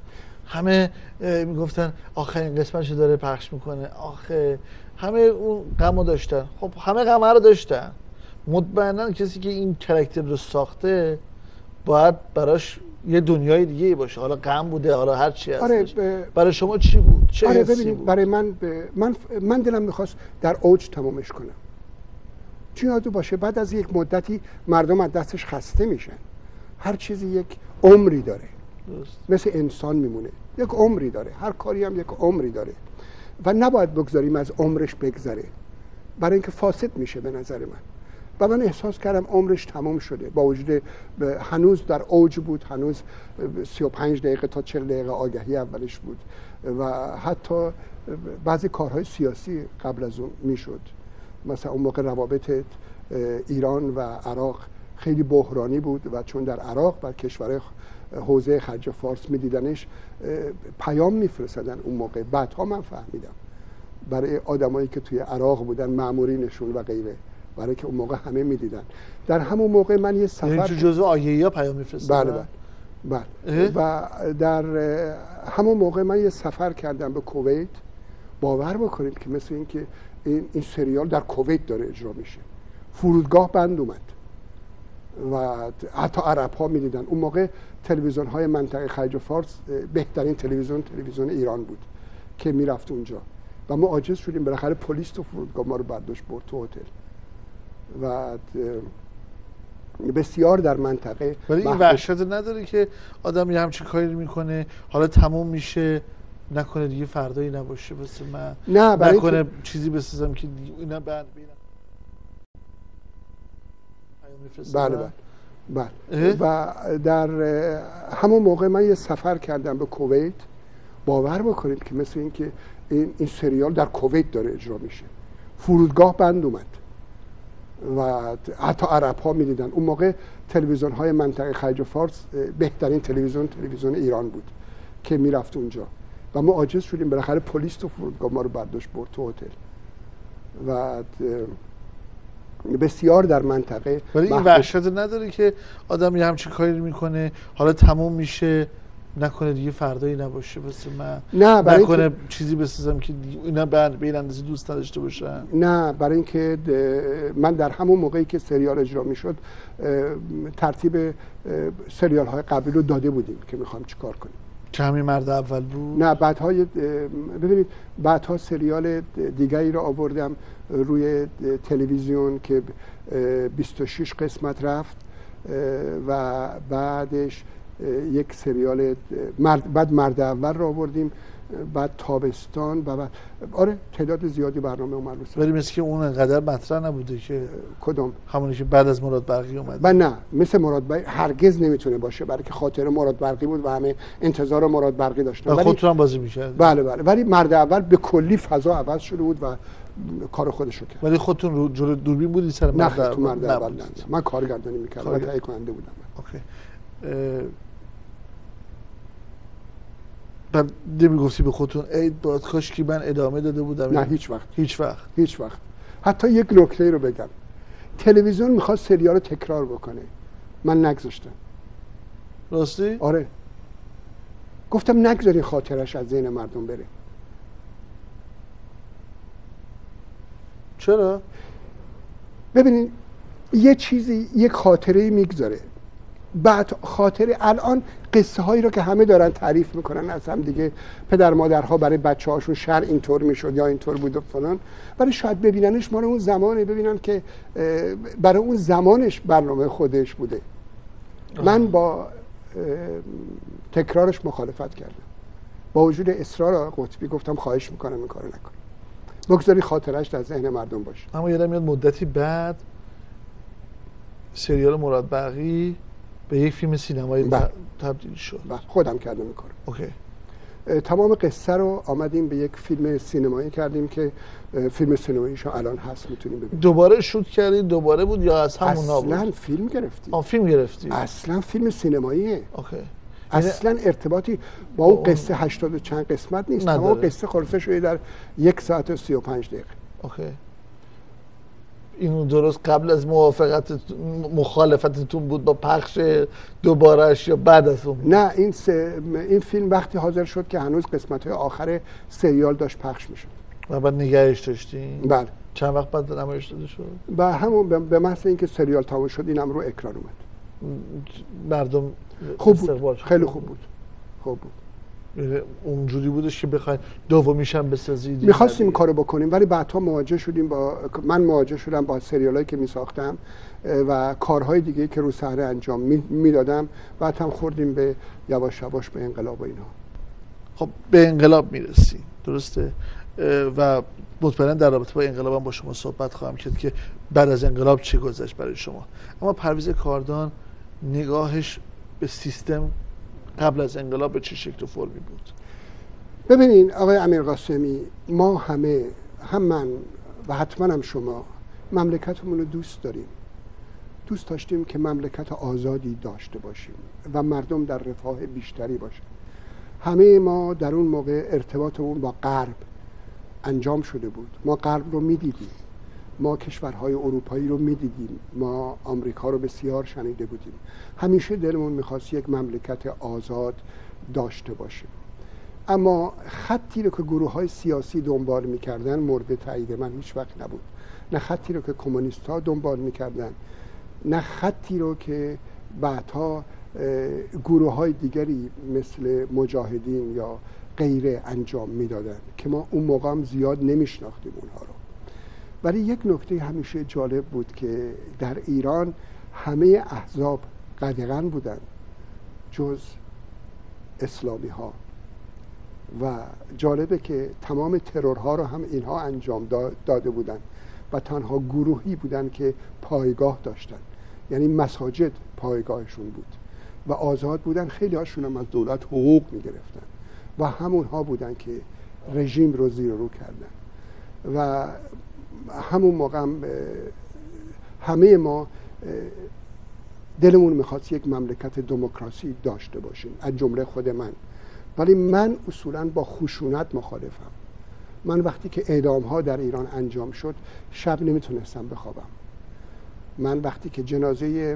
همه میگفتن آخرین قسمتشو داره پخش میکنه، آخه همه اون غمو داشتن. خب همه غمه رو داشتن، مطمئنا کسی که این کاراکتر رو ساخته باید براش یه دنیای دیگه ای باشه، حالا غم بوده، حالا هر چی هستش. آره ب... برای شما چی بود؟ چه آره حسی ببینید بود؟ برای من ب... من من دلم میخواست در اوج تمامش کنم. چی یادو باشه بعد از یک مدتی مردم از دستش خسته میشن. هر چیزی یک عمری داره، درست. مثل انسان میمونه، یک عمری داره، هر کاری هم یک عمری داره و نباید بگذاریم از عمرش بگذره، برای اینکه فاسد میشه به نظر من. و من احساس کردم عمرش تمام شده، با وجود هنوز در اوج بود، هنوز سی و پنج دقیقه تا چهل دقیقه آگهی اولش بود و حتی بعضی کارهای سیاسی قبل از اون میشد. مثلا اون موقع روابط ایران و عراق خیلی بحرانی بود و چون در عراق و کشورهای حوزه خلیج فارس میدیدنش پیام میفرستادن اون موقع. بعدها من فهمیدم برای آدمایی که توی عراق بودن، مامورینشون و غیره، برای که اون موقع همه میدیدن. در همون موقع من یه سفر یعنی تو جزو آگهی‌ها پیام میفرستادن؟ بله بله بله. و در همون موقع من یه سفر کردم به کویت. باور بکنید که مثل این که این, این سریال در کویت داره اجرا میشه. فرودگاه بند اومد و حتی عرب ها میدیدن. اون موقع تلویزیون های منطقه خلیج فارس بهترین تلویزیون تلویزیون ایران بود که میرفت اونجا و ما عاجز شدیم، بالاخره پلیس تو فرودگاه ما رو برداشت برد تو هتل. و بسیار در منطقه ولی این وحشت نداره که آدم یه همچین کاری میکنه حالا تموم میشه نکنه دیگه فردایی نباشه واسه من، نه نکنه که... چیزی بسازم که اینا بعد ببینم. بله بله بله. و در همون موقع من یه سفر کردم به کویت. باور بکنید که مثل این که این, این سریال در کویت داره اجرا میشه. فرودگاه بند اومد و حتی عرب ها میدیدن. اون موقع تلویزیون های منطقه خلیج فارس بهترین تلویزیون تلویزیون ایران بود که میرفت اونجا و ما عاجز شدیم، بالاخره پلیس تو فرودگاه ما رو برداشت برد تو هتل. و بسیار در منطقه ولی این وحشت نداره که آدم یه همچین کاری میکنه حالا تموم میشه نکنه دیگه فردایی نباشه واسه من، نه نکنه که... چیزی بسازم که اینا به این اندازه دوست نداشته باشن. نه، برای اینکه من در همون موقعی که سریال اجرا میشد ترتیب سریال های قبلی رو داده بودیم که میخوام چیکار کنیم. که همین مرد اول بود؟ نه، بعدها ببینید بعدها سریال دیگری رو آوردم روی تلویزیون که بیست و شش قسمت رفت و بعدش یک سریال مرد، بعد مرد اول رو آوردیم، بعد تابستان و بعد آره تعداد زیادی برنامه اومد. ولی مثل که اون انقدر مطرح نبوده که کدوم همونی که بعد از مراد برقی اومد. و نه مثل مراد برقی هرگز نمیتونه باشه، برای که خاطر مراد برقی بود و همه انتظار مراد برقی داشتن. ولی خودتون هم بازی می‌کردید. بله بله. ولی مرد اول به کلی فضا عوض شده بود و کار خودشو کرد. ولی خودتون رو جلوی دوربین بودید سر مرد اول؟ نه تو مرد اول نه. من کارگردانی می‌کردم و تهیه کننده بودم. اوکی. بعد نمیگفتی به خودتون ای باید کاش که من ادامه داده بودم؟ نه هیچ وقت. هیچ وقت. هیچ وقت. حتی یک نکته رو بگم. تلویزیون میخواست سریال رو تکرار بکنه، من نگذاشتم. راستی؟ آره. گفتم نگذاری خاطرش از ذهن مردم بره. چرا؟ ببینید یه چیزی یک خاطره میگذاره، بعد خاطره الان قصه هایی رو که همه دارن تعریف میکنن از هم دیگه، پدر مادرها برای بچه هاشون شهر اینطور میشد یا اینطور بود و فلان، ولی شاید ببیننش مال اون زمانه، ببینن که برای اون زمانش برنامه خودش بوده. آه. من با تکرارش مخالفت کردم، با وجود اصرار قطبی گفتم خواهش میکنم این کارو نکن، بگذاری خاطرش در ذهن مردم باشه. اما یادم میاد مدتی بعد سریال مراد برقی به یک فیلم سینمایی بله. تبدیل شد. بله. خودم کردم این کارو. اوکی. تمام قصه رو آمدیم به یک فیلم سینمایی کردیم که فیلم سینماییش الان هست، میتونیم ببینیم. دوباره شوت کردید؟ دوباره بود یا از همونا بود؟ اصلا فیلم گرفتیم. آه فیلم گرفتید. اصلا فیلم سینماییه. اوکی. اصلا ارتباطی با اون قصه هشتاد چند قسمت نیست. تمام قصه خلاصه شده در یک ساعت و سی و پنج دقیقه. اوکی. این درست قبل از موافقت مخالفتتون بود با پخش دوبارهش یا بعد از اون؟ نه، این سه... این فیلم وقتی حاضر شد که هنوز قسمت‌های آخر سریال داشت پخش میشد و بعد نگهش داشتین؟ بله. چند وقت بعد نمایش داده شد؟ و همون به محض اینکه سریال تمام شد اینم رو اکران اومد. مردم خوب بود، خیلی خوب بود. خوب بود. اونجوری بودش که بخواید دومیش هم بسازید؟ می‌خواستیم این کارو بکنیم ولی بعدها مواجه شدیم با من مواجه شدم با سریالایی که می‌ساختم و کارهای دیگه که رو صحنه انجام میدادم. بعد هم خوردیم به یواش یواش به انقلاب و اینا. خب به انقلاب میرسیم، درسته؟ و مطمئنا در رابطه با انقلاب هم با شما صحبت خواهم کرد که بعد از انقلاب چه گذشت برای شما. اما پرویز کاردان نگاهش به سیستم قبل از انقلاب به چه شکل و فرمی بود؟ ببینین آقای امیرقاسمی، ما همه، هم من و حتما هم شما، مملکتمون رو دوست داریم. دوست داشتیم که مملکت آزادی داشته باشیم و مردم در رفاه بیشتری باشن. همه ما در اون موقع ارتباطمون با غرب انجام شده بود. ما غرب رو میدیدیم، ما کشورهای اروپایی رو میدیدیم، ما آمریکا رو بسیار شنیده بودیم. همیشه دلمون میخواست یک مملکت آزاد داشته باشیم. اما خطی رو که گروه های سیاسی دنبال میکردن مورد تایید من هیچ وقت نبود. نه خطی رو که کمونیست ها دنبال میکردن، نه خطی رو که بعدها گروه های دیگری مثل مجاهدین یا غیره انجام میدادن که ما اون موقع هم زیاد نمیشناختیم اونها رو. ولی یک نکته همیشه جالب بود که در ایران همه احزاب قدغن بودن جز اسلامی ها و جالبه که تمام ترورها رو هم اینها انجام داده بودن و تنها گروهی بودن که پایگاه داشتن، یعنی مساجد پایگاهشون بود و آزاد بودن. خیلی هاشون هم از دولت حقوق می گرفتن و همونها بودن که رژیم رو زیر رو کردن و همون موقع هم همه ما دلمون میخواست یک مملکت دموکراسی داشته باشیم، از جمله خود من. ولی من اصولا با خشونت مخالفم. من وقتی که اعدام ها در ایران انجام شد شب نمیتونستم بخوابم. من وقتی که جنازه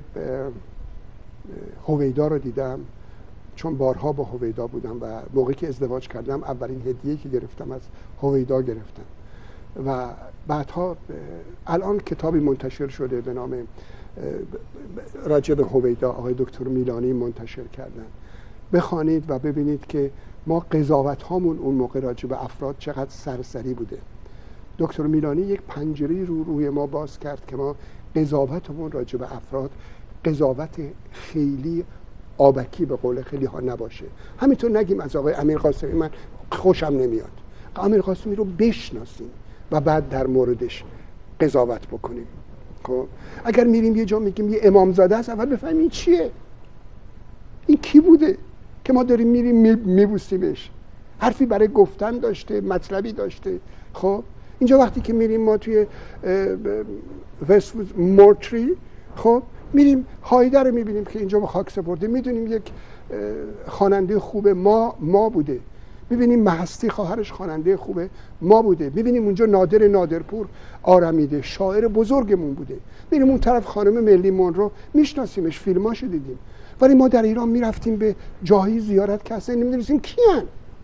هویدا رو دیدم، چون بارها با هویدا بودم و موقعی که ازدواج کردم اولین هدیه‌ای که گرفتم از هویدا گرفتم و بعدها الان کتابی منتشر شده به نام راجع به هویدا، آقای دکتر میلانی منتشر کردن. بخوانید و ببینید که ما قضاوت هامون اون موقع راجع به افراد چقدر سرسری بوده. دکتر میلانی یک پنجره رو روی ما باز کرد که ما قضاوتمون راجع به افراد قضاوت خیلی آبکی به قول خیلی ها نباشه. همینطور نگیم از آقای امیرقاسمی من خوشم نمیاد. امیرقاسمی رو بشناسیم و بعد در موردش قضاوت بکنیم. خب اگر میریم یه جا میگیم یه امامزاده است، اول بفهمیم این چیه، این کی بوده که ما داریم میریم میبوسیمش. حرفی برای گفتن داشته، مطلبی داشته. خب اینجا وقتی که میریم ما توی وست‌وود مورتری، خب میریم هایده رو میبینیم که اینجا به خاک سپرده، میدونیم یک خواننده خوب ما ما بوده. میبینیم مهستی خواهرش خواننده خوبه ما بوده. میبینیم اونجا نادر نادرپور آرمیده شاعر بزرگمون بوده. میریم اون طرف خانم ملی مونرو میشناسیمش، فیلماشو دیدیم. ولی ما در ایران میرفتیم به جاهای زیارت که اصلا نمیدونستیم کیان.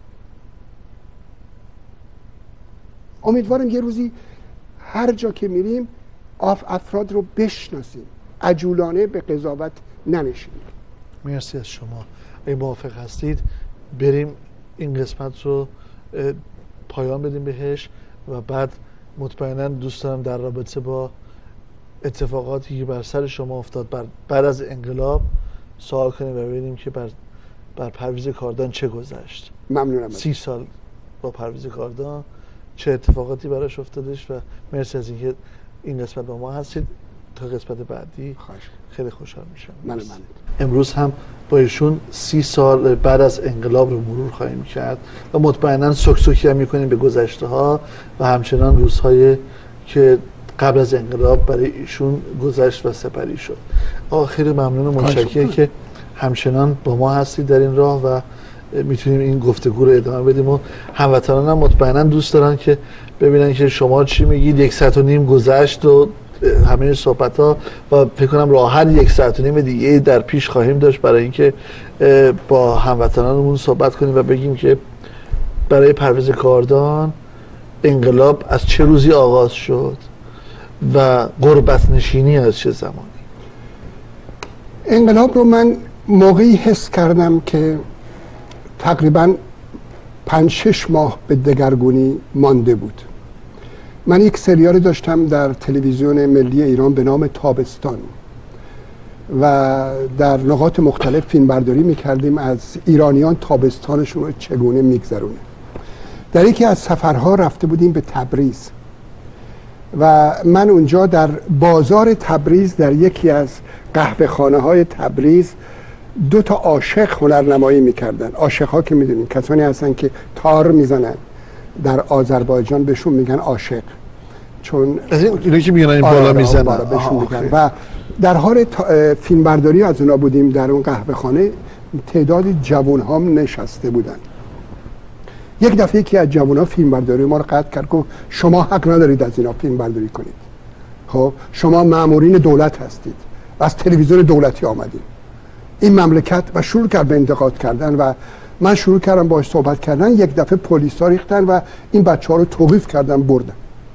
امیدوارم یه روزی هر جا که میریم آف افراد رو بشناسیم، عجولانه به قضاوت ننشینیم. مرسی از شما. اگه موافق هستید بریم این قسمت رو پایان بدیم بهش و بعد مطمئنا دوست دارم در رابطه با اتفاقاتی که بر سر شما افتاد بر بعد از انقلاب سوال کنیم و ببینیم که بر بر پرویز کاردان چه گذشت. ممنونم. سی سال با پرویز کاردان چه اتفاقاتی براش افتادش و مرسی از اینکه این قسمت با ما هستید. تا قسمت بعدی خواهش. خیلی خوشحال میشم. من من امروز هم با ایشون سی سال بعد از انقلاب رو مرور خواهیم کرد و مطمئنا سکسوکی هم میکنیم به گذشته ها و همچنان روزهای که قبل از انقلاب برای ایشون گذشت و سپری شد. آخر ممنون و متشکرم که همچنان با ما هستید در این راه و میتونیم این گفتگو رو ادامه بدیم و هموطنان هم مطمئنا دوست دارن که ببینن که شما چی میگید. یک ساعت و نیم گذشت و همه صحبت ها و فکر کنم راحت یک ساعت و نیم دیگه در پیش خواهیم داشت برای اینکه با هموطنانمون صحبت کنیم و بگیم که برای پرویز کاردان انقلاب از چه روزی آغاز شد و غربت نشینی از چه زمانی. انقلاب رو من موقعی حس کردم که تقریبا پنج شش ماه به دگرگونی مانده بود. من یک سریال داشتم در تلویزیون ملی ایران به نام تابستان و در نقاط مختلف فیلم برداری میکردیم از ایرانیان تابستانشون رو چگونه میگذرونه. در یکی از سفرها رفته بودیم به تبریز و من اونجا در بازار تبریز در یکی از قهوه خانه های تبریز دو تا عاشق هنرنمایی میکردن. عاشق ها که میدونین کسانی هستن که تار میزنن، در آذربایجان بهشون میگن عاشق، چون اینه که میگن این بالا میزنن بهشون میگن. و در حال فیلم برداری از اونا بودیم در اون قهوه خانه، تعدادی جوان ها نشسته بودن. یک دفعه یکی از جوان ها فیلم برداری ما رو قطع کرد، گفت شما حق ندارید از اینا فیلم برداری کنید، خب شما مامورین دولت هستید و از تلویزیون دولتی آمدید این مملکت، و شروع کرد به انتقاد کردن و من شروع کردم باهاش صحبت کردن. یک دفعه پلیسا ریختن و این بچه ها رو توقیف کردن بردن.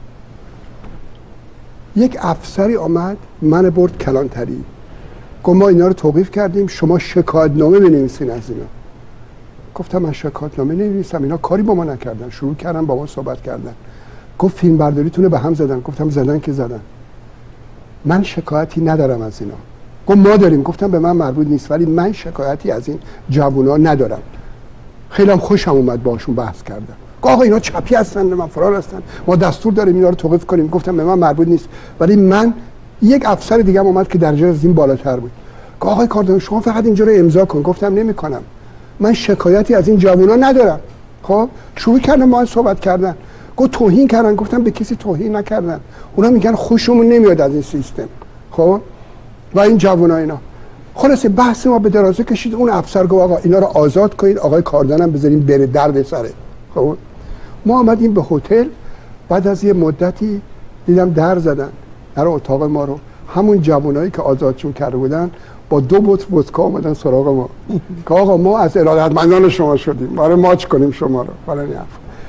یک افسری آمد من برد کلانتری، گفت ما اینا رو توقیف کردیم، شما شکایت نامه بنویسین از اینا. گفتم من شکایت نامه نمی‌نویسم، اینا کاری با ما نکردن. شروع کردن با ما صحبت کردن، گفت فیلم برداریتونه به هم زدن. گفتم زدن که زدن، من شکایتی ندارم از اینا. گفت ما داریم. گفتم به من مربوط نیست، ولی من شکایتی از این جوونا ندارم. خیلی هم خوشم اومد باشون بحث کردم. گفت آقا اینا چپی هستن، من فرار هستن، ما دستور داریم اینا رو توقیف کنیم. گفتم به من مربوط نیست، ولی من یک افسر دیگه هم اومد که درجه از این بالاتر بود، گفت آقای کاردان شما فقط اینجا رو امضا کن. گفتم نمی‌کنم، من شکایتی از این جوونا ندارم. خب شروع کردن با من صحبت کردن، گفت توهین کردن. گفتم به کسی توهین نکردن، اونا میگن خوشمون نمیاد از این سیستم. خب و این جوونا اینا. خلاصه بحث ما به درازه کشید. اون افسر گفت آقا اینا رو آزاد کنید، آقای کاردان هم بذاریم بره، درد سره. خب ما آمدیم به هتل. بعد از یه مدتی دیدم در زدن در اتاق ما رو. همون جوانایی که آزادشون کرده بودن با دو بطر ودکا اومدن سراغ ما که آقا ما از ارادتمندان شما شدیم، برای ماچ کنیم شما رو برای این.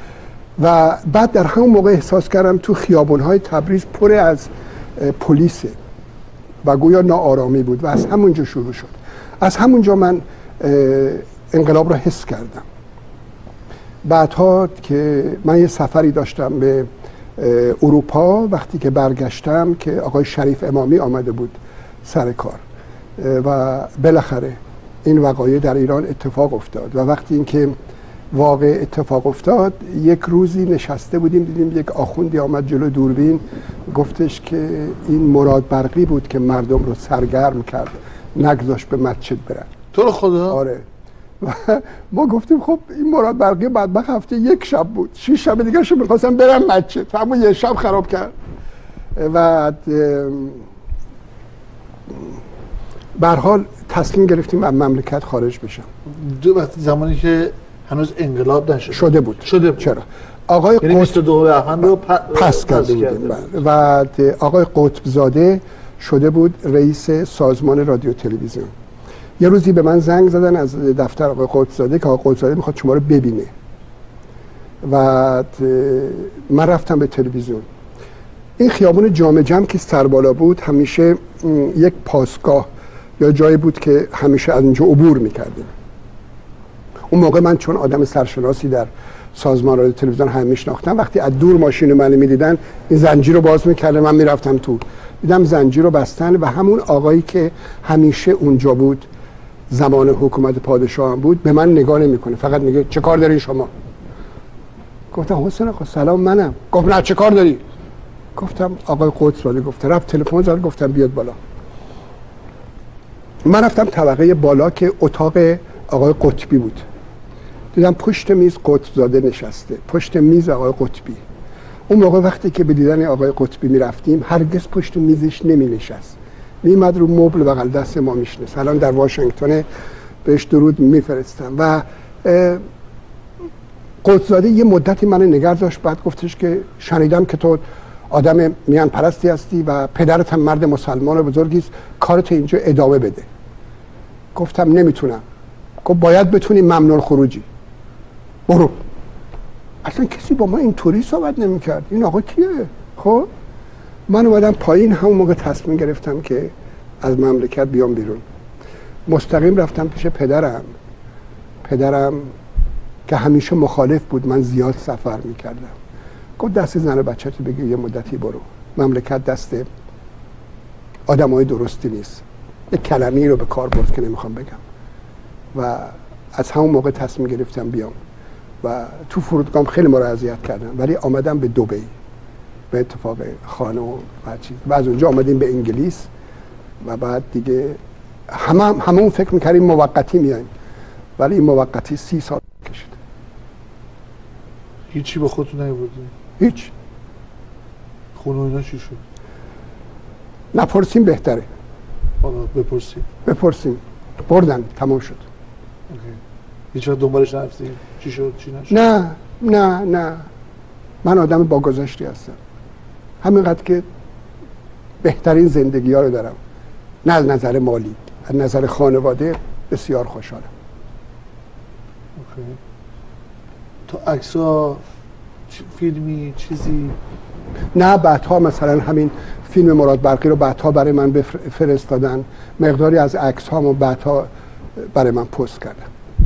و بعد در همون موقع احساس کردم تو خیابون‌های تبریز پر از پلیسه و گویا ناآرامی بود و از همونجا شروع شد. از همونجا من انقلاب را حس کردم. بعدها که من یه سفری داشتم به اروپا، وقتی که برگشتم که آقای شریف امامی آمده بود سر کار و بالاخره این وقایع در ایران اتفاق افتاد. و وقتی اینکه واقع اتفاق افتاد، یک روزی نشسته بودیم دیدیم یک آخوندی آمد جلو دوربین گفتش که این مراد برقی بود که مردم رو سرگرم کرد، نگذاشت به مسجد برن. تو رو خدا؟ آره. و ما گفتیم خب این مراد برقی بدبخت هفته یک شب بود، شش شب دیگه شو می‌خواستم برم مسجد، همون یه شب خراب کرد. و به هر حال تصمیم گرفتیم از مملکت خارج بشم. دو وقتی زمانی که هنوز انقلاب نشده شده بود. شده بود. چرا؟ آقای یعنی بیست و دو بهمن رو پس کرده بودیم. و آقای قطب زاده شده بود رئیس سازمان رادیو تلویزیون. یه روزی به من زنگ زدن از دفتر آقای قطب زاده که آقای قطب زاده میخواد شما رو ببینه. و من رفتم به تلویزیون. این خیابون جامع جمع که سربالا بود همیشه یک پاسگاه یا جایی بود که همیشه از اینجا عبور میکردیم. اون موقع من چون آدم سرشناسی در سازمان رادیو تلویزیون هم میشناختم، وقتی از دور ماشین منو میدیدن این زنجیر رو باز میکردن، من میرفتم تو، دیدم زنجیر رو بستن و همون آقایی که همیشه اونجا بود زمان حکومت پادشاه هم بود به من نگاه نمیکنه، فقط میگه چه کار داری شما؟ گفتم حسین آقا سلام منم. گفت نه چه کار داری؟ گفتم آقای قدس زاده گفته. رفت تلفن زد، گفتم بیاد بالا. من رفتم طبقه بالا که اتاق آقای قطبی بود. دیدم پشت میز قطب زاده نشسته، پشت میز آقای قطبی. اون موقع وقتی که به دیدن آقای قطبی میرفتیم هرگز پشت میزش نمی نشست، میمد رو مبل بغل دست ما میشنست. الان در واشنگتن بهش درود میفرستم. و قطب زاده یه مدتی من نگه داشت، بعد گفتش که شنیدم که تو آدم میان پرستی هستی و پدرت هم مرد مسلمان بزرگی است، کارت اینجا ادامه بده. گفتم نمیتونم. گفت باید بتونی ممنوع الخروجی، برو. اصلا کسی با ما اینطوری صحبت نمیکرد. این آقا کیه؟ خب من اومدم پایین، همون موقع تصمیم گرفتم که از مملکت بیام بیرون. مستقیم رفتم پیش پدرم. پدرم که همیشه مخالف بود من زیاد سفر میکردم، گفت دست زن و بچه تو بگیر یه مدتی برو، مملکت دست آدم های درستی نیست. یک کلمه‌ای رو به کار برد که نمیخوام بگم و از همون موقع تصمیم گرفتم بیام و تو فرودگاه خیلی ما رو اذیت کردن، ولی آمدم به دبی به اتفاق خانه و چیز و از اونجا آمدیم به انگلیس و بعد دیگه همه همون فکر میکردیم موقتی میایم، ولی این موقتی سی سال کشید. هیچی به خودتون نیاوردی؟ هیچ. خونه اینا چی شد؟ نپرسیم بهتره. حالا بپرسیم. بپرسیم. بردن، تمام شد. اوکی. هیچ وقت دنبالش نرفتی؟ چی شد؟ چی نشد؟ نه، نه، نه. من آدم با گذشتی هستم. همینقدر که بهترین زندگی ها رو دارم. نه از نظر مالی، از نظر خانواده بسیار خوشحالم. اوکی. تو عکس‌ها فیلمی چیزی؟ نه، بعدها مثلا همین فیلم مراد برقی رو بعدها برای من فرستادن، مقداری از عکس هامو بعدها برای من پست کردن.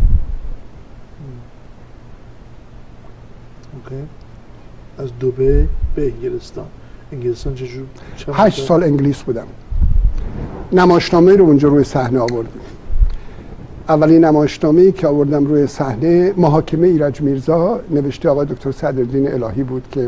اوکی. از دبی به انگلستان. انگلستان چجور؟ هشت سال انگلیس بودم. نمایشنامه رو اونجا روی صحنه آوردیم. اولین نمایشنامه‌ای که آوردم روی صحنه محاکمه ایرج میرزا نوشته آقای دکتر صدرالدین الهی بود که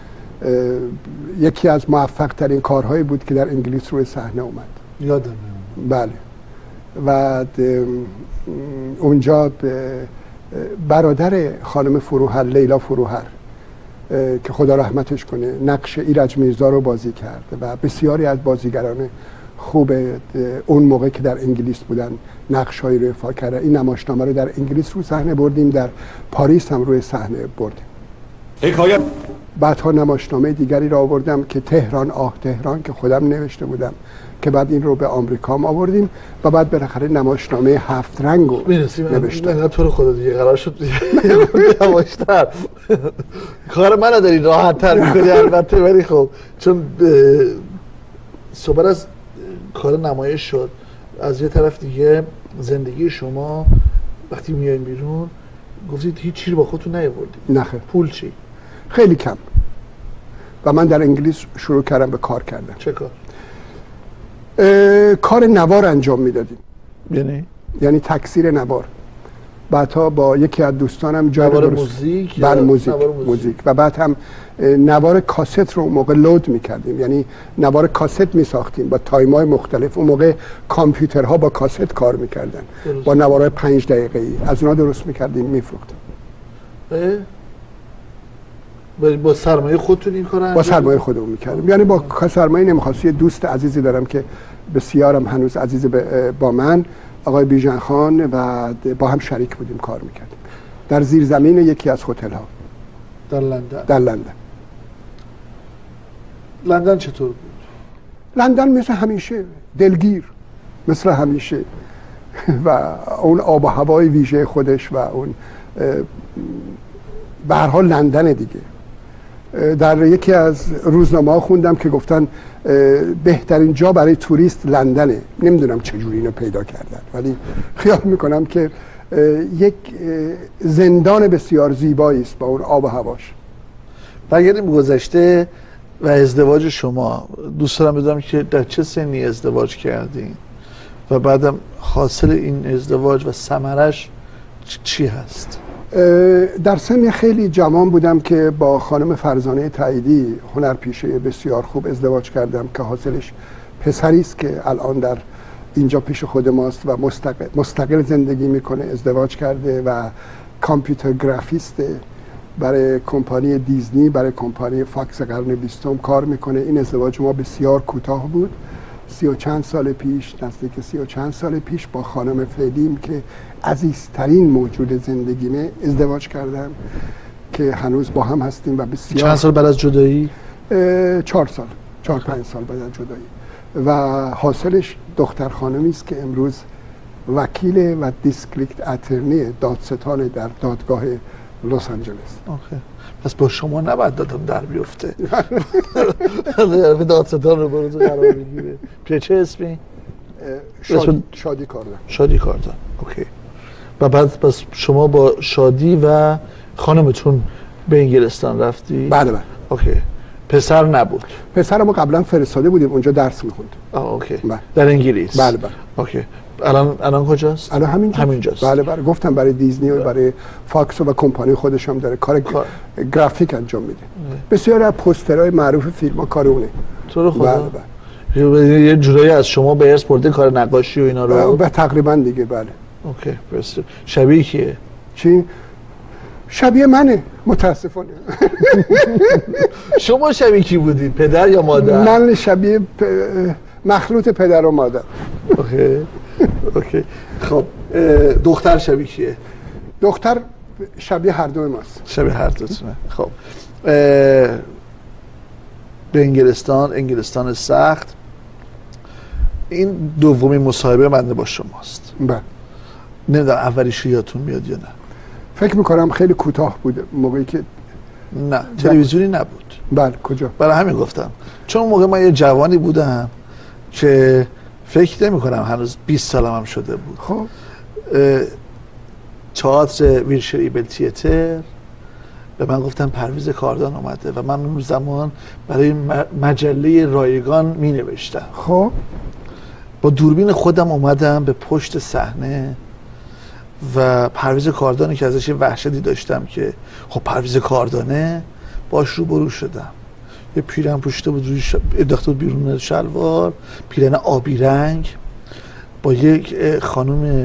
یکی از موفق ترین کارهایی بود که در انگلیس روی صحنه اومد. یادم بله. و اونجا برادر خانم فروهر، لیلا فروهر که خدا رحمتش کنه، نقش ایرج میرزا رو بازی کرد و بسیاری از بازیگران خوب اون موقع که در انگلیس بودن نقش‌هایی رو ایفا کردن. این نمایشنامه رو در انگلیس رو صحنه بردیم، در پاریس هم روی صحنه بردیم. حکایت بعدها نمایشنامه دیگری را آوردم که تهران آه تهران که خودم نوشته بودم که بعد این رو به آمریکا هم آوردیم و بعد بالاخره نمایشنامه هفت رنگ رو نوشتم. نه تو رو خدا دیگه قرار شد یواشتر کار منو داری راحت تر میکنی البته، ولی خب چون صحبت از کار نمایش شد، از یه طرف دیگه زندگی شما وقتی میایین بیرون گفتید هیچ چیزی با خودتون نیاوردید. نه خیر. پول چی؟ خیلی کم. و من در انگلیس شروع کردم به کار کردن. چه کار؟ کار نوار انجام میدادیم. یعنی؟ یعنی تکثیر نوار. بعدها با یکی از دوستانم جای نوار موزیک؟ بر موزیک. موزیک و بعد هم نوار کاست رو موقع لود میکردیم، یعنی نوار کاست میساختیم با تایم‌های مختلف. اون موقع کامپیوترها با کاست کار میکردن، با نوارهای پنج دقیقه‌ای از اونا درست میکردیم میفروختیم. با سرمایه خودتون این کارو؟ با سرمایه خودمون میکردیم، یعنی با سرمایه نمیخواست. یه دوست عزیزی دارم که بسیارم هنوز عزیز با من، آقای بیژن خان، و با هم شریک بودیم کار میکردیم در زیر زمین یکی از هتل ها در لندن. در لندن. لندن چطور بود؟ لندن مثل همیشه دلگیر، مثل همیشه و اون آب و هوای ویژه خودش و اون به هر حال لندن دیگه. در یکی از روزنامه‌ها خوندم که گفتن بهترین جا برای توریست لندنه. نمیدونم چجوری اینو پیدا کردن، ولی خیال میکنم که یک زندان بسیار زیبایی است با اون آب و هواش. برگردیم به گذشته و ازدواج شما. دوست دارم بدونم که در چه سنی ازدواج کردین و بعدم حاصل این ازدواج و ثمرش چی هست؟ در سن خیلی جوان بودم که با خانم فرزانه تاییدی، هنرپیشه بسیار خوب، ازدواج کردم که حاصلش پسری است که الان در اینجا پیش خود ماست و مستقل, مستقل زندگی میکنه. ازدواج کرده و کامپیوتر گرافیسته، برای کمپانی دیزنی، برای کمپانی فاکس قرن بیستم کار میکنه. این ازدواج ما بسیار کوتاه بود، سی و چند سال پیش، نزدیک سی و چند سال پیش با خانم فعلیم که عزیزترین موجود زندگیمه ازدواج کردم که هنوز با هم هستیم و بسیار. چند سال بعد از جدایی؟ چهار سال چهار پنج سال بعد از جدایی و حاصلش دختر خانمی است که امروز وکیل و دیستریکت اترنی دادستان در دادگاه لس آنجلس. اوکی. پس با شما نباید دادم در بیفته. دادستان رو برو قرار بگیره. چه اسمی؟ شادی شادی کاردان. شادی کاردان. اوکی. و بعد پس شما با شادی و خانمتون به انگلستان رفتی؟ بله بله. اوکی. پسر نبود. پسر ما قبلا فرستاده بودیم اونجا درس میخوند. آه اوکی. بله. در انگلیس. بله بله. اوکی. الان الان کجاست؟ الان همینجاست. همینجاست. بله بله. گفتم برای دیزنی و برای فاکس و کمپانی خودش هم داره کار کار. گرافیک انجام میده. بسیار از پوسترهای معروف فیلم ها کار اونه. تو رو خدا. بله بله. یه جورایی از شما به ارث برده کار نقاشی و اینا رو؟ به تقریبا دیگه بله. اوکی. بس شبیه کیه؟ چی؟ شبیه منه متاسفانه. شما شبیه کی بودی؟ پدر یا مادر؟ من شبیه پ... مخلوط پدر و مادر. اوکی. اوکی. خب دختر شبیه کیه؟ دختر شبیه هر دو ماست. شبیه هر دوتونه. خب به انگلستان، انگلستان سخت. این دومین مصاحبه بنده با شماست. بله. نمیدونم اولیش یادتون میاد یا نه؟ فکر میکنم خیلی کوتاه بود موقعی که نه تلویزیونی نبود. بله. کجا؟ برای همین گفتم چون موقع من یه جوانی بودم که فکر نمی کنم هنوز بیست سالم هم شده بود. خب تئاتر ویلشر ایبل تیاتر به من گفتن پرویز کاردان اومده و من اون زمان برای مجله رایگان می نوشتم. خب با دوربین خودم اومدم به پشت صحنه و پرویز کاردانی که ازش وحشتی داشتم که خب پرویز کاردانه باش روبرو شدم. یه پیرن پوشیده بود روی ش... انداخته بود بیرون شلوار، پیرن آبی رنگ با یک خانم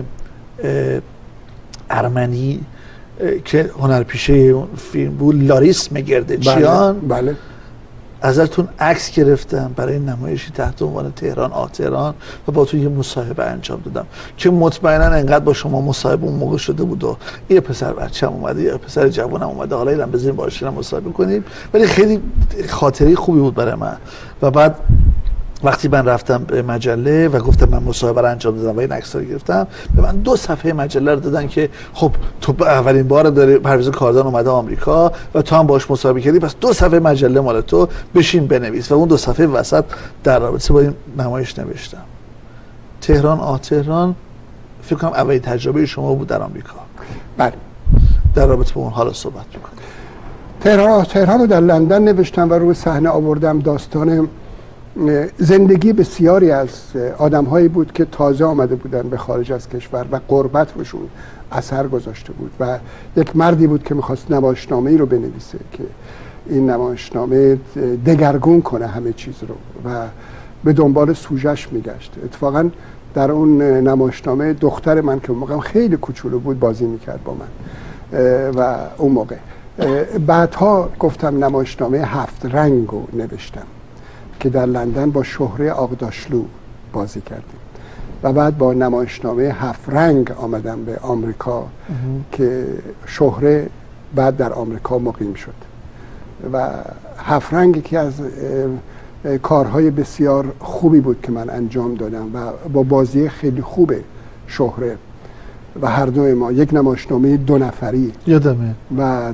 ارمنی که هنرپیشه اون فیلم بود، لاریس مگردچیان. بله, بله. ازتون عکس گرفتم برای نمایشی تحت عنوان تهران آ تهران و با تو یه مصاحبه انجام دادم که مطمئنا انقدر با شما مصاحبه اون موقع شده بود و یه پسر بچه‌م اومده یه پسر جوانم اومده حالا اینم بزنیم باهاش مصاحبه کنیم، ولی خیلی خاطره خوبی بود برای من. و بعد وقتی من رفتم به مجله و گفتم من مصاحبه رو انجام دادم و این عکس‌ها رو گرفتم، به من دو صفحه مجله رو دادن که خب تو اولین بار داره پرویز کاردان اومده آمریکا و تو هم باهاش مصاحبه کردی، پس دو صفحه مجله مال تو، بشین بنویس. و اون دو صفحه وسط در رابطه با این نمایش نوشتم. تهران آ تهران فکر کنم اولین تجربه شما بود در آمریکا. بله. در رابطه با اون حالا صحبت می‌کنیم. تهران آ تهران رو در لندن نوشتم و روی صحنه آوردم. داستان زندگی بسیاری از آدم‌هایی بود که تازه آمده بودن به خارج از کشور و غربت روشون اثر گذاشته بود و یک مردی بود که می‌خواست نمایشنامه‌ای رو بنویسه که این نمایشنامه دگرگون کنه همه چیز رو و به دنبال سوژه‌اش میگشت. اتفاقاً در اون نمایشنامه دختر من که اون موقع خیلی کوچولو بود بازی میکرد با من و اون موقع بعدها گفتم نمایشنامه هفت رنگ رو نوشتم که در لندن با شهره آقداشلو بازی کردیم و بعد با نمایشنامه هفت رنگ آمدم به آمریکا که شهره بعد در آمریکا مقیم شد و هفت رنگ که از کارهای بسیار خوبی بود که من انجام دادم و با بازی خیلی خوب شهره و هر دوی ما یک نمایشنامه دو نفری یادمه، بعد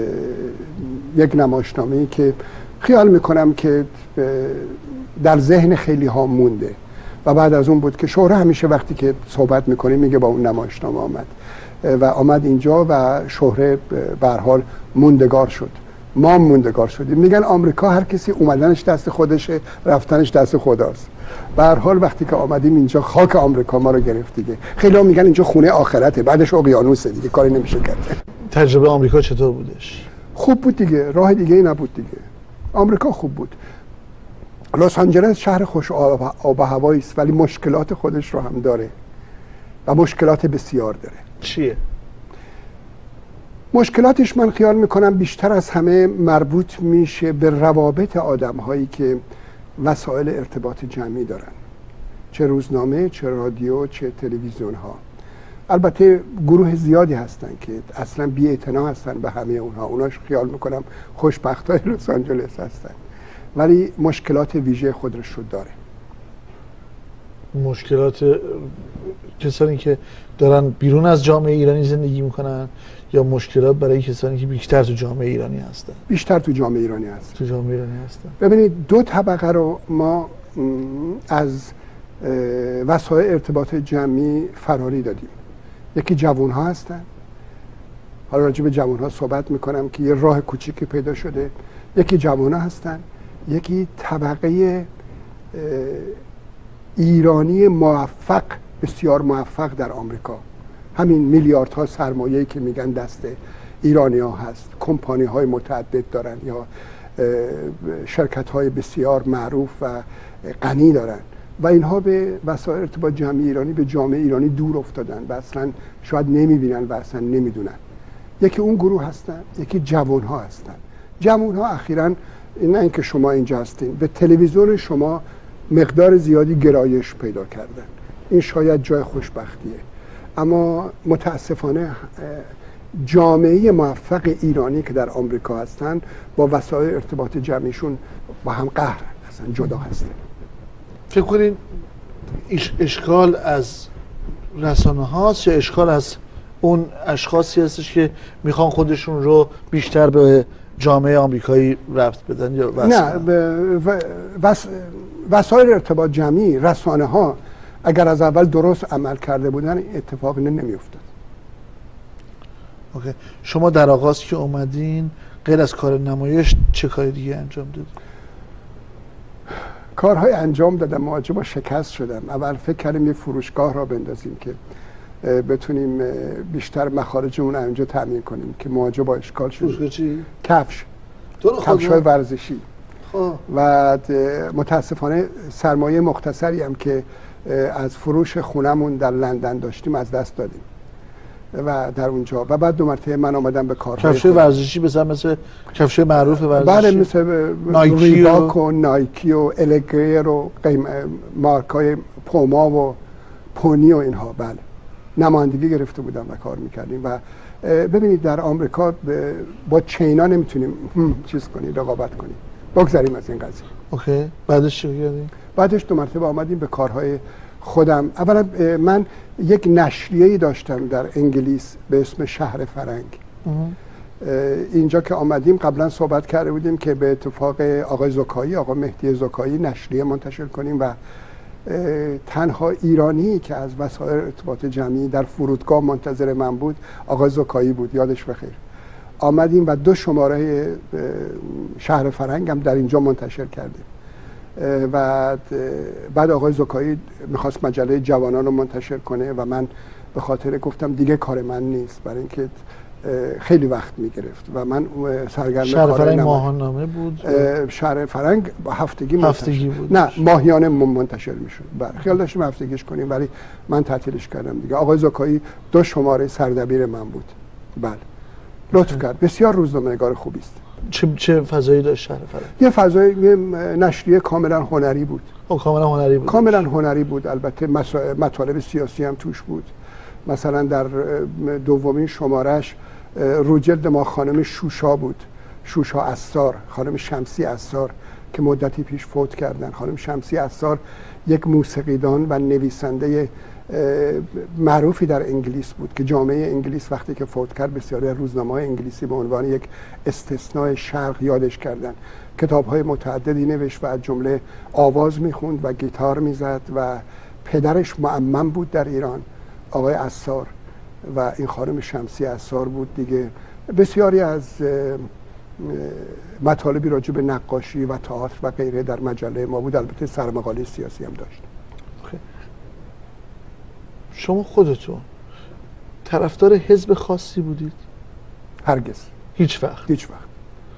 یک نمایشنامه که خیال میکنم که در ذهن خیلی ها مونده و بعد از اون بود که شهره همیشه وقتی که صحبت میکنه میگه با اون نمایشنامه آمد و آمد اینجا و شهره به هر حال موندگار شد. ما موندگار شدیم. میگن آمریکا هر کسی اومدنش دست خودشه، رفتنش دست خداست. به هر حال وقتی که آمدیم اینجا خاک آمریکا ما رو گرفت دیگه. خیلی ها میگن اینجا خونه آخرته، بعدش اقیانوسه دیگه، کاری نمیشه کرد. تجربه آمریکا چطور بودش؟ خوب بود دیگه، راه دیگه ای نبود دیگه. آمریکا خوب بود. لس آنجلس شهر خوش آب و هوایی است ولی مشکلات خودش رو هم داره و مشکلات بسیار داره. چیه؟ مشکلاتش من خیال میکنم بیشتر از همه مربوط میشه به روابط آدم هایی که وسایل ارتباط جمعی دارن، چه روزنامه، چه رادیو، چه تلویزیون ها. البته گروه زیادی هستن که اصلا بی اعتنا هستن به همه اونها. اوناش خیال میکنم خوشبخت های لس آنجلس هستن ولی مشکلات ویژه خودش رو داره. مشکلات کسانی که دارن بیرون از جامعه ایرانی زندگی میکنن یا مشکلات برای کسانی که بیشتر تو جامعه ایرانی هستن؟ بیشتر تو جامعه ایرانی هستن. تو جامعه ایرانی هستن. ببینید دو طبقه رو ما از وسایل ارتباط جمعی فراری دادیم. یکی جوان ها هستن، حالا راجع به جوان ها صحبت میکنم که یه راه کوچیکی پیدا شده. یکی جوان ها هستن، یکی طبقه ایرانی موفق، بسیار موفق در آمریکا. همین میلیاردها سرمایه‌ای که میگن دست ایرانی ها هست، کمپانی های متعدد دارن یا شرکت های بسیار معروف و غنی دارن و اینها به وسایل ارتباط جمعی ایرانی، به جامعه ایرانی دور افتادن و اصلا شاید نمیبینن و اصلا نمیدونن. یکی اون گروه هستن، یکی جوان ها هستن. جوان ها اخیراً، نه اینکه شما اینجا هستین، به تلویزیون شما مقدار زیادی گرایش پیدا کردن. این شاید جای خوشبختیه، اما متاسفانه جامعه موفق ایرانی که در آمریکا هستن با وسایل ارتباط جمعیشون با هم قهر اصلا جدا هستن. فکر کنین اشکال از رسانه هاست یا اشکال از اون اشخاصی هستش که میخوان خودشون رو بیشتر به جامعه آمریکایی ربط بدن یا نه، وس... وسایل ارتباط جمعی، رسانه ها اگر از اول درست عمل کرده بودن اتفاق نمیافتاد. اوکی. شما در آغاز که اومدین غیر از کار نمایش چه کار دیگه انجام دادید؟ کارهای انجام دادم، مواجه با شکست شدم. اول فکر کردیم یه فروشگاه را بندازیم که بتونیم بیشتر مخارجمون رو اینجا تامین کنیم که مواجه با اشکال شدیم. فروشگاه چی؟ کفش. کفش های ورزشی. خواه. و متاسفانه سرمایه مختصری هم که از فروش خونمون در لندن داشتیم از دست دادیم و در اونجا و بعد دو مرتبه من آمدم به کارهای کفش ورزشی مثلا مثل کفش معروف ورزشی. بله، مثل ریباک و نایکی و الگریر و مارکای پوما و پونی و اینها. بله، نمایندگی گرفته بودم و کار میکردیم. و ببینید در آمریکا با چینا نمیتونیم چیز کنیم، رقابت کنیم. بگذاریم از این قضیه. اوکی. بعدش چی کردیم؟ بعدش دو مرتبه آمدیم به کارهای خودم. اولا من یک نشریه‌ای داشتم در انگلیس به اسم شهر فرنگ. اینجا که آمدیم قبلا صحبت کرده بودیم که به اتفاق آقای زکایی، آقا مهدی زکایی، نشریه منتشر کنیم و تنها ایرانی که از وسایل ارتباط جمعی در فرودگاه منتظر من بود آقای زکایی بود، یادش بخیر. آمدیم و دو شماره شهر فرنگ هم در اینجا منتشر کردیم و بعد آقای زکایی میخواست مجله جوانان رو منتشر کنه و من به خاطر گفتم دیگه کار من نیست، برای اینکه خیلی وقت میگرفت و من سرگرم شهر فرنگ ماهانامه بود. شهر فرنگ هفتگی هفتگی بود. نه، ماهیانه منتشر میشد. بله، خیال داشتیم هفتگیش کنیم ولی من تعطیلش کردم دیگه. آقای زکایی دو شماره سردبیر من بود. بله، لطف کرد. بسیار روزنامه‌نگار خوبی است. چه چه فضایی داشت شهر فرنگ؟ یه فضای نشریه کاملا هنری بود. او کاملا هنری بود. کاملا هنری بود. البته مطالب سیاسی هم توش بود. مثلا در دومین شمارش روجلد ما خانم شوشا بود، شوشا عصار، خانم شمسی عصار که مدتی پیش فوت کردن. خانم شمسی عصار یک موسیقیدان و نویسنده معروفی در انگلیس بود که جامعه انگلیس وقتی که فوت کرد بسیاری از روزنامه‌های انگلیسی به عنوان یک استثنای شرق یادش کردن. کتاب‌های متعددی نوشت و از جمله آواز می‌خوند و گیتار می‌زد و پدرش معمم بود در ایران، آقای عصار، و این خانم شمسی عصار بود دیگه. بسیاری از مطالبی راجع به نقاشی و تئاتر و غیره در مجله ما بود. البته سرمقاله سیاسی هم داشت. شما خودتون طرفدار حزب خاصی بودید؟ هرگز. هیچ وقت؟ هیچ وقت.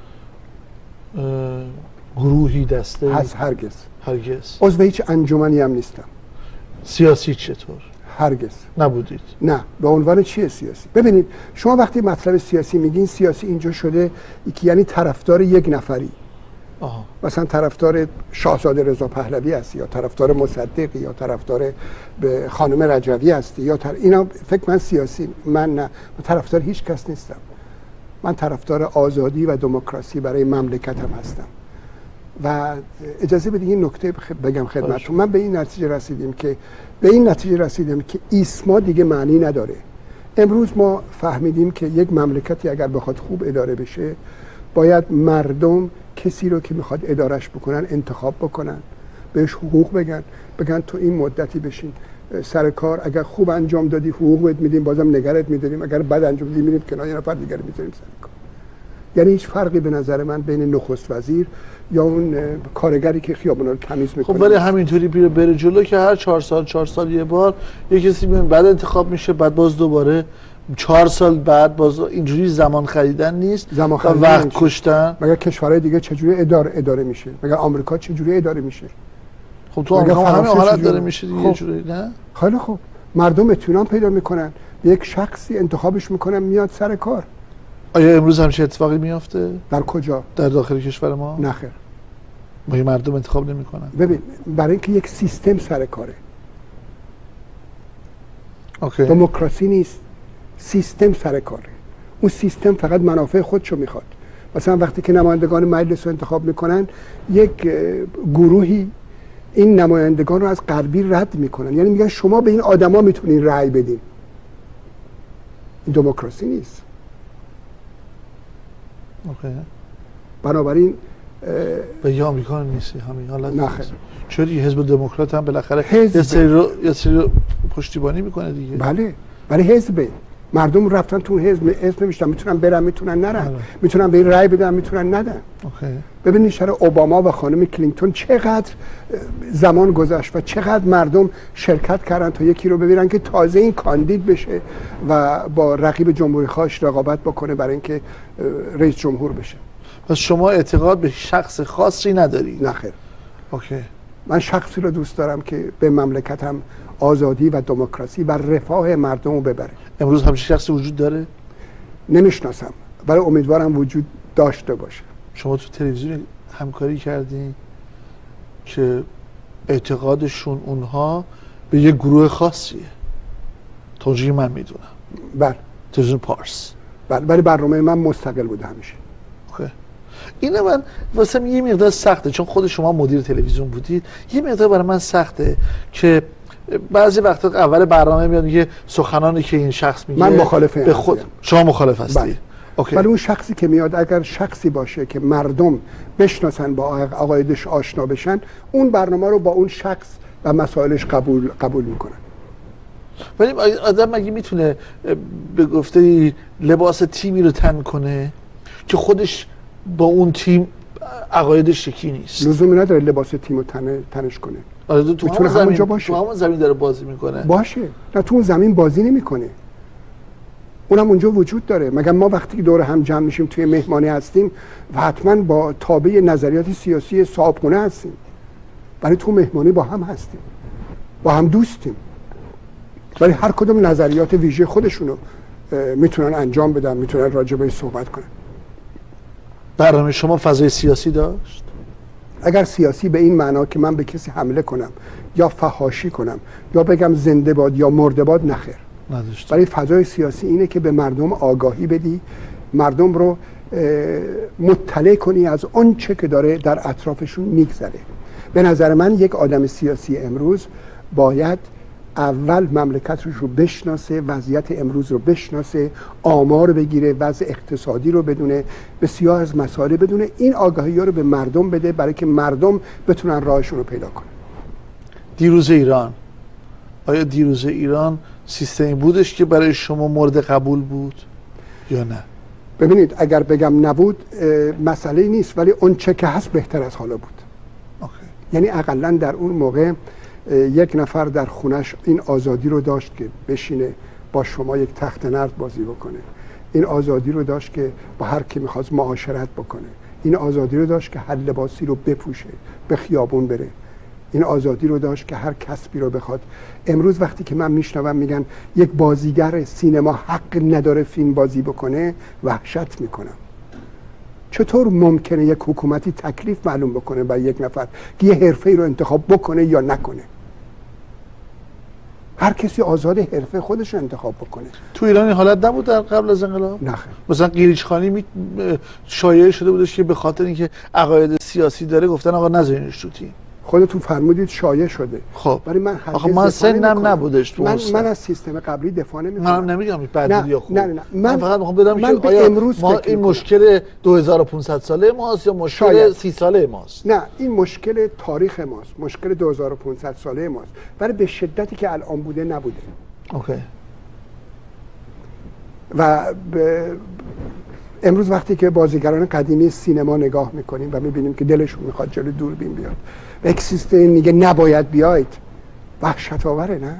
گروهی، دسته؟ هز هرگز. هرگز. عضو هیچ انجمنی هم نیستم. سیاسی چطور؟ هرگز. نبودید؟ نه. به عنوان چیه سیاسی؟ ببینید شما وقتی مطلب سیاسی میگین، سیاسی اینجا شده که یعنی طرفدار یک نفری. آها. مثلا طرفدار شاهزاده رضا پهلوی هستی یا طرفدار مصدقی یا طرفدار به خانم رجوی هستی یا تر... اینا فکر من سیاسی. من نه، من طرفدار هیچ کس نیستم. من طرفدار آزادی و دموکراسی برای مملکتم هستم و اجازه بدید این نکته بگم خدمتتون. من به این نتیجه رسیدیم که به این نتیجه رسیدیم که ایسما دیگه معنی نداره. امروز ما فهمیدیم که یک مملکتی اگر بخواد خوب اداره بشه باید مردم کسی رو که میخواد ادارش بکنن انتخاب بکنن، بهش حقوق بگن، بگن تو این مدتی بشین سر کار، اگر خوب انجام دادی حقوقت میدیم، بازم نگرت میداریم، اگر بد انجام دادی میریم کنار، یه نفر دیگر میذاریم سر کار. یعنی هیچ فرقی به نظر من بین نخست وزیر یا اون کارگری که خیابونا رو تمیز میکنه. خب ولی همینطوری بره, بره جلو که هر چهار سال چهار سال یه بار یه کسی میاد بعد انتخاب میشه، بعد باز دوباره چهار سال بعد باز اینجوری زمان خریدن نیست، زمان خریدن وقت نیست. کشتن. مگر کشورهای دیگه چجوری اداره اداره میشه؟ مگر آمریکا چجوری اداره میشه؟ خب تو آمریکا همه حالت داره میشه دیگه. خب. جوری نه؟ خیلی خوب. مردم اطمینان پیدا میکنن، یک شخصی انتخابش میکنن میاد سر کار. آیا امروز همچین اتفاقی میافته؟ در کجا؟ در داخل کشور ما؟ نه خیر. ما مردم انتخاب نمیکنن. ببین برای اینکه یک سیستم سر کاره. اوکی. دموکراسی نیست، سیستم سر کاره. اون سیستم فقط منافع خودشو میخواد. مثلا وقتی که نمایندگان مجلس رو انتخاب میکنن، یک گروهی این نمایندگان رو از غربی رد میکنن، یعنی میگن شما به این آدما میتونین رأی بدین. این دموکراسی نیست. اوکی. بنابراین به یه آمریکا نیستی همین حالت. نخیر. چرا حزب دموکرات هم بالاخره یه سری رو یه سری رو پشتیبانی میکنه دیگه. بله. ولی حزب مردم رفتن تو حزب، حزب نمیشتن، میتونن برن میتونن نرن، بله. میتونن به این رأی بدن میتونن ندن. اوکی. ببینید چرا اوباما و خانم کلینتون چقدر زمان گذشت و چقدر مردم شرکت کردن تا یکی رو ببینن که تازه این کاندید بشه و با رقیب جمهوری خواهش رقابت بکنه برای اینکه رئیس جمهور بشه. پس شما اعتقاد به شخص خاصی نداری؟ نه خیر. اوکی. من شخصی رو دوست دارم که به مملکتم آزادی و دموکراسی و رفاه مردم رو ببره. امروز همچین شخصی وجود داره؟ نمیشناسم ولی امیدوارم وجود داشته باشه. شما تو تلویزیون همکاری کردین که اعتقادشون اونها به یه گروه خاصیه، توجیه من میدونم. بله. تلویزیون پارس. بله. ولی برنامه من مستقل بوده همیشه. اوکی. اینه من واسه یه مقدار سخته، چون خود شما مدیر تلویزیون بودید، یه مقدار برای من سخته که بعضی وقتا اول برنامه میاد میگه سخنانی که این شخص میگه من مخالف به خود شما مخالف هستی. بله. اوکی. ولی اون شخصی که میاد اگر شخصی باشه که مردم بشناسن با عقایدش آشنا بشن، اون برنامه رو با اون شخص و مسائلش قبول قبول میکنن. ولی آدم مگه میتونه به گفته لباس تیمی رو تن کنه که خودش با اون تیم عقایدش یکی نیست؟ لزومی نداره لباس تیم رو تن تنش کنه. آره تو همون زمین باشه. تو همون زمین داره بازی میکنه. باشه. نه تو اون زمین بازی نمیکنه. اونم اونجا وجود داره. مگر ما وقتی که دور هم جمع میشیم توی مهمانی هستیم و حتما با تابع نظریات سیاسی صاحبخونه هستیم، ولی تو مهمانی با هم هستیم، با هم دوستیم، ولی هر کدوم نظریات ویژه خودشونو میتونن انجام بدن، میتونن راجع بهش صحبت کنن. برنامه شما فضای سیاسی داشت؟ اگر سیاسی به این معنا که من به کسی حمله کنم یا فحاشی کنم یا بگم زنده باد یا مرده باد، نخیر. نداشت. ولی فضای سیاسی اینه که به مردم آگاهی بدی، مردم رو مطلع کنی از اون چه که داره در اطرافشون میگذره. به نظر من یک آدم سیاسی امروز باید اول مملکت رو بشناسه، وضعیت امروز رو بشناسه، آمار بگیره، وضع اقتصادی رو بدونه، بسیار از مسائل بدونه، این آگاهی ها رو به مردم بده برای که مردم بتونن راهشون رو پیدا کنن. دیروز ایران، آیا دیروز ایران سیستمی بودش که برای شما مورد قبول بود یا نه؟ ببینید اگر بگم نبود مسئله نیست، ولی اون چه که هست بهتر از حالا بود. اوکی. یعنی اقلا در اون موقع یک نفر در خونش این آزادی رو داشت که بشینه با شما یک تخت نرد بازی بکنه، این آزادی رو داشت که با هر کی میخواست معاشرت بکنه، این آزادی رو داشت که هر لباسی رو بپوشه، به خیابون بره، این آزادی رو داشت که هر کسبی رو بخواد. امروز وقتی که من میشنوم میگن یک بازیگر سینما حق نداره فیلم بازی بکنه، وحشت میکنم. چطور ممکنه یک حکومتی تکلیف معلوم بکنه برای یک نفر که یه حرفه‌ای رو انتخاب بکنه یا نکنه؟ هر کسی آزاد حرفه خودش انتخاب بکنه. تو ایران این حالت نبود در قبل از انقلاب؟ نه. مثلا قیریچخانی می... شایعه شده بودش که به خاطر اینکه عقاید سیاسی داره گفتن آقا نذارینش تو تیم. خودتون فرمودید شایعه شده. خب ولی من هرگز آخه من سنم نبودش تو من حسن. من از سیستم قبلی دفاع نمی‌کنم. منم نمیگم بد یا خوب. نه نه نه. من, من فقط میخوام بدونم من که آیا امروز ما این مشکل دو هزار و پانصد ساله ماست یا مشکل شاید. سی ساله ماست؟ نه این مشکل تاریخ ماست، مشکل دو هزار و پانصد ساله ماست. ولی به شدتی که الان بوده نبوده. اوکی. و به امروز وقتی که بازیگران قدیمی سینما نگاه میکنیم و میبینیم که دلشون میخواد جلوی دوربین بیاد و یک سیستم میگه نباید بیاید، وحشت آوره. نه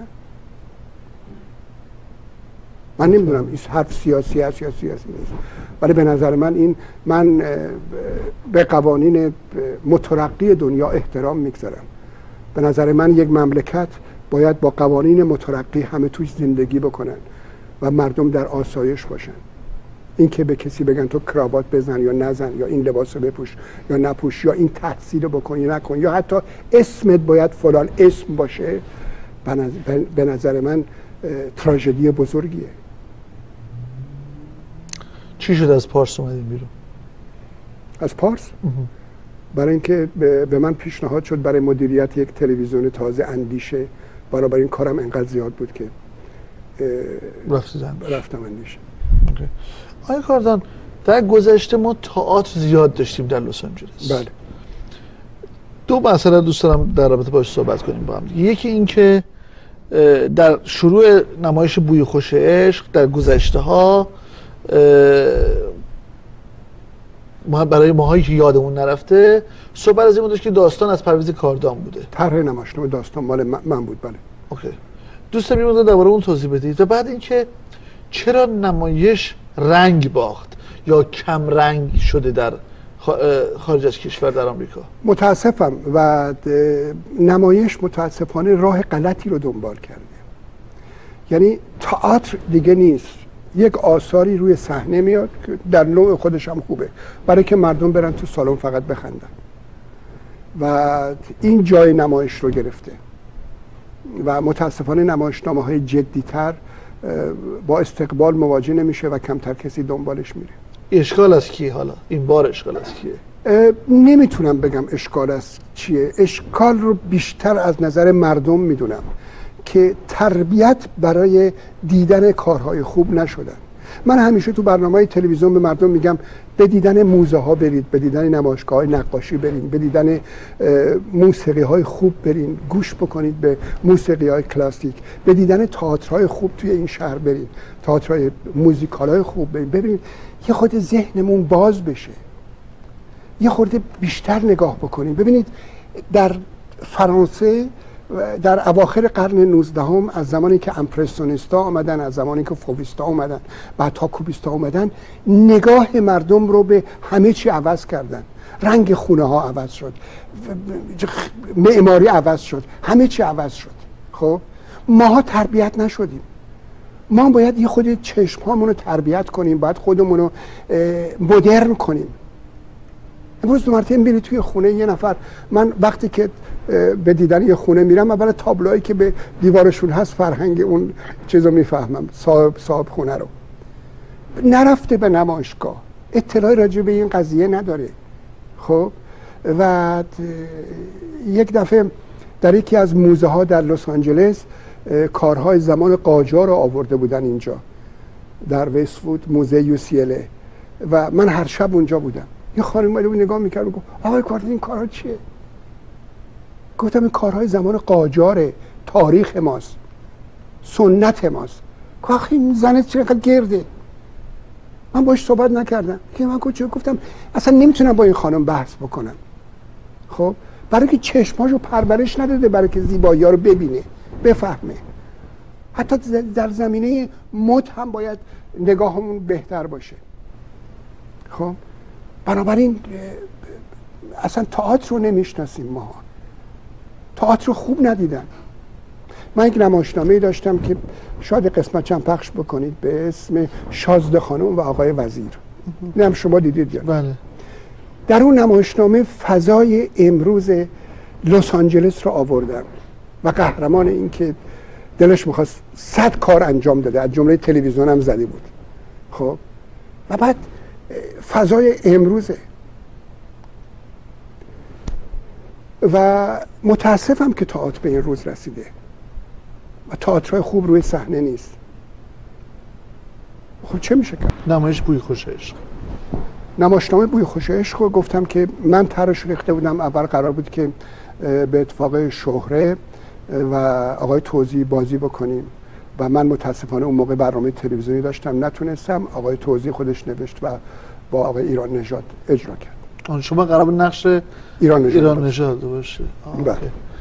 من نمیدونم این حرف سیاسی است یا سیاسی نیست، ولی به نظر من این من به قوانین مترقی دنیا احترام میگذارم. به نظر من یک مملکت باید با قوانین مترقی همه توش زندگی بکنن و مردم در آسایش باشن. این که به کسی بگن تو کراوات بزن یا نزن یا این لباس رو بپوش یا نپوش یا این تحصیل رو بکن یا نکن یا حتی اسمت باید فلان اسم باشه، به نظر من تراژدی بزرگیه. چی شد از پارس اومدیم بیرون؟ از پارس؟ برای اینکه به من پیشنهاد شد برای مدیریت یک تلویزیون تازه اندیشه، برای این کارم انقدر زیاد بود که رفتم اندیشه. آقای کاردان، در گذشته ما تئاتر زیاد داشتیم در لس آنجلس. بله. دو مسئله دوست دارم در رابطه باهاش صحبت کنیم با هم. یکی این که در شروع نمایش بوی خوش عشق در گذشته ها ما برای ماهایی که یادمون نرفته صحبت از این بودش که داستان از پرویز کاردان بوده. طرح نمایشنامه داستان مال من بود. بله. اوکی. دوست دارم یه درباره اون توضیح بدید و بعد اینکه چرا نمایش رنگ باخت یا کم رنگ شده در خارج از کشور در آمریکا؟ متاسفم و نمایش متاسفانه راه غلطی رو دنبال کرده. یعنی تئاتر دیگه نیست، یک آثاری روی صحنه میاد که در نوع خودش هم خوبه برای که مردم برن تو سالن فقط بخندن و این جای نمایش رو گرفته و متاسفانه نمایشنامه های جدی‌تر با استقبال مواجه نمیشه و کمتر کسی دنبالش میره. اشکال از کیه حالا؟ این بار اشکال از کیه؟ نمیتونم بگم اشکال از چیه. اشکال رو بیشتر از نظر مردم میدونم که تربیت برای دیدن کارهای خوب نشدن. من همیشه تو برنامه تلویزیون به مردم میگم به دیدن موزه ها برید، به دیدن نمایشگاه های نقاشی برید، به دیدن موسیقی های خوب برید، گوش بکنید به موسیقی های کلاسیک، به دیدن تئاترهای خوب توی این شهر برید، تئاترهای موزیکال های خوب برید، ببینید یه خود ذهنمون باز بشه، یه خورده بیشتر نگاه بکنیم. ببینید در فرانسه در اواخر قرن نوزدهم از زمانی که امپرسیونیستا آمدن، از زمانی که فوویستا آمدن، بعد تا کوبیستا آمدن، نگاه مردم رو به همه چی عوض کردن. رنگ خونه ها عوض شد، معماری عوض شد، همه چی عوض شد. خب ماها تربیت نشدیم. ما باید یه خود چشم هامون رو تربیت کنیم، باید خودمون رو مدرن کنیم. امروز دو مرتبه میری توی خونه یه نفر، من وقتی که به دیدن یه خونه میرم اول تابلوهایی که به دیوارشون هست فرهنگ اون چیزو میفهمم، صاحب صاحب خونه رو. نرفته به نمایشگاه، اطلاعی راجع به این قضیه نداره. خب و یک دفعه در یکی از موزه ها در لس آنجلس کارهای زمان قاجار رو آورده بودن اینجا در وست‌وود، موزه یو سی ال و من هر شب اونجا بودم. یه خانم اومد نگاه میکرد و گفت آقای کاردان این کارها چیه؟ گفتم این کارهای زمان قاجاره، تاریخ ماست، سنت ماست. آخه این زنه چقدر گرده. من باش صحبت نکردم که من گفتم اصلا نمیتونم با این خانم بحث بکنم. خب برای که چشماشو پرورش نداده برای که زیبایی ها رو ببینه، بفهمه. حتی در زمینه مد هم باید نگاهمون بهتر باشه. خب بنابراین اصلا تئاتر رو نمیشناسیم ما، تئاتر رو خوب ندیدن. من یک نمایشنامه‌ای داشتم که شاید قسمت چند پخش بکنید به اسم شازده خانم و آقای وزیر. اینم شما دیدید یا؟ بله. در اون نمایشنامه فضای امروز لس آنجلس رو آوردم و قهرمان این که دلش میخواست صد کار انجام داده، از جمله تلویزیون هم زده بود. خب و بعد فضای امروزه و متاسفم که تئاتر به این روز رسیده و تئاترهای خوب روی صحنه نیست. خب چه میشه کرد؟ نمایش بوی خوش عشق، نمایشنامه بوی خوش عشق رو گفتم که من طرحش ریخته بودم. اول قرار بود که به اتفاق شهره و آقای توزیع بازی بکنیم و من متاسفانه اون موقع برنامه تلویزیونی داشتم نتونستم. آقای توزیع خودش نوشت و با آقای ایران نژاد اجرا کرد. آن شما قرار بود نقش ایران نژاد ایران نژاد باشه. بله.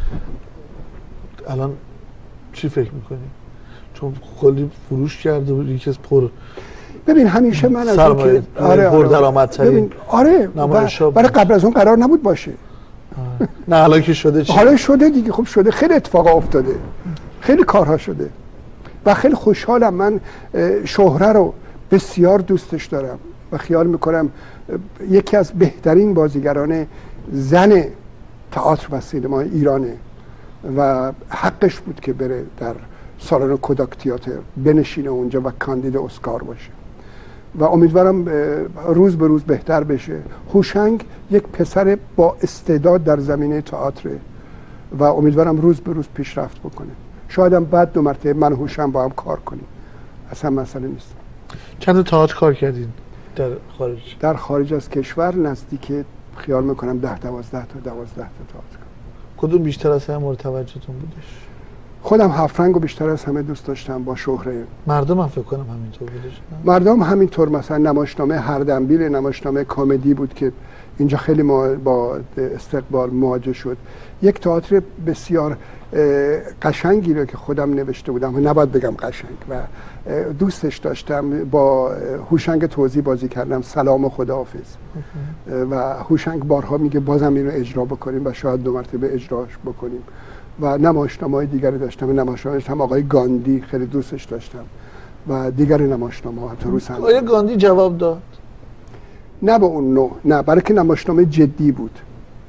الان چی فکر میکنی؟ چون کلی فروش کرده بود، یکی از پر ببین همیشه من از اینکه آره پر درآمدترین آره برای قبل از اون قرار نبود باشه. نه حالا که شده چی؟ حالا شده دیگه. خب شده، خیلی اتفاقا افتاده، خیلی کارها شده و خیلی خوشحالم. من شهره رو بسیار دوستش دارم و خیال میکنم یکی از بهترین بازیگران زن تئاتر و سینما ایرانه و حقش بود که بره در سالن کودک تئاتر بنشینه اونجا و کاندید اسکار باشه و امیدوارم روز به روز بهتر بشه. هوشنگ یک پسر با استعداد در زمینه تئاتر و امیدوارم روز به روز پیشرفت بکنه. شاید هم بعد دو مرتبه من و هوشنگ با هم کار کنیم، اصلا مسئله نیست. چند تئاتر کار کردین در خارج؟ در خارج از کشور نزدیک خیال میکنم ده دوازده تا دوازده تا تئاتر. کدوم بیشتر از همه مورد توجهتون بودش؟ خودم هفت رنگ رو بیشتر از همه دوست داشتم با شهره. مردم هم فکر کنم همینطور بودش. مردم همینطور. مثلا نمایشنامه هردنبیل نمایشنامه کمدی بود که اینجا خیلی ما با استقبال مواجه شد. یک تئاتر بسیار قشنگی رو که خودم نوشته بودم و نباید بگم قشنگ و دوستش داشتم، با هوشنگ توزیع بازی کردم، سلام و خداحافظ. و هوشنگ بارها میگه بازم اینو اجرا بکنیم و شاید دو مرتبه اجراش بکنیم. و نمایشنامه‌های دیگری داشتم. نمایشنامه داشتم آقای گاندی، خیلی دوستش داشتم و دیگر نمایشنامه‌ها حتی رو صحنه. آیا گاندی جواب داد؟ نه به اون نوع، نه، برای که نمایشنامه جدی بود.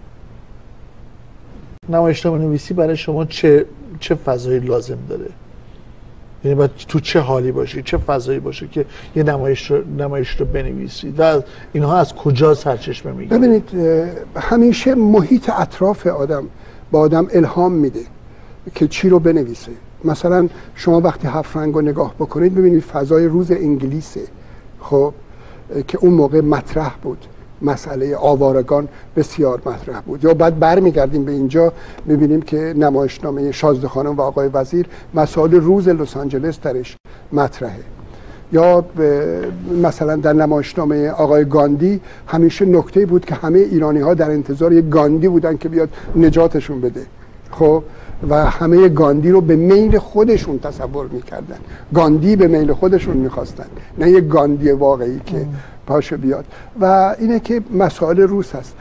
نمایشنامه نویسی برای شما چه چه فضایی لازم داره؟ یعنی باید تو چه حالی باشی، چه فضایی باشه که یه نمایش رو نمایش رو بنویسید و اینها از کجا سرچشمه میگیره؟ ببینید همیشه محیط اطراف آدم با آدم الهام میده که چی رو بنویسه. مثلا شما وقتی هفت رنگ رو نگاه بکنید ببینید فضای روز انگلیسه، خب که اون موقع مطرح بود، مسئله آوارگان بسیار مطرح بود. یا بعد برمیگردیم به اینجا میبینیم که نمایشنامه شازده خانم و آقای وزیر مسائل روز لس آنجلس درش مطرحه. یا مثلا در نمایشنامه آقای گاندی همیشه نکته بود که همه ایرانی ها در انتظار یک گاندی بودن که بیاد نجاتشون بده. خب و همه گاندی رو به میل خودشون تصور میکردن، گاندی به میل خودشون میخواستن، نه یک گاندی واقعی که پاشه بیاد. و اینه که مسائل روز هست.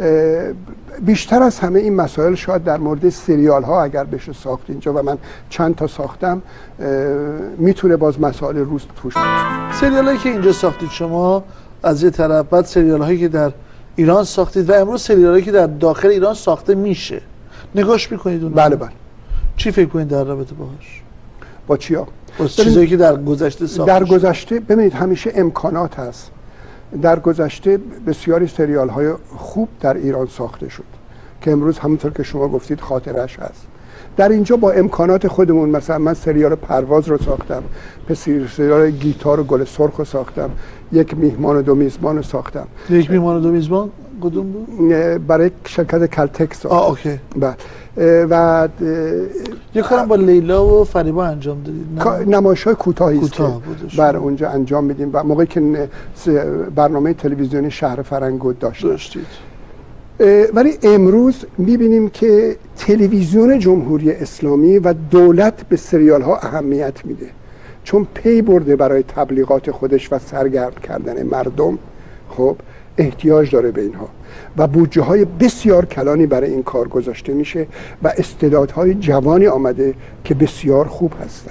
بیشتر از همه این مسائل شاید در مورد سریال ها اگر بشه ساخت اینجا و من چند تا ساختم، میتونه باز مسائل روز توش باشه. سریال هایی که اینجا ساختید شما از یه طرف، بعد سریال هایی که در ایران ساختید و امروز سریال هایی که در داخل ایران ساخته میشه، نگاش میکنید اون؟ بله بله. چی فکر کنید در رابطه باهاش؟ با چیا؟ با چیزایی که در گذشته ساخته در گذشته ببینید همیشه امکانات هست. در گذشته بسیاری سریال های خوب در ایران ساخته شد که امروز همونطور که شما گفتید خاطرش هست. در اینجا با امکانات خودمون، مثلا من سریال پرواز رو ساختم، سریال گیتار و گل سرخ رو ساختم، یک میهمان و دو میزبان رو ساختم. یک میهمان و دو میزبان کدوم بود؟ برای شرکت کلتک ساختم. آه اوکی. بله. و یه کارم با لیلا و فریبا انجام دادید؟ نمایش‌های کوتاهی است کوتاه که بر اونجا انجام میدیم و موقعی که برنامه تلویزیونی شهر فرنگو داشتیم داشتید. ولی امروز میبینیم که تلویزیون جمهوری اسلامی و دولت به سریال ها اهمیت میده، چون پی برده برای تبلیغات خودش و سرگرم کردن مردم. خب احتیاج داره به اینها و بودجه های بسیار کلانی برای این کار گذاشته میشه و استعدادهای جوانی آمده که بسیار خوب هستن.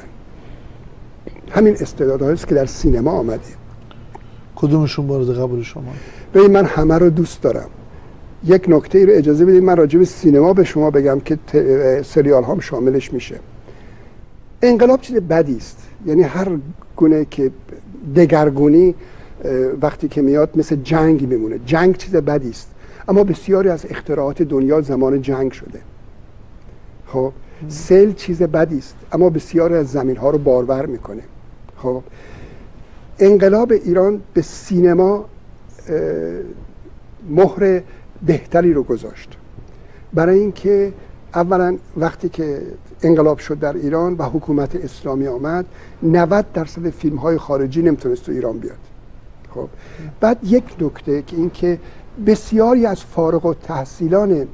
همین استعدادهایی است که در سینما آمده. کدومشون مورد قبول شما؟ ببین من همه رو دوست دارم. یک نکته ای رو اجازه بدید من راجع به سینما به شما بگم که سریال هام شاملش میشه. انقلاب چیز بدی است، یعنی هر گونه که دگرگونی وقتی که میاد مثل جنگ میمونه. جنگ چیز بدی است، اما بسیاری از اختراعات دنیا زمان جنگ شده. خب سیل چیز بدی است، اما بسیاری از زمین ها رو بارور میکنه. خب انقلاب ایران به سینما مهر بهتری رو گذاشت، برای اینکه اولا وقتی که انقلاب شد در ایران و حکومت اسلامی آمد، نود درصد فیلم های خارجی نمیتونست تو ایران بیاد. خب بعد یک نکته که این که بسیاری از فارغ التحصیلان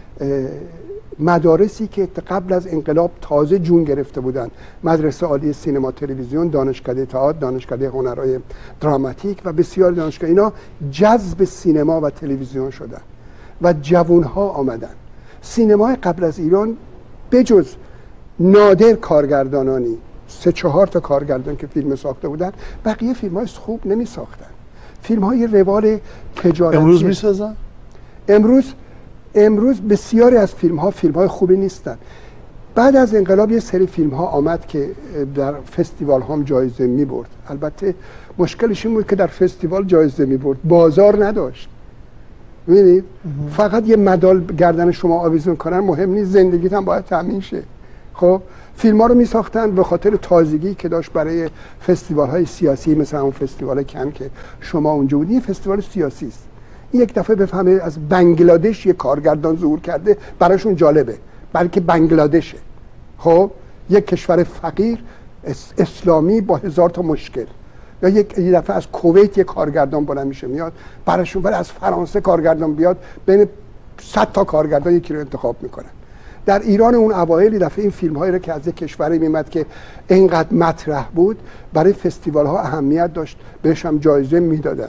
مدارسی که قبل از انقلاب تازه جون گرفته بودن، مدرسه عالی سینما تلویزیون، دانشکده تئاتر، دانشکده هنرهای دراماتیک و بسیاری دانشگاه، اینا جذب سینما و تلویزیون شدن و جوانها آمدن. سینمای قبل از ایران بجز نادر کارگردانانی، سه چهار تا کارگردان که فیلم ساخته بودن، بقیه فیلم های خوب نمی ساختن. فیلم های روال تجارتی. امروز می سازن؟ امروز امروز بسیاری از فیلم ها فیلم های خوبی نیستن. بعد از انقلاب یه سری فیلم ها آمد که در فستیوال هم جایزه می برد. البته مشکلش این بود که در فستیوال جایزه می برد، بازار نداشت. می‌بینید فقط یه مدال گردن شما آویزون کنن مهم نیست، زندگیت هم باید تامین شه. خب فیلم ها رو می ساختن به خاطر تازگی که داشت برای فستیوال های سیاسی، مثل اون فستیوال کن که شما اونجا بودید. فستیوال سیاسی است. یک دفعه بفهمه از بنگلادش یه کارگردان ظهور کرده، براشون جالبه، بلکه بنگلادشه. خب یک کشور فقیر اسلامی با هزار تا مشکل. یا یک دفعه از کویت یک کارگردان بالا میشه میاد براشون، ولی از فرانسه کارگردان بیاد، بین صد تا کارگردان یکی رو انتخاب میکنن. در ایران اون اوایل دفعه این فیلم هایی رو که از یک کشوری میمد که اینقدر مطرح بود برای فستیوال ها اهمیت داشت، بهش هم جایزه میدادن.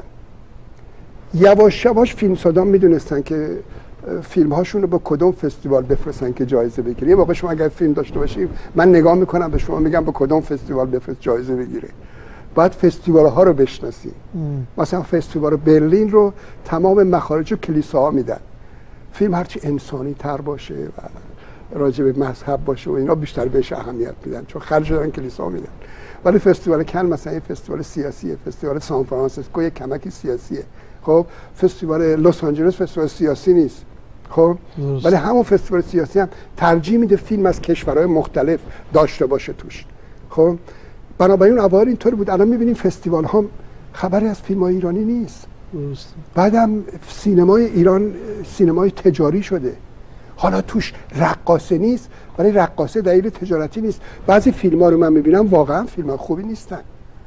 یواش یواش فیلمسازان میدونستن که فیلم هاشون رو به کدوم فستیوال بفرستن که جایزه بگیره. یه موقع شما اگر فیلم داشته باشید، من نگاه میکنم به شما میگم به کدوم فستیوال بفرست جایزه بگیره. باید فستیوال ها رو بشناسی. مثلا فستیوال برلین رو تمام مخارج و کلیساها میدن. فیلم هرچی انسانی تر باشه و راجع به مذهب باشه و اینا بیشتر بهش اهمیت میدن، چون خرج دارن کلیسا میدن. ولی فستیوال کن مثلا یه فستیوال سیاسیه، فستیوال سان فرانسیسکو یک کمکی سیاسیه. خب فستیوال لس آنجلس فستیوال سیاسی نیست. خب ولی همون فستیوال سیاسی هم ترجیح میده فیلم از کشورهای مختلف داشته باشه توش. خب بنابراین اوایل اینطوری بود. الان میبینیم فستیوال ها خبری از فیلم های ایرانی نیست. بعدم سینمای ایران سینمای تجاری شده. حالا توش رقاصه نیست، ولی رقاصه دلیل تجارتی نیست. بعضی فیلم ها رو من میبینم واقعا فیلم ها خوبی نیستن،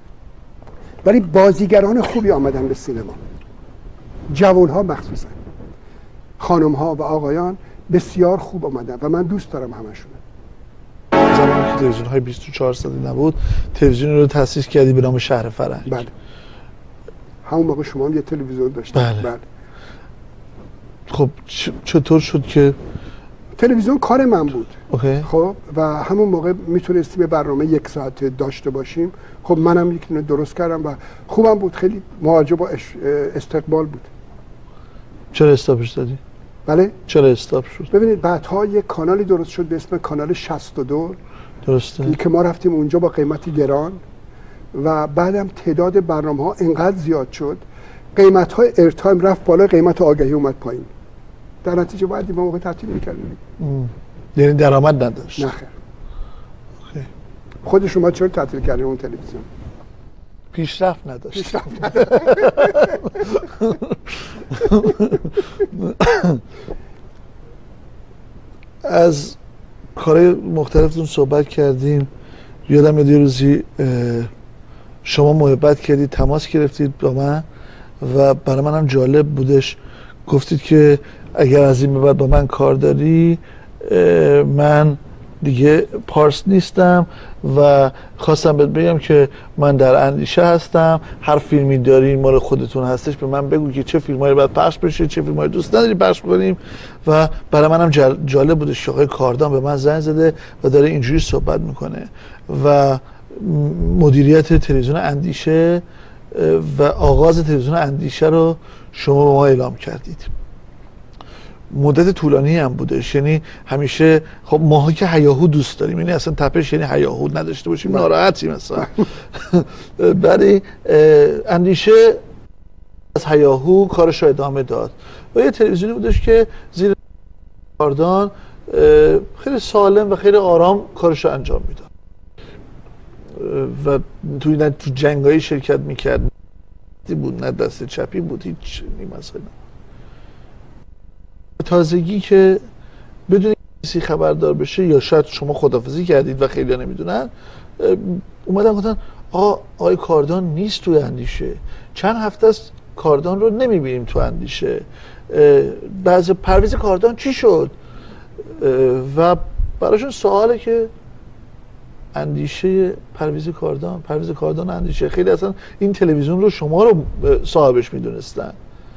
ولی بازیگران خوبی آمدن به سینما. جوان ها مخصوصا، خانم ها و آقایان بسیار خوب آمدن و من دوست دارم همشون. زمانی که تلویزیون های بیست و چهار ساعته نبود، تلویزیون رو تأسیس کردی به نام شهر فرنگ. بله. همون موقع شما هم یه تلویزیون داشتید. بله. بله. خب چطور شد که تلویزیون کار من بود؟ اوکی. خب و همون موقع میتونستیم برنامه یک ساعت داشته باشیم. خب منم یک درست کردم و خوبم بود، خیلی مواجب و استقبال بود. چرا استاپش دادی؟ بله؟ چرا استاپ شد؟ ببینید بعدها یک کانالی درست شد به اسم کانال شصت و دو. درسته. که ما رفتیم اونجا با قیمتی گران و بعدم تعداد برنامه ها انقدر زیاد شد، قیمت های ایرتایم رفت بالا، قیمت آگهی اومد پایین. در نتیجه باید ما موقع تعطیل می‌کردیم. یعنی درآمد نداشت؟ نه خیر. خود شما چرا تعطیل کردین اون تلویزیون؟ پیشرفت نداشت. پیشرفت نداشت. از کارهای مختلفتون صحبت کردیم. یادم میاد یه روزی شما محبت کردید، تماس گرفتید با من و برای منم جالب بودش. گفتید که اگر از این به بعد با من کار داری، من دیگه پارس نیستم و خواستم بهت بگم که من در اندیشه هستم. هر فیلمی دارین مال خودتون هستش، به من بگو که چه فیلمایی باید پخش بشه، چه فیلمایی دوست نداری پخش کنیم. و برای منم جالب بوده آقای کاردان به من زنگ زده و داره اینجوری صحبت میکنه و مدیریت تلویزیون اندیشه و آغاز تلویزیون اندیشه رو شما به ما اعلام کردید. مدت طولانی هم بودش. یعنی همیشه خب ماها که هیاهو دوست داریم، یعنی اصلا تپش یعنی هیاهو نداشته باشیم ناراحتیم مثلا. برای اندیشه از هیاهو کارش رو ادامه داد و یه تلویزیونی بودش که زیر کاردان خیلی سالم و خیلی آرام کارش رو انجام میداد و توی نه تو جنگایی شرکت میکرد بود، نه دست چپی بود، هیچ مسئله. تازگی که بدون کسی خبردار بشه یا شاید شما خداحافظی کردید و خیلی ها نمیدونن، اومدن گفتن آقا آقای کاردان نیست توی اندیشه، چند هفته است کاردان رو نمیبینیم تو اندیشه، بعض پرویز کاردان چی شد؟ و براشون سواله که اندیشه پرویز کاردان پرویز کاردان اندیشه، خیلی اصلا این تلویزیون رو شما رو صاحبش میدونستن،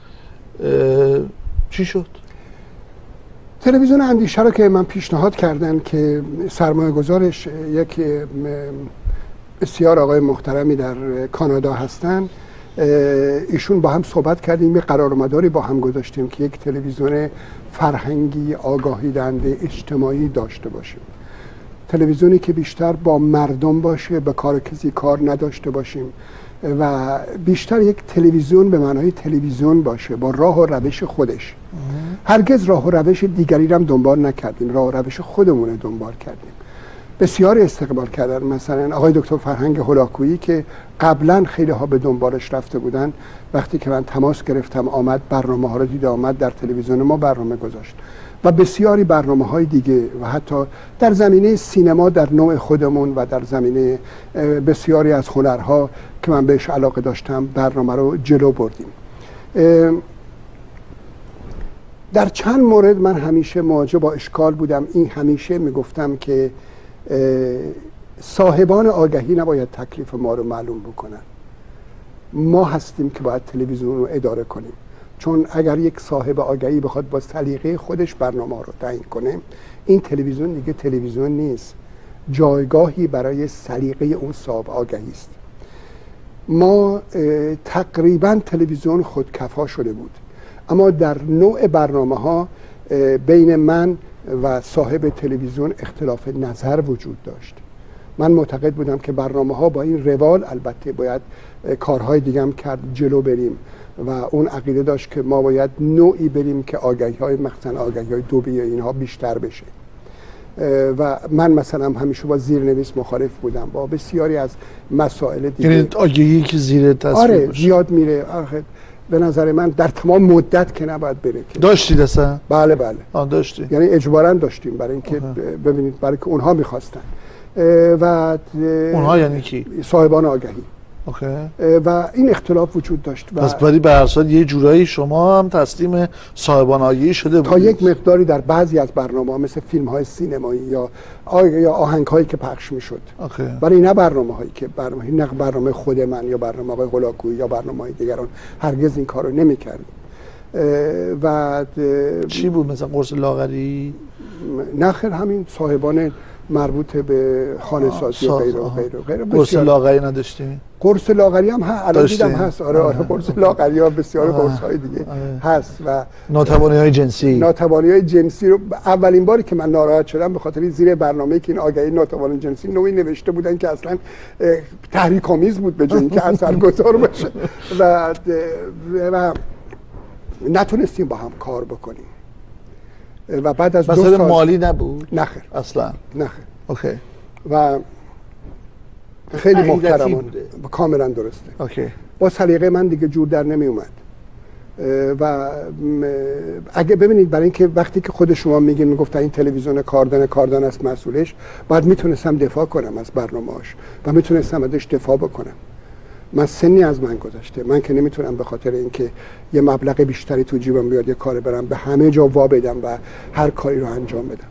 چی شد؟ تلویزیون اندیشه رو که من پیشنهاد کردن که سرمایه گذارش یک بسیار آقای محترمی در کانادا هستن، ایشون با هم صحبت کردیم، یه قرارمداری با هم گذاشتیم که یک تلویزیون فرهنگی آگاهی دهنده اجتماعی داشته باشیم، تلویزیونی که بیشتر با مردم باشه، به کار کسی کار نداشته باشیم و بیشتر یک تلویزیون به معنای تلویزیون باشه با راه و روش خودش. هرگز راه و روش دیگری رو هم دنبال نکردیم، راه و روش خودمون رو دنبال کردیم. بسیار استقبال کردن، مثلا آقای دکتر فرهنگ هولاکویی که قبلا خیلی ها به دنبالش رفته بودن، وقتی که من تماس گرفتم آمد، برنامه ها رو دید، آمد در تلویزیون ما برنامه گذاشت و بسیاری برنامه های دیگه و حتی در زمینه سینما در نوع خودمون و در زمینه بسیاری از هنرها که من بهش علاقه داشتم برنامه رو جلو بردیم. در چند مورد من همیشه مواجه با اشکال بودم، این همیشه میگفتم که صاحبان آگهی نباید تکلیف ما رو معلوم بکنن، ما هستیم که باید تلویزیون رو اداره کنیم، چون اگر یک صاحب آگهی بخواد با سلیقه خودش برنامه رو تعیین کنه، این تلویزیون دیگه تلویزیون نیست، جایگاهی برای سلیقه اون صاحب آگهی است. ما تقریبا تلویزیون خودکفا شده بود، اما در نوع برنامه ها بین من و صاحب تلویزیون اختلاف نظر وجود داشت. من معتقد بودم که برنامه ها با این روال البته باید کارهای دیگه هم کرد جلو بریم و اون عقیده داشت که ما باید نوعی بریم که آگهی های مثلا آگهی های دوبی اینها بیشتر بشه و من مثلا همیشه با زیرنویس مخالف بودم، با بسیاری از مسائل دیگه. یعنی آگهی که زیر تصویر آره باشه. زیاد میره. آخه به نظر من در تمام مدت که نباید بره. داشتید اصلا؟ بله بله. آه داشتی. یعنی اجباراً داشتیم برای اینکه ببینید، برای که اونها میخواستن و اونها یعنی کی؟ صاحبان آگهی. اوکی. و این اختلاف وجود داشت و پس ولی به هر صورت یه جورایی شما هم تسلیم صاحبان آگهی شده بودید. تا یک مقداری در بعضی از برنامه‌ها مثل فیلم‌های سینمایی یا یا آهنگ‌هایی که پخش می‌شد. اوکی. برای نه برنامه‌هایی که برنامه نه برنامه خود من یا برنامه آقای هولاکویی یا برنامه‌های دیگران هرگز این کارو نمی‌کردیم. و چی بود مثلا قرص لاغری؟ نه خیر، همین صاحبان مربوط به خانه سازی و غیره و غیره و غیره. قرص لاغری نداشتیم؟ قرص لاغری هم هست، الان دیدم هست. آره آره قرص لاغری ها بسیار قرص های دیگه آره. هست و ناتوانی های جنسی ناتوانی های جنسی رو اولین باری که من ناراحت شدم به خاطر زیر برنامه‌ای که این آگهی ناتوانی جنسی نوعی نوشته بودن که اصلا تحریک آمیز بود به جای اینکه اثرگذار باشه و و نتونستیم با هم کار بکنیم و بعد از دو سال مالی نبود؟ نخیر اصلا نخیر. اوکی. و خیلی محترمانه کاملا درسته. اوکی. با سلیقه من دیگه جور در نمی اومد و اگه ببینید برای اینکه وقتی که خود شما میگین میگفتن این تلویزیون کاردان کاردان است مسئولش، بعد میتونستم دفاع کنم از برنامه‌اش و میتونستم ازش دفاع بکنم. من سنی از من گذشته، من که نمیتونم به خاطر اینکه یه مبلغ بیشتری تو جیبم بیاد یه کار برم به همه جا وا بدم و هر کاری رو انجام بدم.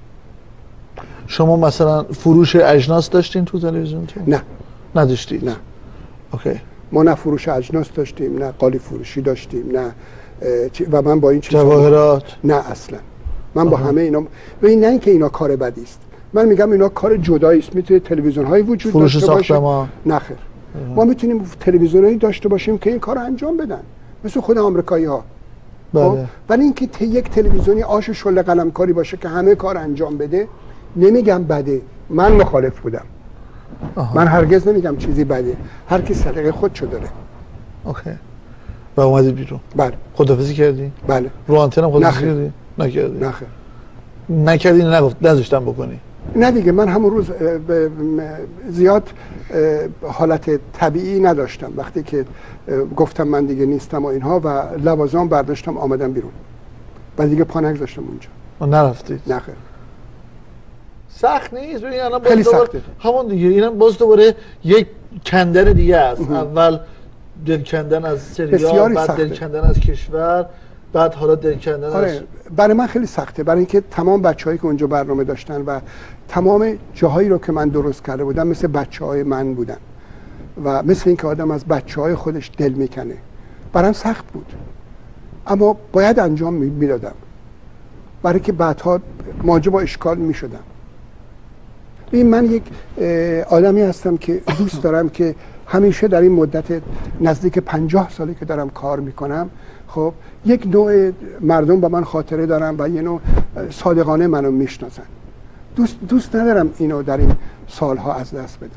شما مثلا فروش اجناس داشتین تو تلویزیونتون؟ نه نداشتید؟ نه. اوکی. ما نه فروش اجناس داشتیم، نه قالی فروشی داشتیم، نه و من با این چیزا جواهرات نه اصلا. من با همه اینا ببین، نه اینکه اینا کار بدی است، من میگم اینا کار جدایی است. میتونه تلویزیون هایی وجود داشته باشه. نه خیر. ما میتونیم تلویزیونایی داشته باشیم که این کارو انجام بدن، مثل خود آمریکایی ها. بله. ولی اینکه ت... یک تلویزیونی آش شله قلمکاری باشه که همه کار انجام بده، نمیگم بده، من مخالف بودم. آها. من هرگز نمیگم چیزی بده، هر کی سلیقه خودشو داره. اوکی. و اومدی بیرون؟ بله. خداحافظی کردی؟ بله. رو آنتن هم خداحافظی کردی؟ نکردی؟ نخیر. نکردی نگفت نذاشتم بکنی؟ نه دیگه، من همون روز زیاد حالت طبیعی نداشتم وقتی که گفتم من دیگه نیستم و اینها و لوازم برداشتم آمدم بیرون و دیگه پا نگذاشتم اونجا. و نرفتید؟ نه خیر. سخت نیست؟ ببین الان خیلی سخته. همون دیگه اینم باز دوباره یک کندن دیگه است. اول دل کندن از سریال، بعد دل کندن از کشور، بعد حالا دل کندن آره. از... برای من خیلی سخته، برای اینکه تمام بچه‌هایی که اونجا برنامه داشتن و تمام جاهایی رو که من درست کرده بودم مثل بچه‌های من بودن و مثل اینکه آدم از بچه‌های خودش دل میکنه. برام سخت بود اما باید انجام میدادم برای که بعدها مواجه با اشکال میشدم. این من یک آدمی هستم که دوست دارم که همیشه در این مدت نزدیک پنجاه سالی که دارم کار میکنم، خب یک نوع مردم با من خاطره دارم و یه نوع صادقانه منو میشناسن. دوست دوست ندارم اینو در این سالها از دست بدم.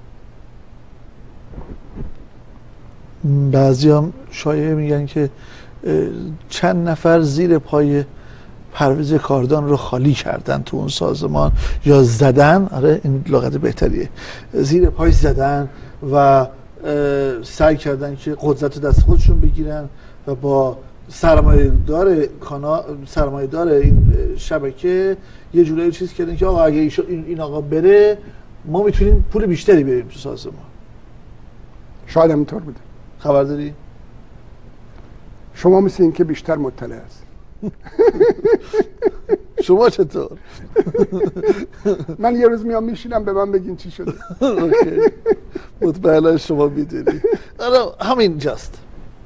بعضی هم شایعه میگن که چند نفر زیر پای پرویز کاردان رو خالی کردن تو اون سازمان یا زدن، آره این لغت بهتریه، زیر پای زدن و سعی کردن که قدرت دست خودشون بگیرن و با سرمایه‌دار کانا سرمایه‌دار این شبکه یه جورایی چیز کردن که آقا اگه این, این آقا بره ما میتونیم پول بیشتری بریم تو سازمان. شاید هم اینطور بوده. خبر داری؟ شما مثل این که بیشتر مطلع هست. شما چطور؟ من یه روز میام میشینم به من بگین چی شده. مطمئنا شما میدونی. حالا همین جاست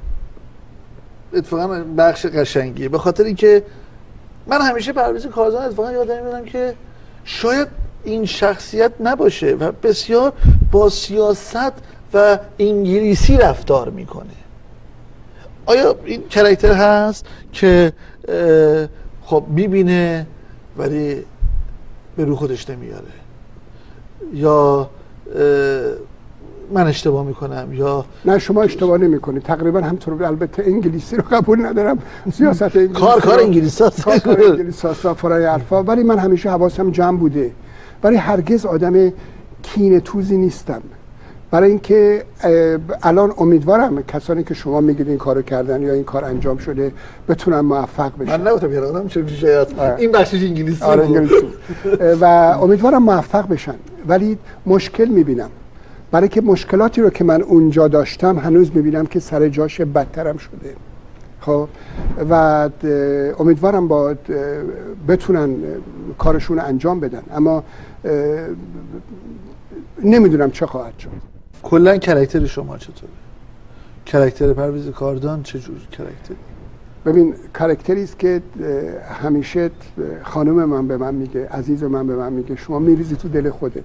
اتفاقا بخش قشنگیه، به خاطر اینکه من همیشه پرویز کاردان اتفاقا یادم میادم که شاید این شخصیت نباشه و بسیار با سیاست و انگلیسی رفتار میکنه. آیا این کاراکتر هست که خب میبینه ولی به رو خودش نمیاره، یا من اشتباه میکنم یا نه؟ شما اشتباه نمیکنید تقریبا همطور. البته انگلیسی رو قبول ندارم، سیاست انگلیسی کار کار انگلیسی هست، کار کار انگلیسی هست فرای حرفا، ولی من همیشه حواسم جمع بوده، ولی هرگز آدم کینه توزی نیستم. برای اینکه الان امیدوارم کسانی که شما میگید این کارو کردن یا این کار انجام شده بتونن موفق بشن. من نگفتم یه آدم چه میشه این بخشش انگلیسی آره انگلیسی و امیدوارم موفق بشن، ولی مشکل میبینم برای که مشکلاتی رو که من اونجا داشتم هنوز میبینم که سر جاش بدترم شده. خب و امیدوارم با بتونن کارشون انجام بدن، اما نمیدونم چه خواهد شد. کلا کاراکتر شما چطوره؟ کاراکتر پرویز کاردان چه جور کاراکتری؟ ببین کاراکتری است که همیشه خانم من به من میگه، عزیز من به من میگه شما میریزی تو دل خودت،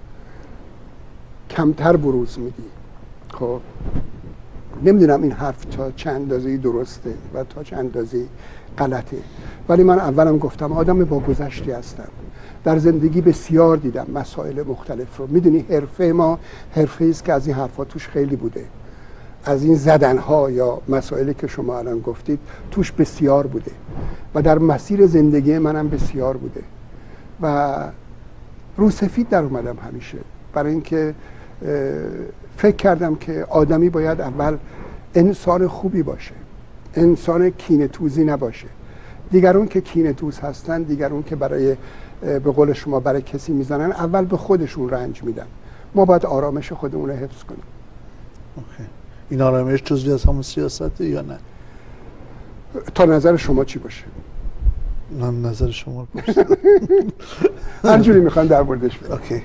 کمتر بروز میدی. خب نمیدونم این حرف تا چند اندازه‌ای درسته و تا چند اندازه‌ای غلطه، ولی من اولم گفتم آدم با گذشتی هستم، در زندگی بسیار دیدم مسائل مختلف رو. میدونی حرفه ما حرفه است که از این حرفا توش خیلی بوده، از این زدنها یا مسائلی که شما الان گفتید توش بسیار بوده و در مسیر زندگی منم بسیار بوده و رو سفید در اومدم همیشه، برای اینکه فکر کردم که آدمی باید اول انسان خوبی باشه، انسان کینه توزی نباشه. دیگرون که کینه توز هستن، دیگرون که برای به قول شما برای کسی میزنن، اول به خودشون رنج میدن. ما باید آرامش خودمون رو حفظ کنیم. اوکی. این آرامش جزوی از همون سیاسته یا نه؟ تا نظر شما چی باشه؟ من نظر شما رو پرسیدم. هر جوری میخوان در موردش بگم. اوکی.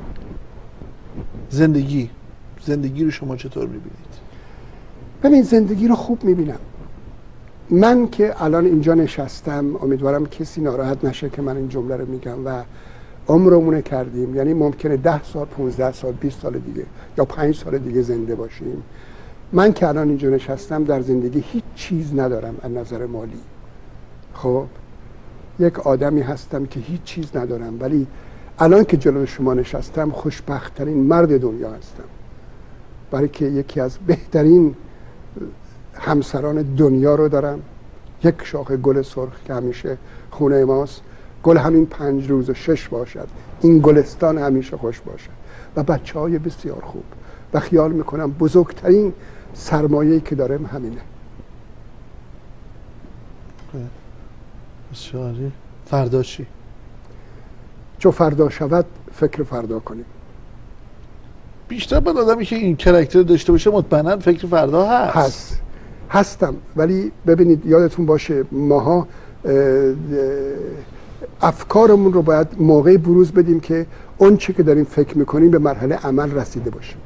زندگی زندگی رو شما چطور میبینید؟ ببین زندگی رو خوب میبینم. من که الان اینجا نشستم، امیدوارم کسی ناراحت نشه که من این جمله رو میگم، و عمرمونه کردیم، یعنی ممکنه ده سال، پونزده سال، بیست سال دیگه یا پنج سال دیگه زنده باشیم. من که الان اینجا نشستم در زندگی هیچ چیز ندارم از نظر مالی. خب یک آدمی هستم که هیچ چیز ندارم، ولی الان که جلوی شما نشستم خوشبخت‌ترین مرد دنیا هستم، برای که یکی از بهترین همسران دنیا رو دارم. یک شاخه گل سرخ که همیشه خونه ماست، گل همین پنج روز و شش باشد، این گلستان همیشه خوش باشد، و بچه های بسیار خوب، و خیال میکنم بزرگترین سرمایه‌ای که دارم همینه. بسیاری. فردا چی؟ چو فردا شود فکر فردا کنیم. بیشتر به آدمی که این کاراکتر داشته باشه مطمئنا فکر فردا هست. هست هستم، ولی ببینید یادتون باشه ماها افکارمون رو باید موقعی بروز بدیم که اون چه که داریم فکر میکنیم به مرحله عمل رسیده باشه.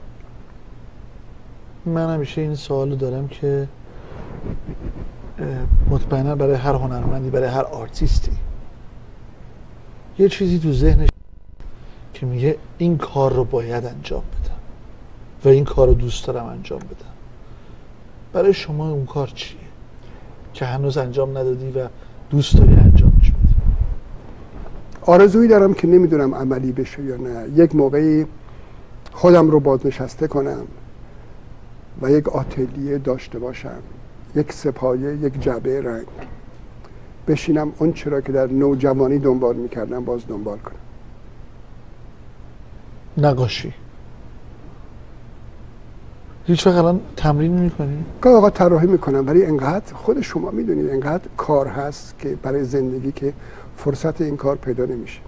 من همیشه این سوالو دارم که مطمئنا برای هر هنرمندی، برای هر آرتیستی یه چیزی تو ذهنش که میگه این کار رو باید انجام بدم و این کار رو دوست دارم انجام بدم. برای شما اون کار چیه که هنوز انجام ندادی و دوست داری انجامش بدی؟ آرزویی دارم که نمیدونم عملی بشه یا نه. یک موقعی خودم رو بازنشسته کنم و یک آتلیه داشته باشم، یک سپایه، یک جعبه رنگ، بشینم اون چرا که در نوجوانی دنبال میکردم باز دنبال کنم. نقاشی هیچ وقت الان تمرین میکنی؟ گاهی اوقات طراحی میکنم، ولی انقدر خود شما میدونید انقدر کار هست که برای زندگی که فرصت این کار پیدا نمیشه.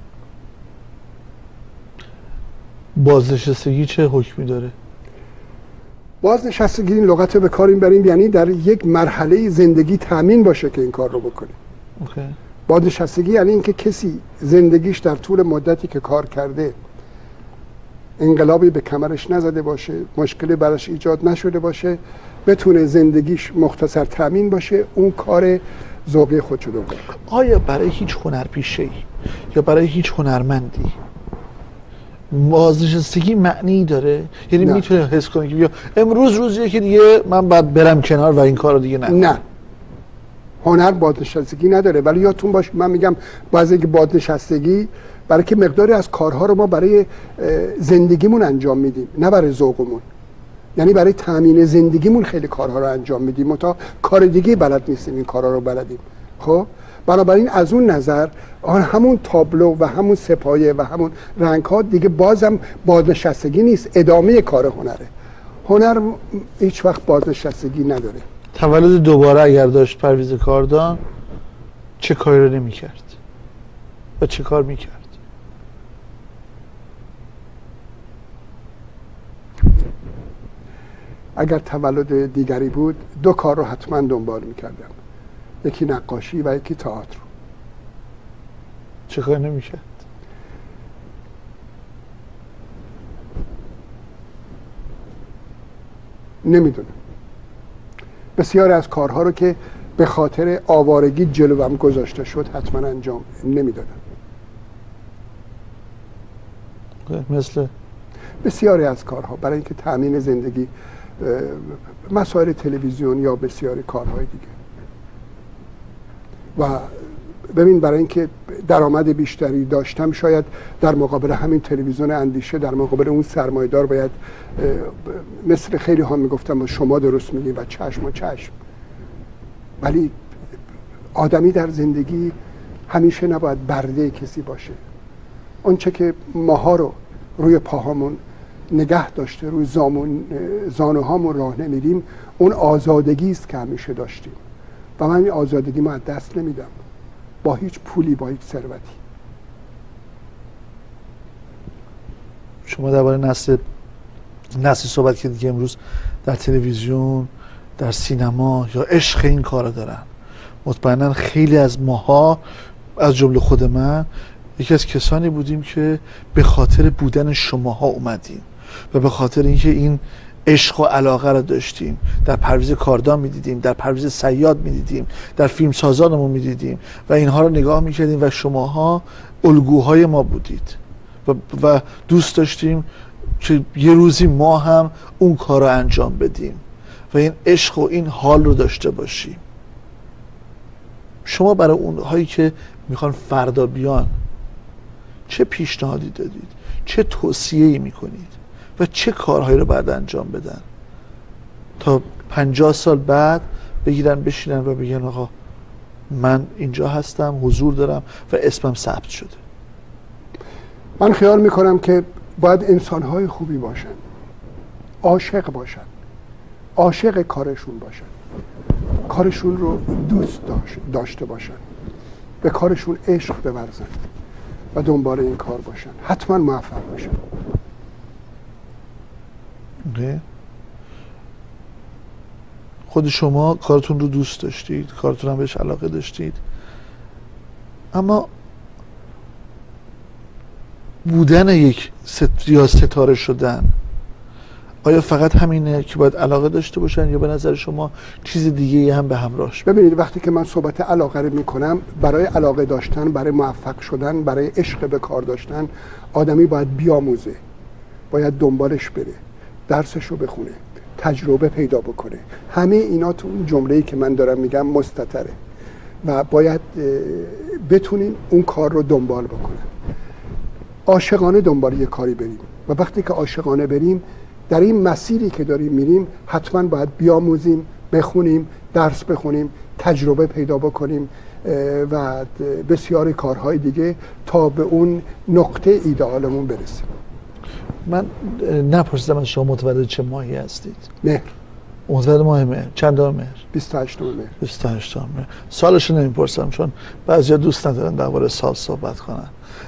بازنشستگی چه حکمی داره؟ بازنشستگی این لغت رو به کار میبریم یعنی در یک مرحله زندگی تامین باشه که این کار رو بکنه. اوکی. بازنشستگی یعنی اینکه کسی زندگیش در طول مدتی که کار کرده انقلابی به کمرش نزده باشه، مشکلی براش ایجاد نشده باشه، بتونه زندگیش مختصر تامین باشه، اون کار ذوقی خودشو دنبال کنه. آیا برای هیچ هنرپیشه‌ای یا برای هیچ هنرمندی بازنشستگی معنی داره؟ یعنی میتونه حس کنه که بیا امروز روزیه که دیگه من باید برم کنار و این کارو دیگه نکنم؟ نه، هنر بازنشستگی نداره. ولی یادتون باشه من میگم بعضی که بازنشستگی برای که مقداری از کارها رو ما برای زندگیمون انجام میدیم، نه برای ذوقمون. یعنی برای تامین زندگیمون خیلی کارها رو انجام میدیم، تا کار دیگه بلد نیستیم این کارها رو بلدیم. خب بنابراین از اون نظر آن همون تابلو و همون سپایه و همون رنگ ها دیگه بازم بازنشستگی نیست، ادامه کار هنره. هنر هیچ وقت بازنشستگی نداره. تولد دوباره اگر داشت پرویز کاردان چه کاری رو نمی کرد و چه کار می کرد؟ اگر تولد دیگری بود دو کار رو حتما دنبال می کردم، یکی نقاشی و یکی تئاتر. چه کار نمی کرد؟ نمیدونم. بسیاری از کارها رو که به خاطر آوارگی جلوم گذاشته شد حتما انجام نمیدادم. مثل بسیاری از کارها برای اینکه تامین زندگی، مسائل تلویزیون یا بسیاری کارهای دیگه. و ببین برای اینکه درآمد بیشتری داشتم شاید در مقابل همین تلویزیون اندیشه، در مقابل اون سرمایه‌دار باید مثل خیلی ها میگفتم شما درست میگی و چشم و چشم. ولی آدمی در زندگی همیشه نباید برده کسی باشه. اون چه که ماها رو روی پاهامون نگه داشته، روی زامون زانوهامون راه نمیریم، اون آزادگی است که همیشه داشتیم و من این آزادگی ما از دست نمیدم با هیچ پولی، با هیچ ثروتی. شما درباره نسل نسل صحبت کردید که امروز در تلویزیون، در سینما یا عشق این کارا دارن. مطمئنا خیلی از ماها از جمله خود من یکی از کسانی بودیم که به خاطر بودن شماها اومدیم و به خاطر اینکه این عشق و علاقه رو داشتیم، در پرویز کاردان میدیدیم، در پرویز صیاد میدیدیم، در فیلم سازانمون میدیدیم و اینها رو نگاه میکردیم و شماها الگوهای ما بودید و, و دوست داشتیم که یه روزی ما هم اون کار رو انجام بدیم و این عشق و این حال رو داشته باشیم. شما برای اونهایی که میخوان فردا بیان چه پیشنهادی دادید؟ چه توصیه‌ای میکنید؟ و چه کارهایی رو باید انجام بدن تا پنجاه سال بعد بگیرن بشینن و بگن آقا من اینجا هستم، حضور دارم و اسمم ثبت شده؟ من خیال میکنم که باید انسانهای خوبی باشن، عاشق باشن، عاشق کارشون باشن، کارشون رو دوست داشته باشن، به کارشون عشق بورزن و دنبال این کار باشن، حتما موفق باشن. خود شما کارتون رو دوست داشتید، کارتون هم بهش علاقه داشتید، اما بودن یک ست... یا ستاره شدن آیا فقط همینه که باید علاقه داشته باشن یا به نظر شما چیز دیگه هم به همراهش؟ ببینید وقتی که من صحبت علاقه رو میکنم، برای علاقه داشتن، برای موفق شدن، برای عشق به کار داشتن آدمی باید بیاموزه، باید دنبالش بره، درسش رو بخونه، تجربه پیدا بکنه. همه اینا تو اون جمله‌ای که من دارم میگم مستتره و باید بتونیم اون کار رو دنبال بکنیم. عاشقانه دنبال یه کاری بریم و وقتی که عاشقانه بریم در این مسیری که داریم میریم حتما باید بیاموزیم، بخونیم، درس بخونیم، تجربه پیدا بکنیم و بسیاری کارهای دیگه تا به اون نقطه ایدئالمون برسیم. من نپرسیدم از شما متولد چه ماهی هستید؟ مهر. متولد ماه مهر. چندم مهر؟ بیست و هشتم مهر. بیست و هشتم مهر. سالش نمیپرسم چون بعضیا دوست ندارن درباره سال صحبت کنن.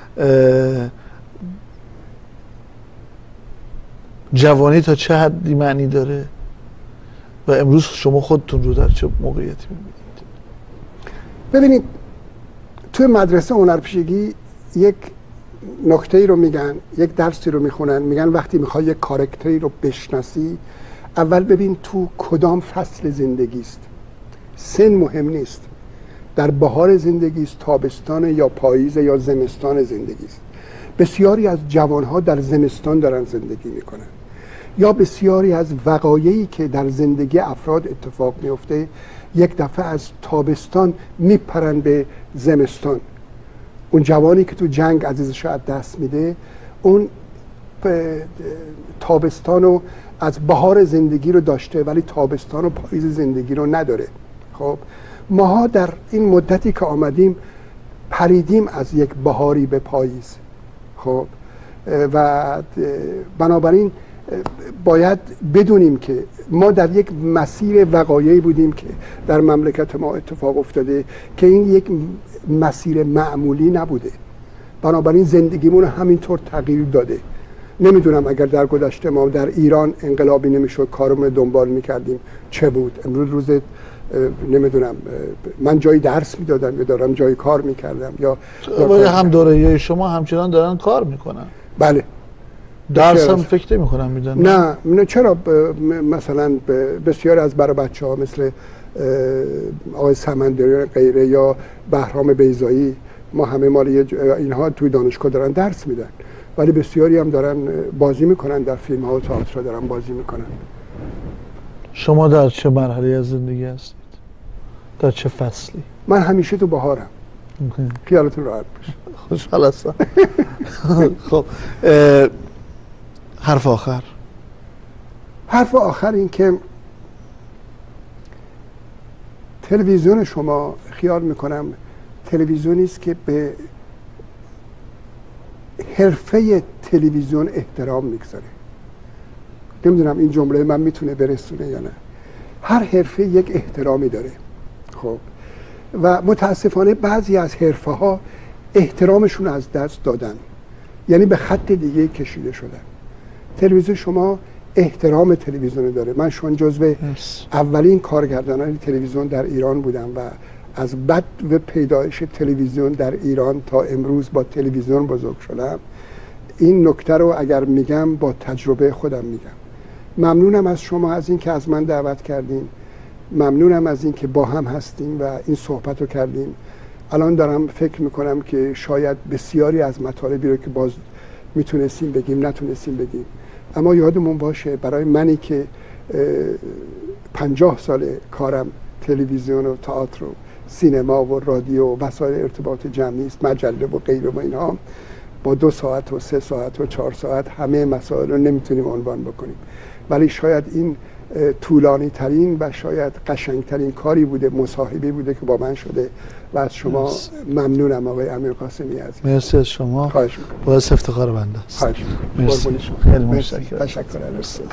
جوانی تا چه حدی معنی داره و امروز شما خودتون رو در چه موقعیتی می‌بینید؟ ببینید توی مدرسه هنرپیشگی یک نکته‌ای رو میگن، یک درسی رو میخونن، میگن وقتی میخوای یک کاراکتری رو بشناسی اول ببین تو کدام فصل زندگی است. سن مهم نیست، در بهار زندگی است، تابستان یا پاییز یا زمستان زندگی است. بسیاری از جوانها در زمستان دارن زندگی میکنن یا بسیاری از وقایعی که در زندگی افراد اتفاق میفته یک دفعه از تابستان میپرن به زمستان. اون جوانی که تو جنگ عزیزش از دست میده اون تابستان و از بهار زندگی رو داشته ولی تابستان و پاییز زندگی رو نداره. خب ماها در این مدتی که آمدیم پریدیم از یک بهاری به پاییز. خب و بنابراین باید بدونیم که ما در یک مسیر وقایعی بودیم که در مملکت ما اتفاق افتاده که این یک مسیر معمولی نبوده، بنابراین زندگیمون همینطور تغییر داده. نمیدونم اگر در گذشته ما در ایران انقلابی نمیشد کارمون دنبال میکردیم چه بود. امروز روز نمیدونم من جایی درس میدادم یا دارم جایی کار میکردم یا هم دوره شما همچنان دارن کار میکنن. بله درس هم فکر نمی کنم میدن. نه نه چرا مثلا بسیار از برای بچه ها مثل آقای سمندری غیره یا بهرام بیضایی ما همه مال اینها توی دانشگاه دارن درس میدن ولی بسیاری هم دارن بازی میکنن در فیلم ها و تئاتر دارن بازی میکنن. شما در چه مرحله از زندگی هستید؟ در چه فصلی؟ من همیشه تو بهارم. خیالتون راحت باشه. خوشحال هستم. خب حرف آخر. حرف آخر این که تلویزیون شما خیال میکنم تلویزیونی است که به حرفه تلویزیون احترام میگذاره. نمیدونم این جمله من میتونه برسونه یا نه. هر حرفه یک احترامی داره. خب و متاسفانه بعضی از حرفه ها احترامشون از دست دادن، یعنی به خط دیگه کشیده شدن. تلویزیون شما احترام تلویزیون داره. من چون جزو اولین کارگردانان تلویزیون در ایران بودم و از بد و پیدایش تلویزیون در ایران تا امروز با تلویزیون بزرگ شدم، این نکته رو اگر میگم با تجربه خودم میگم. ممنونم از شما از این که از من دعوت کردین، ممنونم از این که با هم هستیم و این صحبت رو کردیم. الان دارم فکر میکنم که شاید بسیاری از مطالبی رو که باز میتونستیم بگیم، نتونستیم بگیم. اما یادمون باشه برای منی که پنجاه سال کارم تلویزیون و تئاتر و سینما و رادیو و وسایل ارتباط جمعی است، مجله و غیره و اینها، با دو ساعت و سه ساعت و چهار ساعت همه مسائل رو نمیتونیم عنوان بکنیم، ولی شاید این طولانی ترین و شاید قشنگ ترین کاری بوده، مصاحبه بوده که با من شده و از شما مرسی. ممنونم آقای امیرقاسمی عزیز. مرسی از شما. خواهش می‌کنم. باعث افتخار بنده است. خواهش می‌کنم. مرسی. خیلی متشکرم. تشکر.